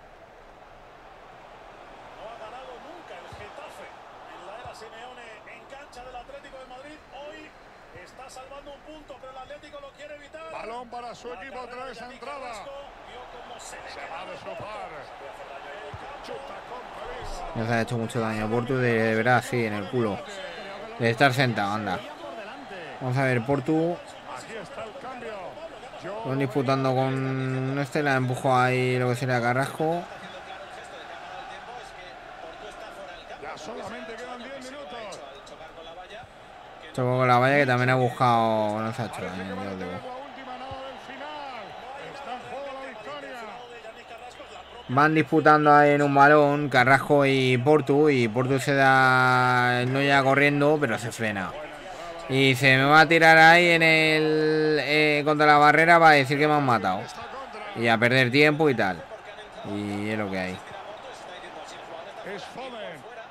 Simeone en cancha del Atlético de Madrid. Hoy está salvando un punto, pero el Atlético lo quiere evitar. Balón para su equipo otra vez a entrada. Se va a deslopar. Chuta con peligro. Ya se ha hecho mucho daño. Portu de, de verdad, sí, en el culo. De estar sentado, anda. Vamos a ver, Portu. Aquí está el cambio. Van disputando con este, la empujó ahí lo que sería Carrasco. Solamente quedan diez minutos. Chocó con la valla que también ha buscado. No se ha hecho daño, yo digo. Van disputando ahí en un balón Carrasco y Portu. Y Portu se da. No llega corriendo, pero se frena. Y se me va a tirar ahí en el. Eh, contra la barrera para decir que me han matado. Y a perder tiempo y tal. Y es lo que hay. Es Foden.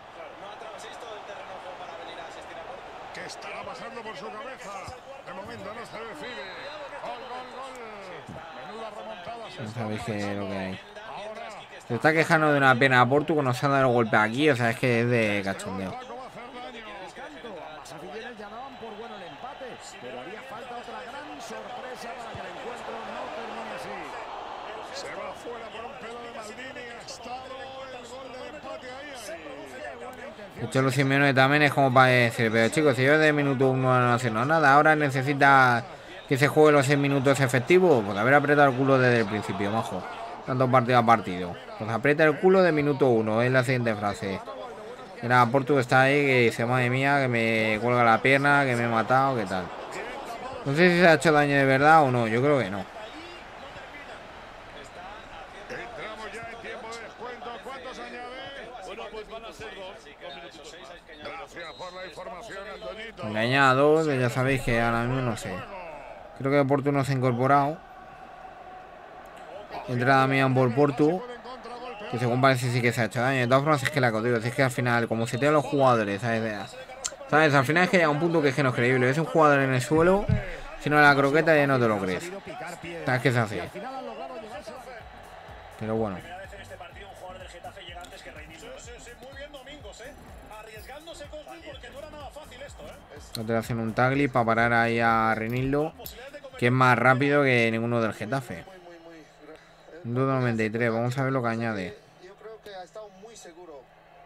¿Qué estará pasando por su cabeza? De momento no se decide. Gol, gol, gol. Menuda remontada. No sabéis qué es lo que hay. Se está quejando de una pena a Portu que nos ha dado el golpe aquí. O sea, es que es de cachondeo. De hecho, los Simeone también es como para decir, pero chicos, si yo de minuto uno no haciendo nada, ahora necesita que se juegue los seis minutos efectivos, pues haber apretado el culo desde el principio, majo. Tanto partido a partido. Pues aprieta el culo de minuto uno, es la siguiente frase. Mira, Portu está ahí que dice, madre mía, que me cuelga la pierna, que me he matado, que tal. No sé si se ha hecho daño de verdad o no, yo creo que no. Entramos ya en tiempo de descuento. ¿Cuántos añade? Bueno, pues van a ser dos. Dos minutitos más. Gracias por la información, Antonito. Le añado dos, ya sabéis que ahora mismo no sé. Creo que Portu no se ha incorporado. Entrada mía por Portu, que según parece sí que se ha hecho daño. De todas formas es que la que digo, es que al final, como se tienen los jugadores, ¿sabes? ¿Sabes? Al final es que llega un punto que es que no es creíble. Ves un jugador en el suelo, si no la croqueta ya no te lo crees. ¿Sabes que es así? Pero bueno. No te hacen un tagli para parar ahí a Reinildo, que es más rápido que ninguno del Getafe. dos noventa y tres, vamos a ver lo que añade. Yo creo que ha estado muy seguro.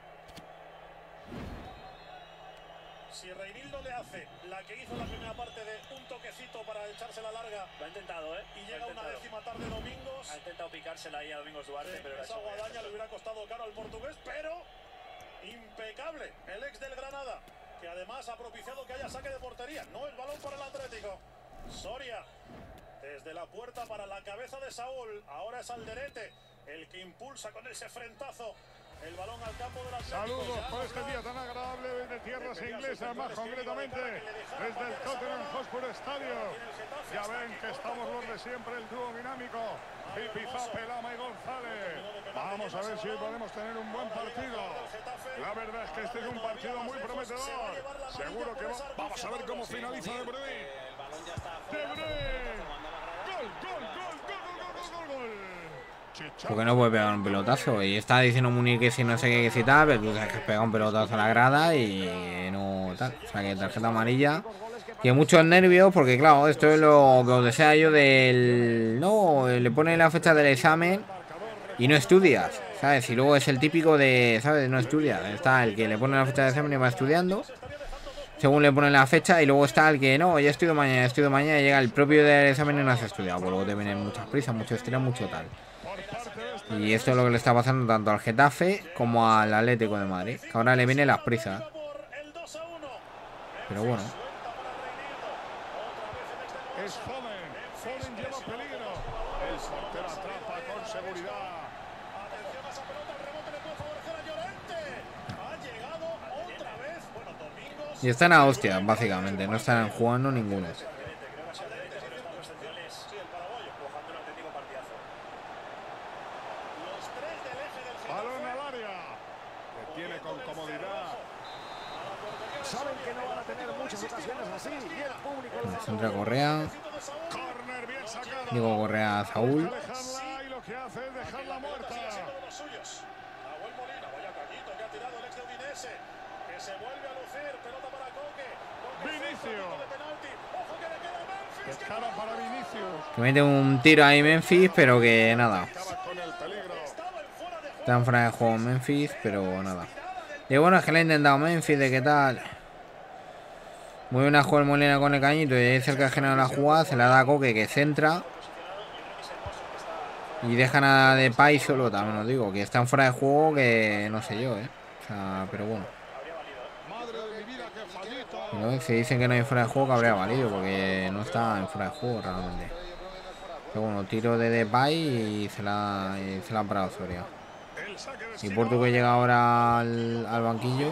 Si Reinildo le hace la que hizo la primera parte de un toquecito para echarse la larga, Lo ha intentado, ¿eh? y llega una décima tarde Domingos, Ha intentado picársela ahí a Domingos Duarte, pero esa guadaña le hubiera costado caro al portugués, pero impecable el ex del Granada, que además ha propiciado que haya saque de portería. No el balón para el Atlético. Soria, desde la puerta para la cabeza de Saúl. Ahora es Alderete el que impulsa con ese frentazo el balón al campo del Atlético. Saludos por este día tan agradable desde tierras inglesas, más concretamente desde el Tottenham Hotspur Stadium. Ya ven que estamos los de siempre, el dúo dinámico, Pipizape, Lama y González. Vamos a ver si hoy podemos tener un buen partido. La verdad es que este es un partido muy prometedor. Seguro que va... Vamos a ver cómo finaliza De Bruyne. De Bruyne. Gol, gol, gol, gol, gol, gol, gol, gol. Porque no puede pegar un pelotazo. Y está diciendo Munir que si no sé qué, que si tal, pero tú sabes que pega un pelotazo a la grada y no tal. O sea que tarjeta amarilla. Tiene muchos nervios porque, claro, esto es lo que os desea yo del... No, le pone la fecha del examen y no estudias, ¿sabes? Y luego es el típico de, ¿sabes? No estudias. Está el que le pone la fecha del examen y va estudiando, según le pone la fecha, y luego está el que no, ya estudio mañana, estudio mañana, y llega el propio del examen y no has estudiado. Pues luego te vienen muchas prisas, mucho estrés, mucho tal. Y esto es lo que le está pasando tanto al Getafe como al Atlético de Madrid, que ahora le vienen las prisas. Pero bueno. Es Foden. Foden lleva peligro. El portero atrapa con seguridad. Atención a esa pelota, el rebote le puede favorecer a Llorente. Ha llegado otra vez. Bueno, Domingos. Y están a hostias, básicamente, no están jugando ninguno. Balón al área. Detiene con comodidad. Saben que no van a tener muchas ocasiones así. Y el público Centra Correa. Corner bien sacado. Diego Correa a Saúl. Dejarla y lo que hace es dejarla muerta. Nahuel Molina, vaya cañito que ha tirado el ex de Udinese, que se vuelve a lucir, pelota para Coque. Vinicio. Ojo que le queda Memphis. Descara para Vinicius. Que mete un tiro ahí Memphis, pero que nada. Acaba con el peligro. Está en fuera de juego Memphis, pero nada. Y bueno, es que le ha intentado Memphis, de qué tal. Muy buena juega el Molina con el cañito y ahí cerca de generar la jugada, se la da a Coque, que centra. Y dejan a Depay solo, también os digo, que están fuera de juego, que no sé yo, eh. O sea, pero bueno. Pero si dicen que no hay fuera de juego, que habría valido, porque no está en fuera de juego realmente. Pero bueno, tiro de Depay y se la, y se la ha parado Soria. Y Portu que llega ahora al, al banquillo.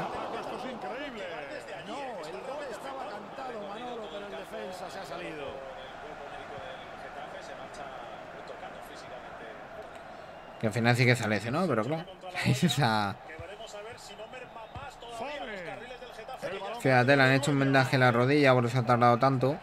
Que al final sí que sale ese, ¿no? Pero claro. Esa... Fíjate, le han hecho un vendaje en la rodilla, por eso ha tardado tanto.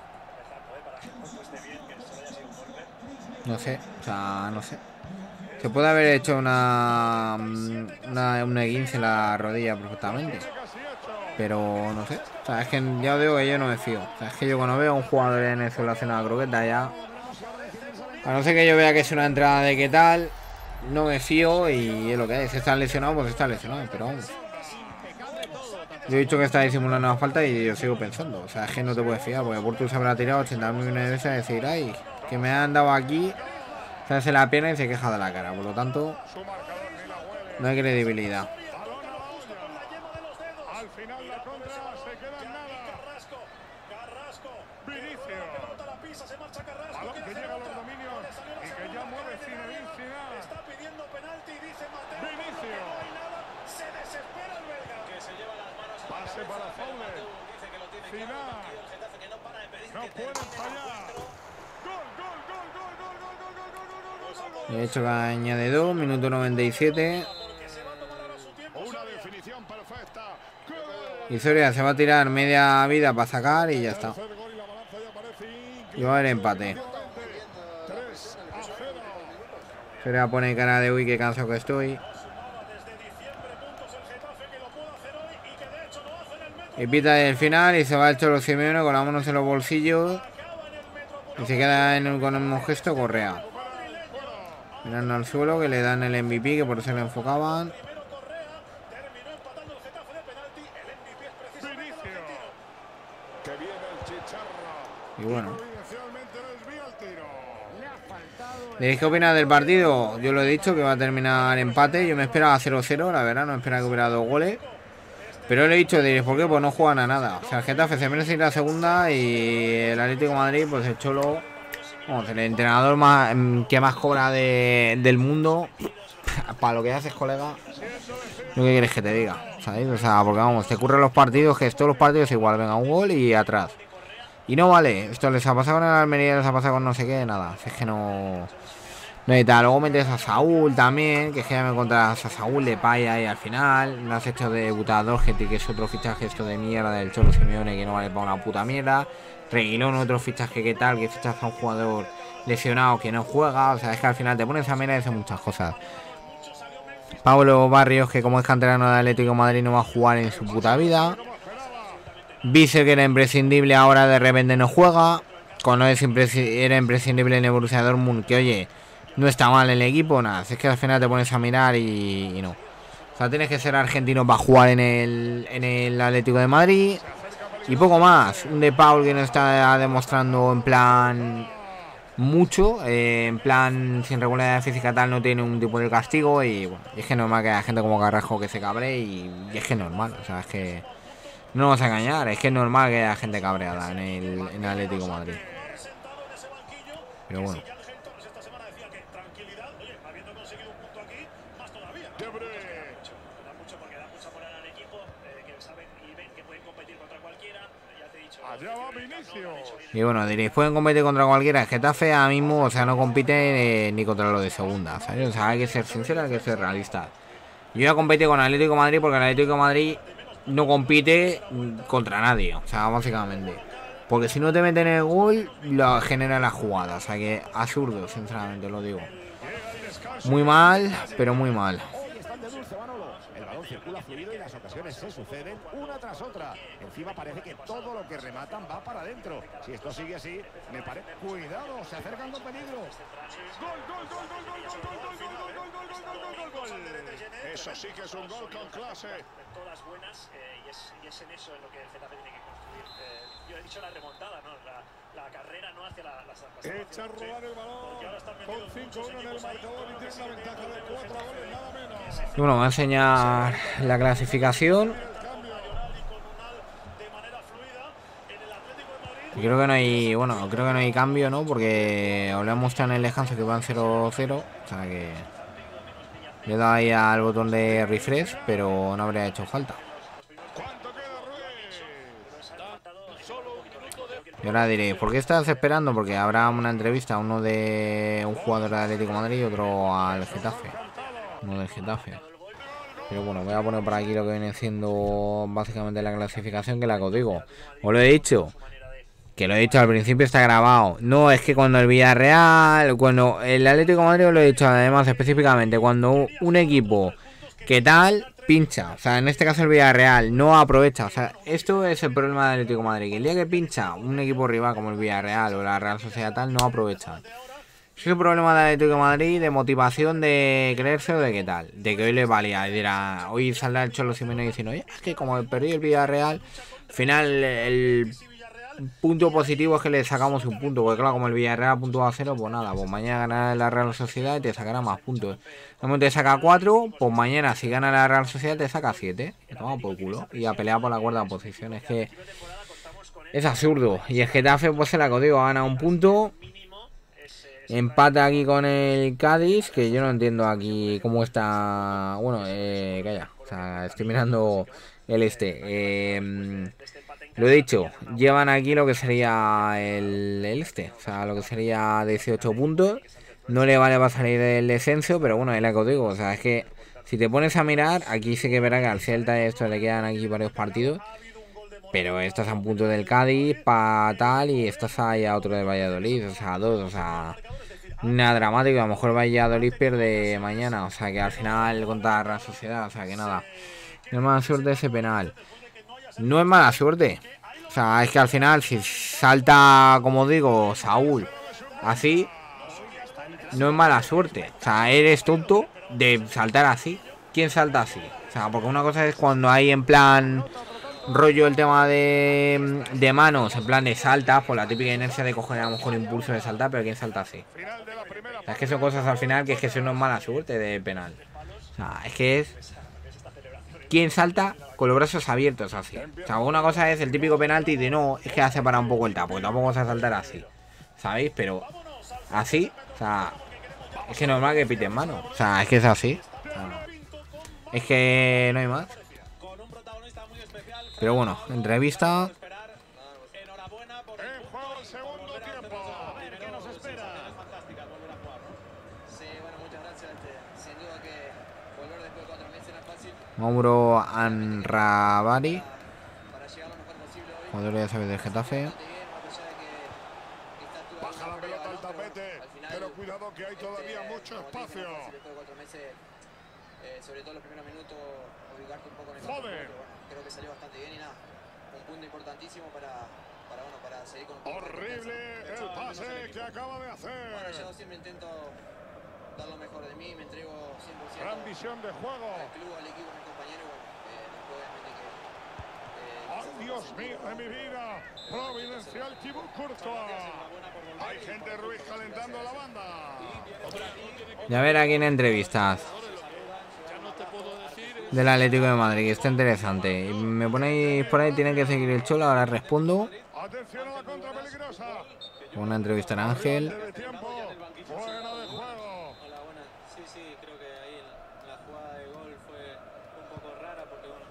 No sé, o sea, no sé. Se puede haber hecho una una, una esguince en la rodilla perfectamente. Pero no sé. O sea, es que ya os digo que yo no me fío. O sea, es que yo cuando veo a un jugador en el suelo hacer una croqueta ya... A no ser que yo vea que es una entrada de qué tal, no me fío y es lo que es. Si está lesionado, pues está lesionado, pero vamos. Yo he dicho que está disimulando la falta y yo sigo pensando. O sea, es que no te puedes fiar, porque Portu se habrá tirado ochenta millones de veces a decir, ay, que me han dado aquí, se hace la pierna y se queja de la cara. Por lo tanto, no hay credibilidad. Al final la contra se queda en nada. Vinicius. pase para Fowler. Final. No pueden fallar. Gol, gol, gol, gol, gol, gol, gol, gol, gol, gol, gol. De hecho, que añade dos, minuto noventa y siete. Una definición perfecta. Y Soria se va a tirar media vida para sacar y ya está. Y va a haber empate. Soria pone cara de uy, qué cansado que estoy. Y pita el final y se va el Cholo Simeone con las manos en los bolsillos. Y se queda en un, con el mismo gesto Correa. Mirando al suelo, que le dan el M V P, que por eso le enfocaban. Y bueno. ¿Qué opinas del partido? Yo lo he dicho, que va a terminar empate. Yo me esperaba cero cero, la verdad, no me esperaba que hubiera dos goles. Pero le he dicho, diréis, ¿por qué? Pues no juegan a nada. O sea, el Getafe se merece ir a la segunda y el Atlético de Madrid, pues el Cholo, vamos, el entrenador más que más cobra de, del mundo, para lo que haces, colega, lo que quieres que te diga, ¿sabéis? O sea, porque vamos, te ocurren los partidos, que todos los partidos igual, venga, un gol y atrás. Y no vale, esto les ha pasado con el Almería, les ha pasado con no sé qué, nada, es que no... No y tal, luego metes a Saúl también, que es que ya me encontrás a Saúl de Paya y al final no has hecho de debutar a Dorgeti, que es otro fichaje esto de mierda del Cholo Simeone que no vale para una puta mierda. Reguilón, otro fichaje que tal, que fichas a un jugador lesionado que no juega, o sea, es que al final te pones a mirar y haces muchas cosas. Pablo Barrios, que como es canterano de Atlético de Madrid no va a jugar en su puta vida. Vice, que era imprescindible, ahora de repente no juega. Cuando es impresci era imprescindible en el Borussia Dortmund, que oye... No está mal el equipo, nada. Es que al final te pones a mirar y, y no. O sea, tienes que ser argentino para jugar en el, en el Atlético de Madrid. Y poco más. Un De Paul que no está demostrando en plan mucho. Eh, en plan sin regularidad física tal, no tiene un tipo de castigo. Y bueno, y es que es normal que haya gente como Carrasco que se cabre. Y, y es que es normal. O sea, es que no nos vamos a engañar. Es que es normal que haya gente cabreada en el, en el Atlético de Madrid. Pero bueno. Y bueno, diréis, pueden competir contra cualquiera. El Getafe ahora mismo, o sea, no compite eh, ni contra lo de segunda, ¿sabes? O sea, hay que ser sincero, hay que ser realista. Yo ya competí con Atlético de Madrid porque el Atlético de Madrid no compite contra nadie, o sea, básicamente. Porque si no te meten el gol, lo genera la jugada. O sea que absurdo, sinceramente, lo digo. Muy mal, pero muy mal. El balón circula fluido y las ocasiones se suceden una tras otra. Encima parece que todo lo que rematan va para adentro. Si esto sigue así, me parece... Cuidado, se acercan con peligro. Gol, gol, gol, gol, gol, gol, gol, gol, gol, gol, gol, gol, gol, gol. Eso sí que es un gol con clase. Todas buenas y es y es en eso en lo que el Getafe tiene que construir. Yo he dicho la remontada, ¿no? La, la carrera no hacia la... la, la Echa a robar el balón con cinco uno en el marcador y tiene una ventaja de cuatro goles, nada menos. Y bueno, voy a enseñar la clasificación. Y creo que no hay, bueno, creo que no hay cambio, ¿no? Porque hablamos está en el descanso que van cero cero. O sea que le he dado ahí al botón de refresh, pero no habría hecho falta. Y ahora diréis, ¿por qué estás esperando? Porque habrá una entrevista, uno de un jugador de Atlético de Madrid y otro al Getafe. Uno del Getafe. Pero bueno, voy a poner por aquí lo que viene siendo básicamente la clasificación, que la que os digo. Os lo he dicho, que lo he dicho al principio, está grabado. No, es que cuando el Villarreal, cuando el Atlético de Madrid, os lo he dicho además específicamente, cuando un equipo que tal... pincha, o sea, en este caso el Villarreal no aprovecha, o sea, esto es el problema del Atlético de Madrid, que el día que pincha un equipo rival como el Villarreal o la Real Sociedad tal, no aprovecha. Es el problema del Atlético de Madrid, de motivación, de creerse o de qué tal, de que hoy le valía, y dirá, hoy saldrá el Cholo Simeone diciendo, oye, es que como perdí el Villarreal, al final el punto positivo es que le sacamos un punto, porque claro, como el Villarreal punto a cero, pues nada, pues mañana gana la Real Sociedad y te sacará más puntos. De momento te saca cuatro, pues mañana si gana la Real Sociedad te saca siete. Y toma por culo. Y a pelear por la cuarta posición. Es que es absurdo. Y el Getafe, pues se la codigo, gana un punto. Empata aquí con el Cádiz, que yo no entiendo aquí cómo está... Bueno, eh, calla. O sea, estoy mirando el este. Eh, lo he dicho, llevan aquí lo que sería el, el este. O sea, lo que sería dieciocho puntos. No le vale para salir del descenso, pero bueno, es lo que os digo. O sea, es que si te pones a mirar, aquí sí que verá que al Celta esto le quedan aquí varios partidos. Pero estás a un punto del Cádiz, para tal, y estás ahí a otro de Valladolid, o sea, dos, o sea, nada dramático. A lo mejor Valladolid pierde mañana, o sea, que al final contra la Sociedad, o sea, que nada. No es mala suerte ese penal. No es mala suerte. O sea, es que al final, si salta, como digo, Saúl, así, no es mala suerte. O sea, eres tonto de saltar así. ¿Quién salta así? O sea, porque una cosa es cuando hay en plan rollo el tema de, de manos, en plan de saltas, por la típica inercia de coger a lo mejor impulso de saltar, pero ¿quién salta así? O sea, es que son cosas al final que es que eso no es mala suerte de penal. O sea, es que es ¿quién salta con los brazos abiertos así? O sea, una cosa es el típico penalti de no, es que hace parar un poco el tapo, tampoco vas a saltar así, ¿sabéis? Pero así, o sea, es que normal que piten mano. O sea, es que es así. O sea, es que no hay más. Pero bueno, entrevista. Mauro Anravari, jugador ya sabéis del Getafe. Baja la pelota al tapete, pero cuidado que hay todavía mucho espacio. Sobre todo los primeros minutos, ubicarte un poco en el Joder. Creo que salió bastante bien y nada, un punto importantísimo para, para, bueno, para seguir con un poco horrible de el pase que acaba de hacer. Bueno, yo siempre intento dar lo mejor de mí, me entrego cien por ciento. Gran visión de juego. Al club, al equipo, a mis compañeros, bueno, eh, después obviamente que... Eh, ¡Oh, Dios mío de mi vida! Providencial Thibaut Courtois. Hay gente Ruiz calentando a la banda. Ya ver aquí en entrevistas del Atlético de Madrid, que está interesante. Y me ponéis por ahí, tiene que seguir el Cholo, ahora respondo. Atención a la contra peligrosa. Una entrevista a Ángel. Fuera de juego. Hola, buenas. Sí, sí, creo que ahí la jugada de gol fue un poco rara porque, bueno,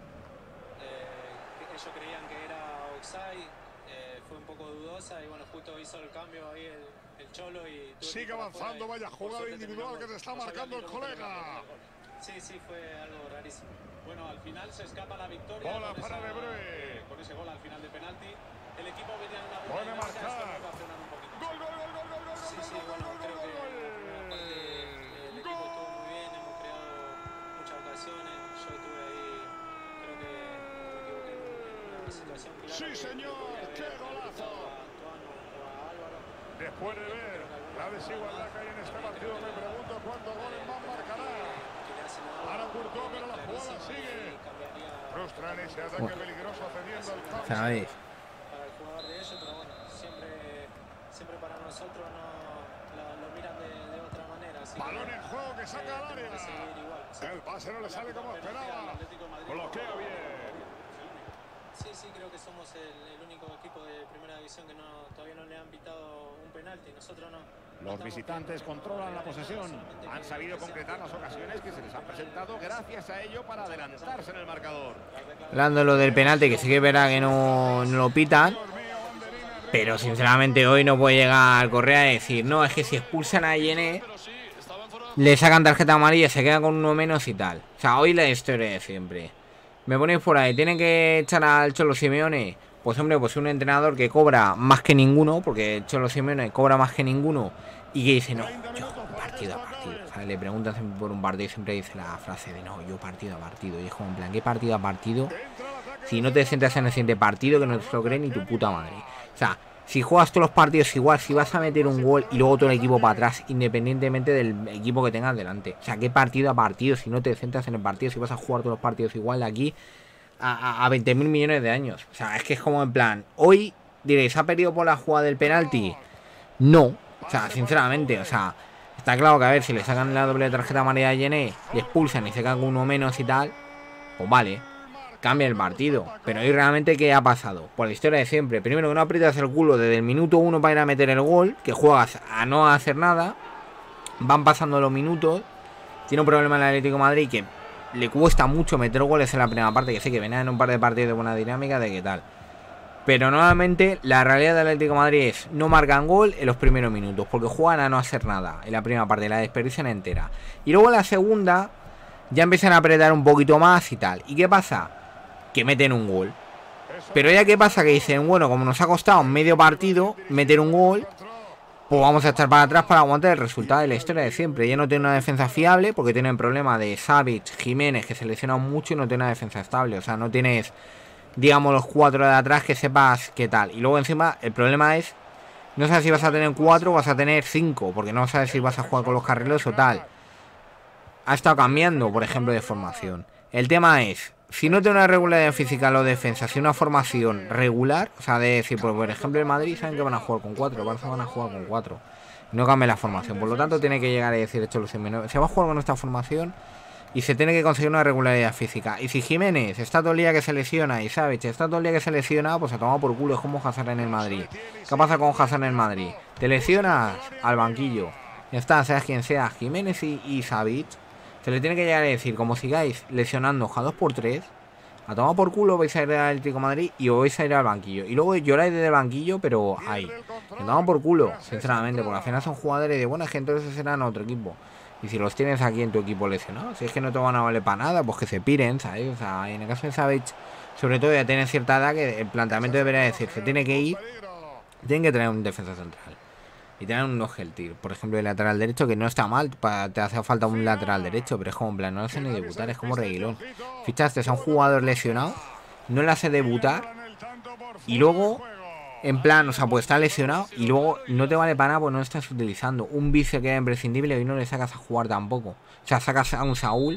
eh, ellos creían que era offside, eh, fue un poco dudosa y, bueno, justo hizo el cambio ahí el, el Cholo y... Sigue avanzando, vaya jugada individual que te está marcando el colega. Sí, sí, fue algo rarísimo. Bueno, al final se escapa la victoria. Bola con para esa, De Bruyne. eh, con ese gol al final de penalti. El equipo venía en una buena Puede dinámica, marcar. esto va a frenar un poquito. Gol, gol, gol, gol, gol, gol, Sí, sí, gol, bueno, gol, creo gol, que gol. en la primera parte el equipo estuvo muy bien, hemos creado muchas ocasiones. Yo estuve ahí, creo que no me equivoqué en una situación clara. Sí, señor, qué golazo. A Antoine o a Álvaro. Después de ver la desigualdad que hay en este partido, me pregunto cuántos goles más marcará. Ahora Courtois, pero la jugada sigue. Frustran ese ataque Bueno. peligroso cediendo el campo. ¿Sabéis? Para el jugador de ellos, pero bueno, siempre, siempre para nosotros no, lo, lo miran de, de otra manera. Así Balón que, en juego que saca al tenemos área. que seguir igual. Sí. El pase no le sale como esperaba. Bloquea bien. Sí, sí, creo que somos el, el único equipo de primera división que no, todavía no le han pitado un penalti. Nosotros no. Los visitantes controlan la posesión. Han sabido concretar las ocasiones que se les han presentado gracias a ello para adelantarse en el marcador. Hablando lo del penalti, que sí que verá que no, no lo pitan. Pero sinceramente hoy no puede llegar Correa a decir, no, es que si expulsan a Yené, le sacan tarjeta amarilla, se queda con uno menos y tal. O sea, hoy la historia de siempre. Me ponéis por ahí, ¿tienen que echar al Cholo Simeone? Pues hombre, pues un entrenador que cobra más que ninguno, porque el Cholo Simeone cobra más que ninguno, y que dice, no, yo partido a partido. O sea, le preguntan siempre por un partido y siempre dice la frase de, no, yo partido a partido. Y es como en plan, ¿qué partido a partido? Si no te sientas en el siguiente partido, que no te lo cree ni tu puta madre. O sea, si juegas todos los partidos igual, si vas a meter un gol y luego todo el equipo para atrás, independientemente del equipo que tengas delante. O sea, ¿qué partido a partido? Si no te centras en el partido, si vas a jugar todos los partidos igual de aquí a, a, a veinte mil millones de años. O sea, es que es como en plan, hoy diréis, ¿ha perdido por la jugada del penalti? No. O sea, sinceramente, o sea, está claro que a ver, si le sacan la doble tarjeta amarilla a Yené, le expulsan y se cagan uno menos y tal, pues vale, cambia el partido. Pero hoy realmente, ¿qué ha pasado? Por la historia de siempre. Primero, que no aprietas el culo desde el minuto uno para ir a meter el gol, que juegas a no hacer nada, van pasando los minutos, tiene un problema en el Atlético de Madrid que le cuesta mucho meter goles en la primera parte, que sé que venía en un par de partidos de buena dinámica, de qué tal. Pero nuevamente la realidad del Atlético de Madrid es no marcan gol en los primeros minutos, porque juegan a no hacer nada en la primera parte, la desperdician entera. Y luego en la segunda ya empiezan a apretar un poquito más y tal. ¿Y qué pasa? Que meten un gol. Pero ya qué pasa, que dicen, bueno, como nos ha costado medio partido meter un gol, pues vamos a estar para atrás para aguantar el resultado de la historia de siempre. Ya no tiene una defensa fiable porque tienen problema de Savic, Jiménez, que se lesionan mucho, y no tiene una defensa estable. O sea, no tienes, digamos, los cuatro de atrás que sepas qué tal. Y luego encima el problema es, no sabes si vas a tener cuatro o vas a tener cinco, porque no sabes si vas a jugar con los carrileros o tal. Ha estado cambiando, por ejemplo, de formación. El tema es, si no tiene una regularidad física los defensas y una formación regular, o sea, de decir, pues, por ejemplo, el Madrid saben que van a jugar con cuatro, el Barça van a jugar con cuatro, no cambia la formación. Por lo tanto, tiene que llegar a decir, hecho los Simeone, se va a jugar con esta formación y se tiene que conseguir una regularidad física. Y si Jiménez está todo el día que se lesiona y Savic está todo el día que se lesiona, pues a tomar por culo. Es como Hazard en el Madrid. ¿Qué pasa con Hazard en el Madrid? Te lesionas al banquillo, ya está, seas quien sea, Jiménez y, y Savic. Se le tiene que llegar a decir, como sigáis lesionando a dos por tres, a tomar por culo vais a ir al Atlético de Madrid y os vais a ir al banquillo. Y luego lloráis desde el banquillo, pero ahí. A tomar por culo, sinceramente, porque al final son jugadores de buena gente, entonces serán otro equipo. Y si los tienes aquí en tu equipo lesionados, si es que no te van a valer para nada, pues que se piren, ¿sabes? O sea, en el caso de Savic, sobre todo ya tiene cierta edad, que el planteamiento debería decir, se tiene que ir, tienen que tener un defensa central. Y tener un O'Heltir, por ejemplo, el lateral derecho, que no está mal, para, te hace falta un lateral derecho, pero es como en plan, no lo hace ni debutar, es como Reguilón. Fichaste a un jugador lesionado, no le hace debutar, y luego, en plan, o sea, pues está lesionado, y luego no te vale para nada, pues no lo estás utilizando. Un vice que era imprescindible y no le sacas a jugar tampoco. O sea, sacas a un Saúl.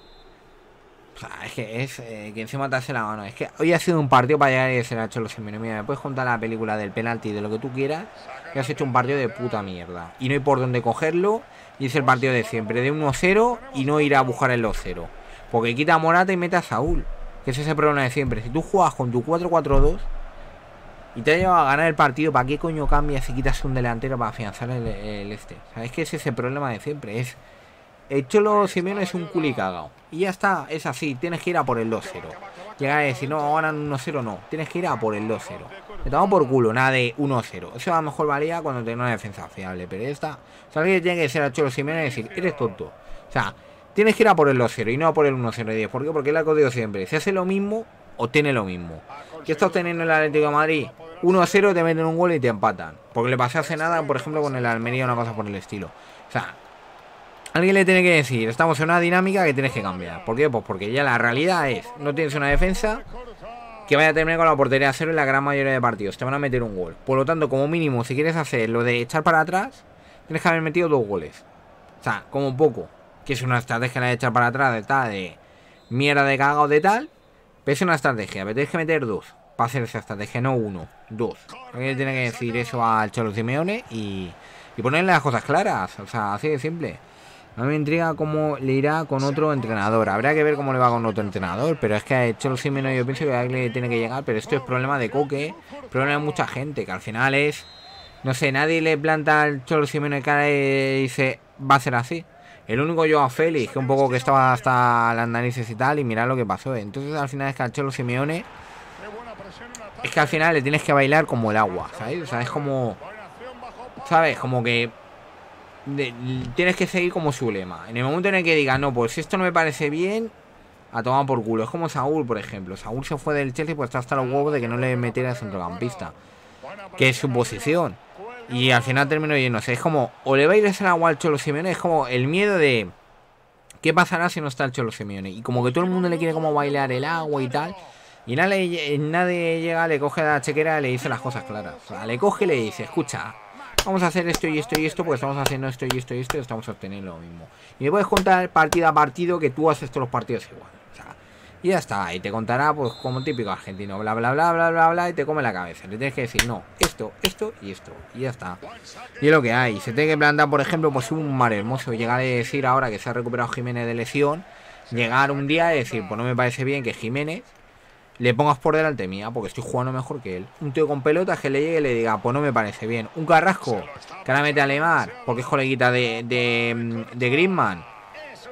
O sea, es que es eh, que encima te hace la mano. Es que hoy ha sido un partido para llegar y se le ha hecho los Simeone. Mira, me puedes contar la película del penalti, de lo que tú quieras, que has hecho un partido de puta mierda. Y no hay por dónde cogerlo. Y es el partido de siempre, de uno cero y no ir a buscar el dos cero. Porque quita a Morata y mete a Saúl. Que ese es el problema de siempre. Si tú juegas con tu cuatro cuatro dos y te ha llevado a ganar el partido, ¿para qué coño cambias si quitas un delantero para afianzar el, el este? ¿Sabes que ese es el problema de siempre? Es... El Cholo Simeone es un culi cagao. Y ya está, es así, tienes que ir a por el dos cero. Llegar a decir, no, ganan uno cero, no. Tienes que ir a por el dos cero. Te tomo por culo, nada de uno cero. Eso a lo mejor valía cuando tenía una defensa fiable. Pero ya está. O sea, alguien tiene que ser al Cholo Simeone y decir, eres tonto. O sea, tienes que ir a por el dos cero y no a por el uno cero diez. ¿Por qué? Porque es lo que os digo siempre. Si hace lo mismo, obtiene lo mismo. ¿Qué estás teniendo en el Atlético de Madrid? uno cero, te meten un gol y te empatan. Porque le pasé hace nada, por ejemplo, con el Almería, una cosa por el estilo. O sea, alguien le tiene que decir, estamos en una dinámica que tienes que cambiar. ¿Por qué? Pues porque ya la realidad es, no tienes una defensa que vaya a terminar con la portería a cero en la gran mayoría de partidos. Te van a meter un gol. Por lo tanto, como mínimo, si quieres hacer lo de echar para atrás, tienes que haber metido dos goles. O sea, como poco. Que es una estrategia la de echar para atrás, de tal, de mierda de cagao de tal. Pero es una estrategia, pero tienes que meter dos para hacer esa estrategia, no uno, dos. Alguien tiene que decir eso al Cholo Simeone y, y ponerle las cosas claras. O sea, así de simple. A mí me intriga cómo le irá con otro entrenador. Habrá que ver cómo le va con otro entrenador. Pero es que a Cholo Simeone yo pienso que a alguien le tiene que llegar. Pero esto es problema de Coque, problema de mucha gente. Que al final es, no sé, nadie le planta al Cholo Simeone cara y dice, va a ser así. El único Joao Félix, que un poco que estaba hasta las narices y tal. Y mirad lo que pasó. Entonces al final es que al Cholo Simeone, es que al final le tienes que bailar como el agua, ¿sabes? O sea, es como, ¿sabes? Como que De, tienes que seguir como su lema. En el momento en el que diga, no, pues si esto no me parece bien, a tomar por culo. Es como Saúl, por ejemplo. Saúl se fue del Chelsea, pues está hasta los huevos de que no le metiera el centrocampista, que es su posición. Y al final terminó yéndose. Es como, o le va a ir ese agua al Cholo Simeone. Es como el miedo de ¿qué pasará si no está el Cholo Simeone? Y como que todo el mundo le quiere como bailar el agua y tal. Y nadie, nadie llega, le coge la chequera y le dice las cosas claras. O sea, le coge y le dice, escucha, vamos a hacer esto y esto y esto, porque estamos haciendo esto y esto y esto y estamos obteniendo lo mismo. Y me puedes contar partido a partido que tú haces todos los partidos igual. O sea, y ya está. Y te contará, pues, como típico argentino, bla, bla, bla, bla, bla, bla, y te come la cabeza. Le tienes que decir, no, esto, esto y esto. Y ya está. Y es lo que hay. Se tiene que plantar, por ejemplo, pues un mar hermoso. Llegar a decir ahora que se ha recuperado Jiménez de lesión. Llegar un día y decir, pues no me parece bien que Jiménez le pongas por delante mía, porque estoy jugando mejor que él. Un tío con pelotas que le llegue y le diga, pues no me parece bien. Un Carrasco que ahora mete a Lemar, porque es coleguita de, de, de Griezmann.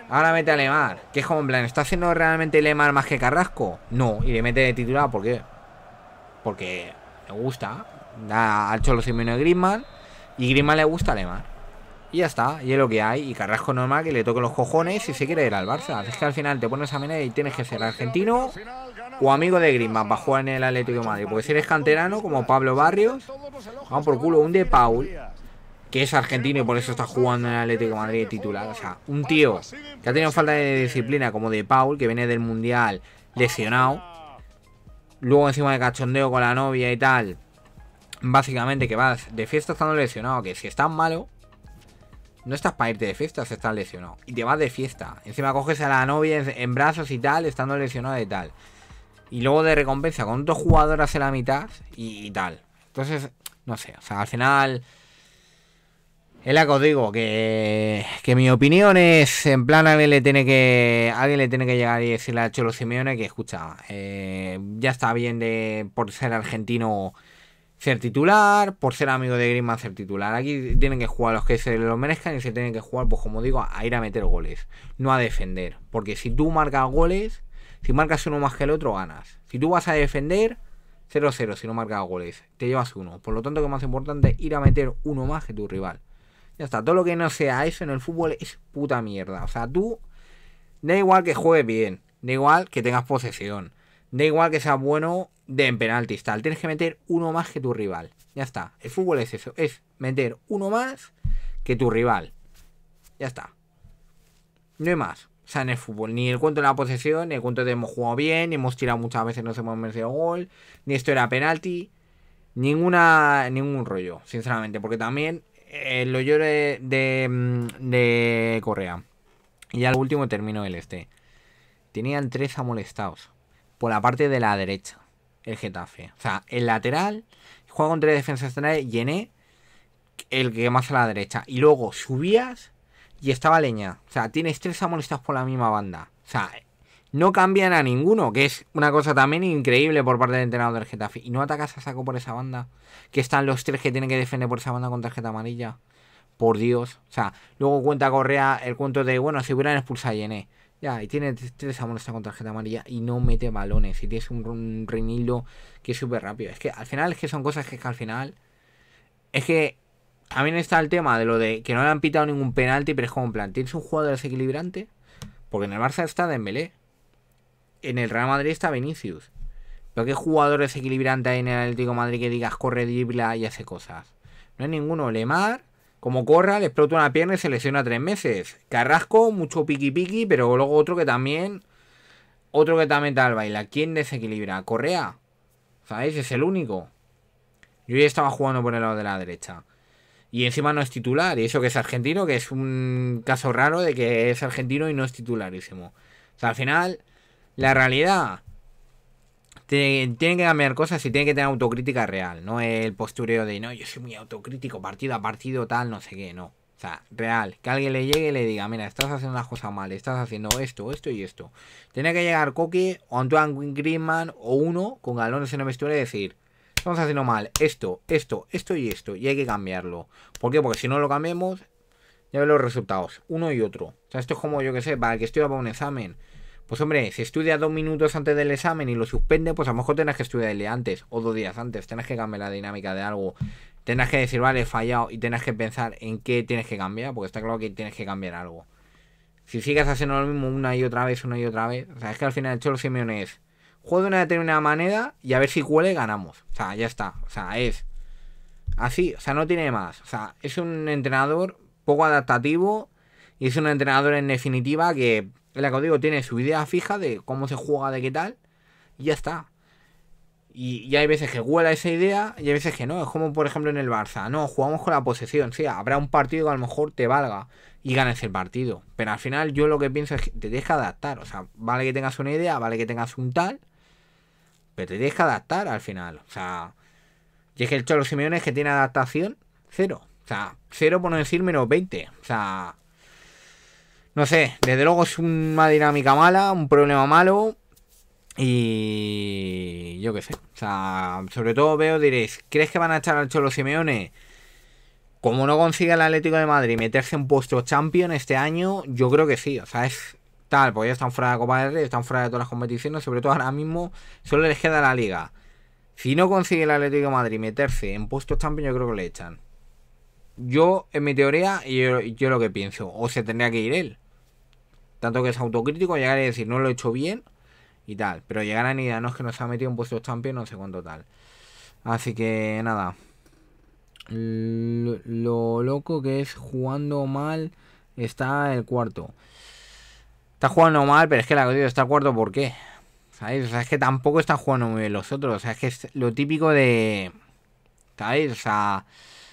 Ahora mete a Lemar, que es como en plan, ¿está haciendo realmente Lemar más que Carrasco? No, y le mete de titular, ¿por qué? Porque le gusta, da al Cholo Simeone Griezmann, y Griezmann le gusta a Lemar. Y ya está, y es lo que hay, y Carrasco normal que le toque los cojones si se quiere ir al Barça. Es que al final te pones a mirar y tienes que ser argentino o amigo de Griezmann para jugar en el Atlético de Madrid. Porque si eres canterano, como Pablo Barrios, vamos por culo, un De Paul, que es argentino y por eso está jugando en el Atlético de Madrid de titular. O sea, un tío que ha tenido falta de disciplina como De Paul, que viene del Mundial lesionado, luego encima de cachondeo con la novia y tal, básicamente que vas de fiesta estando lesionado, que si estás malo, no estás para irte de fiesta si estás lesionado, y te vas de fiesta, encima coges a la novia en, en brazos y tal, estando lesionado y tal, y luego de recompensa con otro jugador hace la mitad y, y tal. Entonces, no sé, o sea, al final es la que os digo, que, que mi opinión es, en plan, alguien le tiene que alguien le tiene que llegar y decirle a Cholo Simeone que, escucha, eh, ya está bien de por ser argentino ser titular, por ser amigo de Griezmann ser titular. Aquí tienen que jugar los que se lo merezcan y se tienen que jugar, pues como digo, a ir a meter goles, no a defender. Porque si tú marcas goles, si marcas uno más que el otro, ganas. Si tú vas a defender, cero cero si no marcas goles, te llevas uno. Por lo tanto, que es más importante ir a meter uno más que tu rival. Ya está, todo lo que no sea eso en el fútbol es puta mierda. O sea, tú, da igual que juegues bien, da igual que tengas posesión, da igual que seas bueno de en penaltis, tal. Tienes que meter uno más que tu rival. Ya está, el fútbol es eso, es meter uno más que tu rival. Ya está. No hay más. O sea, en el fútbol, ni el cuento de la posesión, ni el cuento de hemos jugado bien, ni hemos tirado muchas veces, nos hemos merecido gol, ni esto era penalti, ninguna, ningún rollo, sinceramente, porque también Eh, lo lloré de, de, de Correa. Y al último terminó el este. Tenían tres amolestados por la parte de la derecha, el Getafe. O sea, el lateral juega con tres defensas centrales, llené el que más a la derecha. Y luego subías y estaba Leña. O sea, tienes tres amolestados por la misma banda. O sea, no cambian a ninguno, que es una cosa también increíble por parte del entrenador del Getafe. Y no atacas a saco por esa banda, que están los tres que tienen que defender por esa banda con tarjeta amarilla. Por Dios. O sea, luego cuenta Correa el cuento de, bueno, si hubieran expulsado a Yené. Ya, y tiene tres amonestas con tarjeta amarilla y no mete balones. Y tienes un, un Reinildo que es súper rápido. Es que al final es que son cosas que, que al final... Es que también está el tema de lo de que no le han pitado ningún penalti, pero es como en plan, ¿tienes un jugador desequilibrante? Porque en el Barça está Dembélé. En el Real Madrid está Vinicius. ¿Pero qué jugador desequilibrante hay en el Atlético de Madrid que digas corre, dribla y hace cosas? No hay ninguno. Lemar, como corra, le explota una pierna y se lesiona tres meses. Carrasco, mucho piqui piqui, pero luego otro que también... Otro que también tal baila. ¿Quién desequilibra? Correa. ¿Sabéis? Es el único. Yo ya estaba jugando por el lado de la derecha. Y encima no es titular. Y eso que es argentino, que es un caso raro de que es argentino y no es titularísimo. O sea, al final... La realidad, tiene, tienen que cambiar cosas y tienen que tener autocrítica real, no el postureo de, no, yo soy muy autocrítico, partido a partido, tal, no sé qué, no. O sea, real, que alguien le llegue y le diga, mira, estás haciendo las cosas mal, estás haciendo esto, esto y esto. Tiene que llegar Coque o Antoine Griezmann o uno con galones en el vestuario y decir, estamos haciendo mal esto, esto, esto y esto, y hay que cambiarlo. ¿Por qué? Porque si no lo cambiamos, ya ven los resultados, uno y otro. O sea, esto es como, yo que sé, para el que estudia para un examen. Pues hombre, si estudias dos minutos antes del examen y lo suspende, pues a lo mejor tenés que estudiar el día antes o dos días antes. Tenés que cambiar la dinámica de algo. Tenés que decir, vale, he fallado y tenés que pensar en qué tienes que cambiar, porque está claro que tienes que cambiar algo. Si sigues haciendo lo mismo una y otra vez, una y otra vez, o sea, es que al final el Cholo Simeone es juego de una determinada manera y a ver si cuele, ganamos. O sea, ya está. O sea, es así, o sea, no tiene más. O sea, es un entrenador poco adaptativo y es un entrenador en definitiva que... La que os digo, tiene su idea fija de cómo se juega, de qué tal, y ya está. Y, y hay veces que huela esa idea y hay veces que no. Es como, por ejemplo, en el Barça. No, jugamos con la posesión. Sí, habrá un partido que a lo mejor te valga y ganes el partido. Pero al final yo lo que pienso es que te tienes que adaptar. O sea, vale que tengas una idea, vale que tengas un tal, pero te tienes que adaptar al final. O sea, y es que el Cholo Simeone es que tiene adaptación cero. O sea, cero por no decir menos veinte. O sea... No sé, desde luego es una dinámica mala, un problema malo y yo qué sé. O sea, sobre todo veo, diréis, ¿crees que van a echar al Cholo Simeone? como no consigue el Atlético de Madrid meterse en puesto Champions este año, yo creo que sí. O sea, es tal, pues ya están fuera de la Copa del Rey, están fuera de todas las competiciones, sobre todo ahora mismo solo les queda la Liga. Si no consigue el Atlético de Madrid meterse en puesto Champions, yo creo que le echan. Yo, en mi teoría, y yo, yo lo que pienso, o se tendría que ir él. Tanto que es autocrítico, llegar y decir, no lo he hecho bien y tal. Pero llegar a Nida, no es que no se ha metido en puesto Champions, no sé cuánto tal. Así que nada. Lo, lo loco que es jugando mal está el cuarto. Está jugando mal, pero es que la que digo, está cuarto, ¿por qué? ¿Sabéis? O sea, es que tampoco están jugando muy bien los otros. O sea, es que es lo típico de... ¿Sabéis? O sea...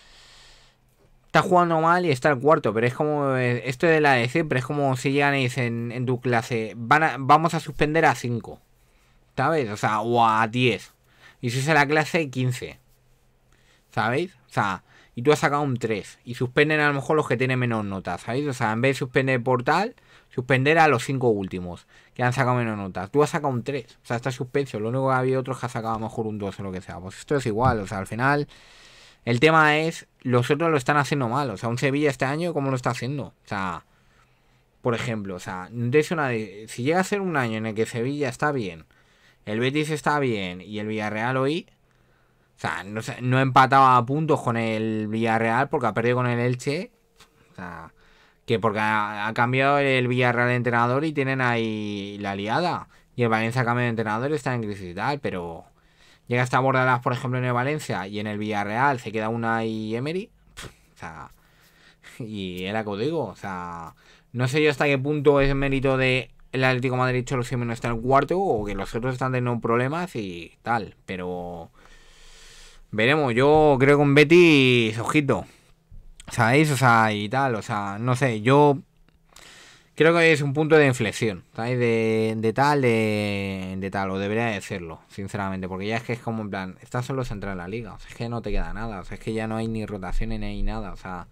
Está jugando mal y está el cuarto, pero es como... Esto de la de siempre, es como si llegan y dicen en tu clase, van a, vamos a suspender a cinco. ¿Sabes? O sea, o a diez. Y si es la clase, quince. ¿Sabéis? O sea, y tú has sacado un tres. Y suspenden a lo mejor los que tienen menos notas, ¿sabéis? O sea, en vez de suspender por tal, suspender a los cinco últimos, que han sacado menos notas. Tú has sacado un tres. O sea, está suspenso. Lo único que ha habido otros que ha sacado a lo mejor un dos o lo que sea. Pues esto es igual. O sea, al final, el tema es, los otros lo están haciendo mal. O sea, un Sevilla este año, ¿cómo lo está haciendo? O sea, por ejemplo, o sea, una, si llega a ser un año en el que Sevilla está bien, el Betis está bien y el Villarreal hoy... O sea, no, no empataba a puntos con el Villarreal porque ha perdido con el Elche. O sea, que porque ha, ha cambiado el Villarreal de entrenador y tienen ahí la liada. Y el Valencia ha cambiado de entrenador y está en crisis y tal. Pero llega hasta Bordalás, por ejemplo, en el Valencia y en el Villarreal se queda una y Emery. O sea, y era que os digo. O sea, no sé yo hasta qué punto es mérito de el Atlético de Madrid Cholo Simeone está en el cuarto o que los otros están teniendo problemas y tal. Pero... veremos, yo creo que con Betis, ojito, ¿sabéis? O sea, y tal, o sea, no sé, yo creo que es un punto de inflexión, ¿sabéis? De, de tal, de, de tal, o debería de serlo, sinceramente, porque ya es que es como en plan, estás solo centrado en la liga, o sea, es que no te queda nada, o sea, es que ya no hay ni rotaciones ni hay nada, o sea,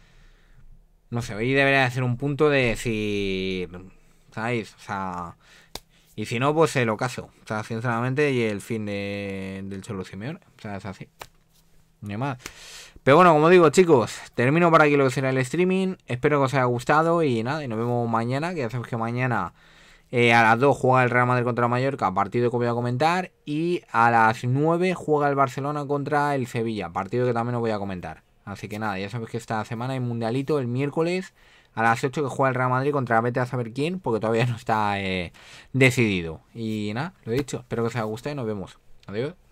no sé, hoy debería de ser un punto de decir, ¿sabéis? O sea... Y si no, pues se lo caso. O sea, sinceramente, y el fin de, del Cholo Simeone. O sea, es así. Ni más. Pero bueno, como digo, chicos, termino por aquí lo que será el streaming. Espero que os haya gustado. Y nada, y nos vemos mañana. Que ya sabéis que mañana eh, a las dos juega el Real Madrid contra Mallorca. Partido que voy a comentar. Y a las nueve juega el Barcelona contra el Sevilla. Partido que también os voy a comentar. Así que nada, ya sabéis que esta semana hay mundialito el miércoles. A las ocho que juega el Real Madrid contra vete a saber quién, porque todavía no está eh, decidido. Y nada, lo he dicho. Espero que os haya gustado y nos vemos. Adiós.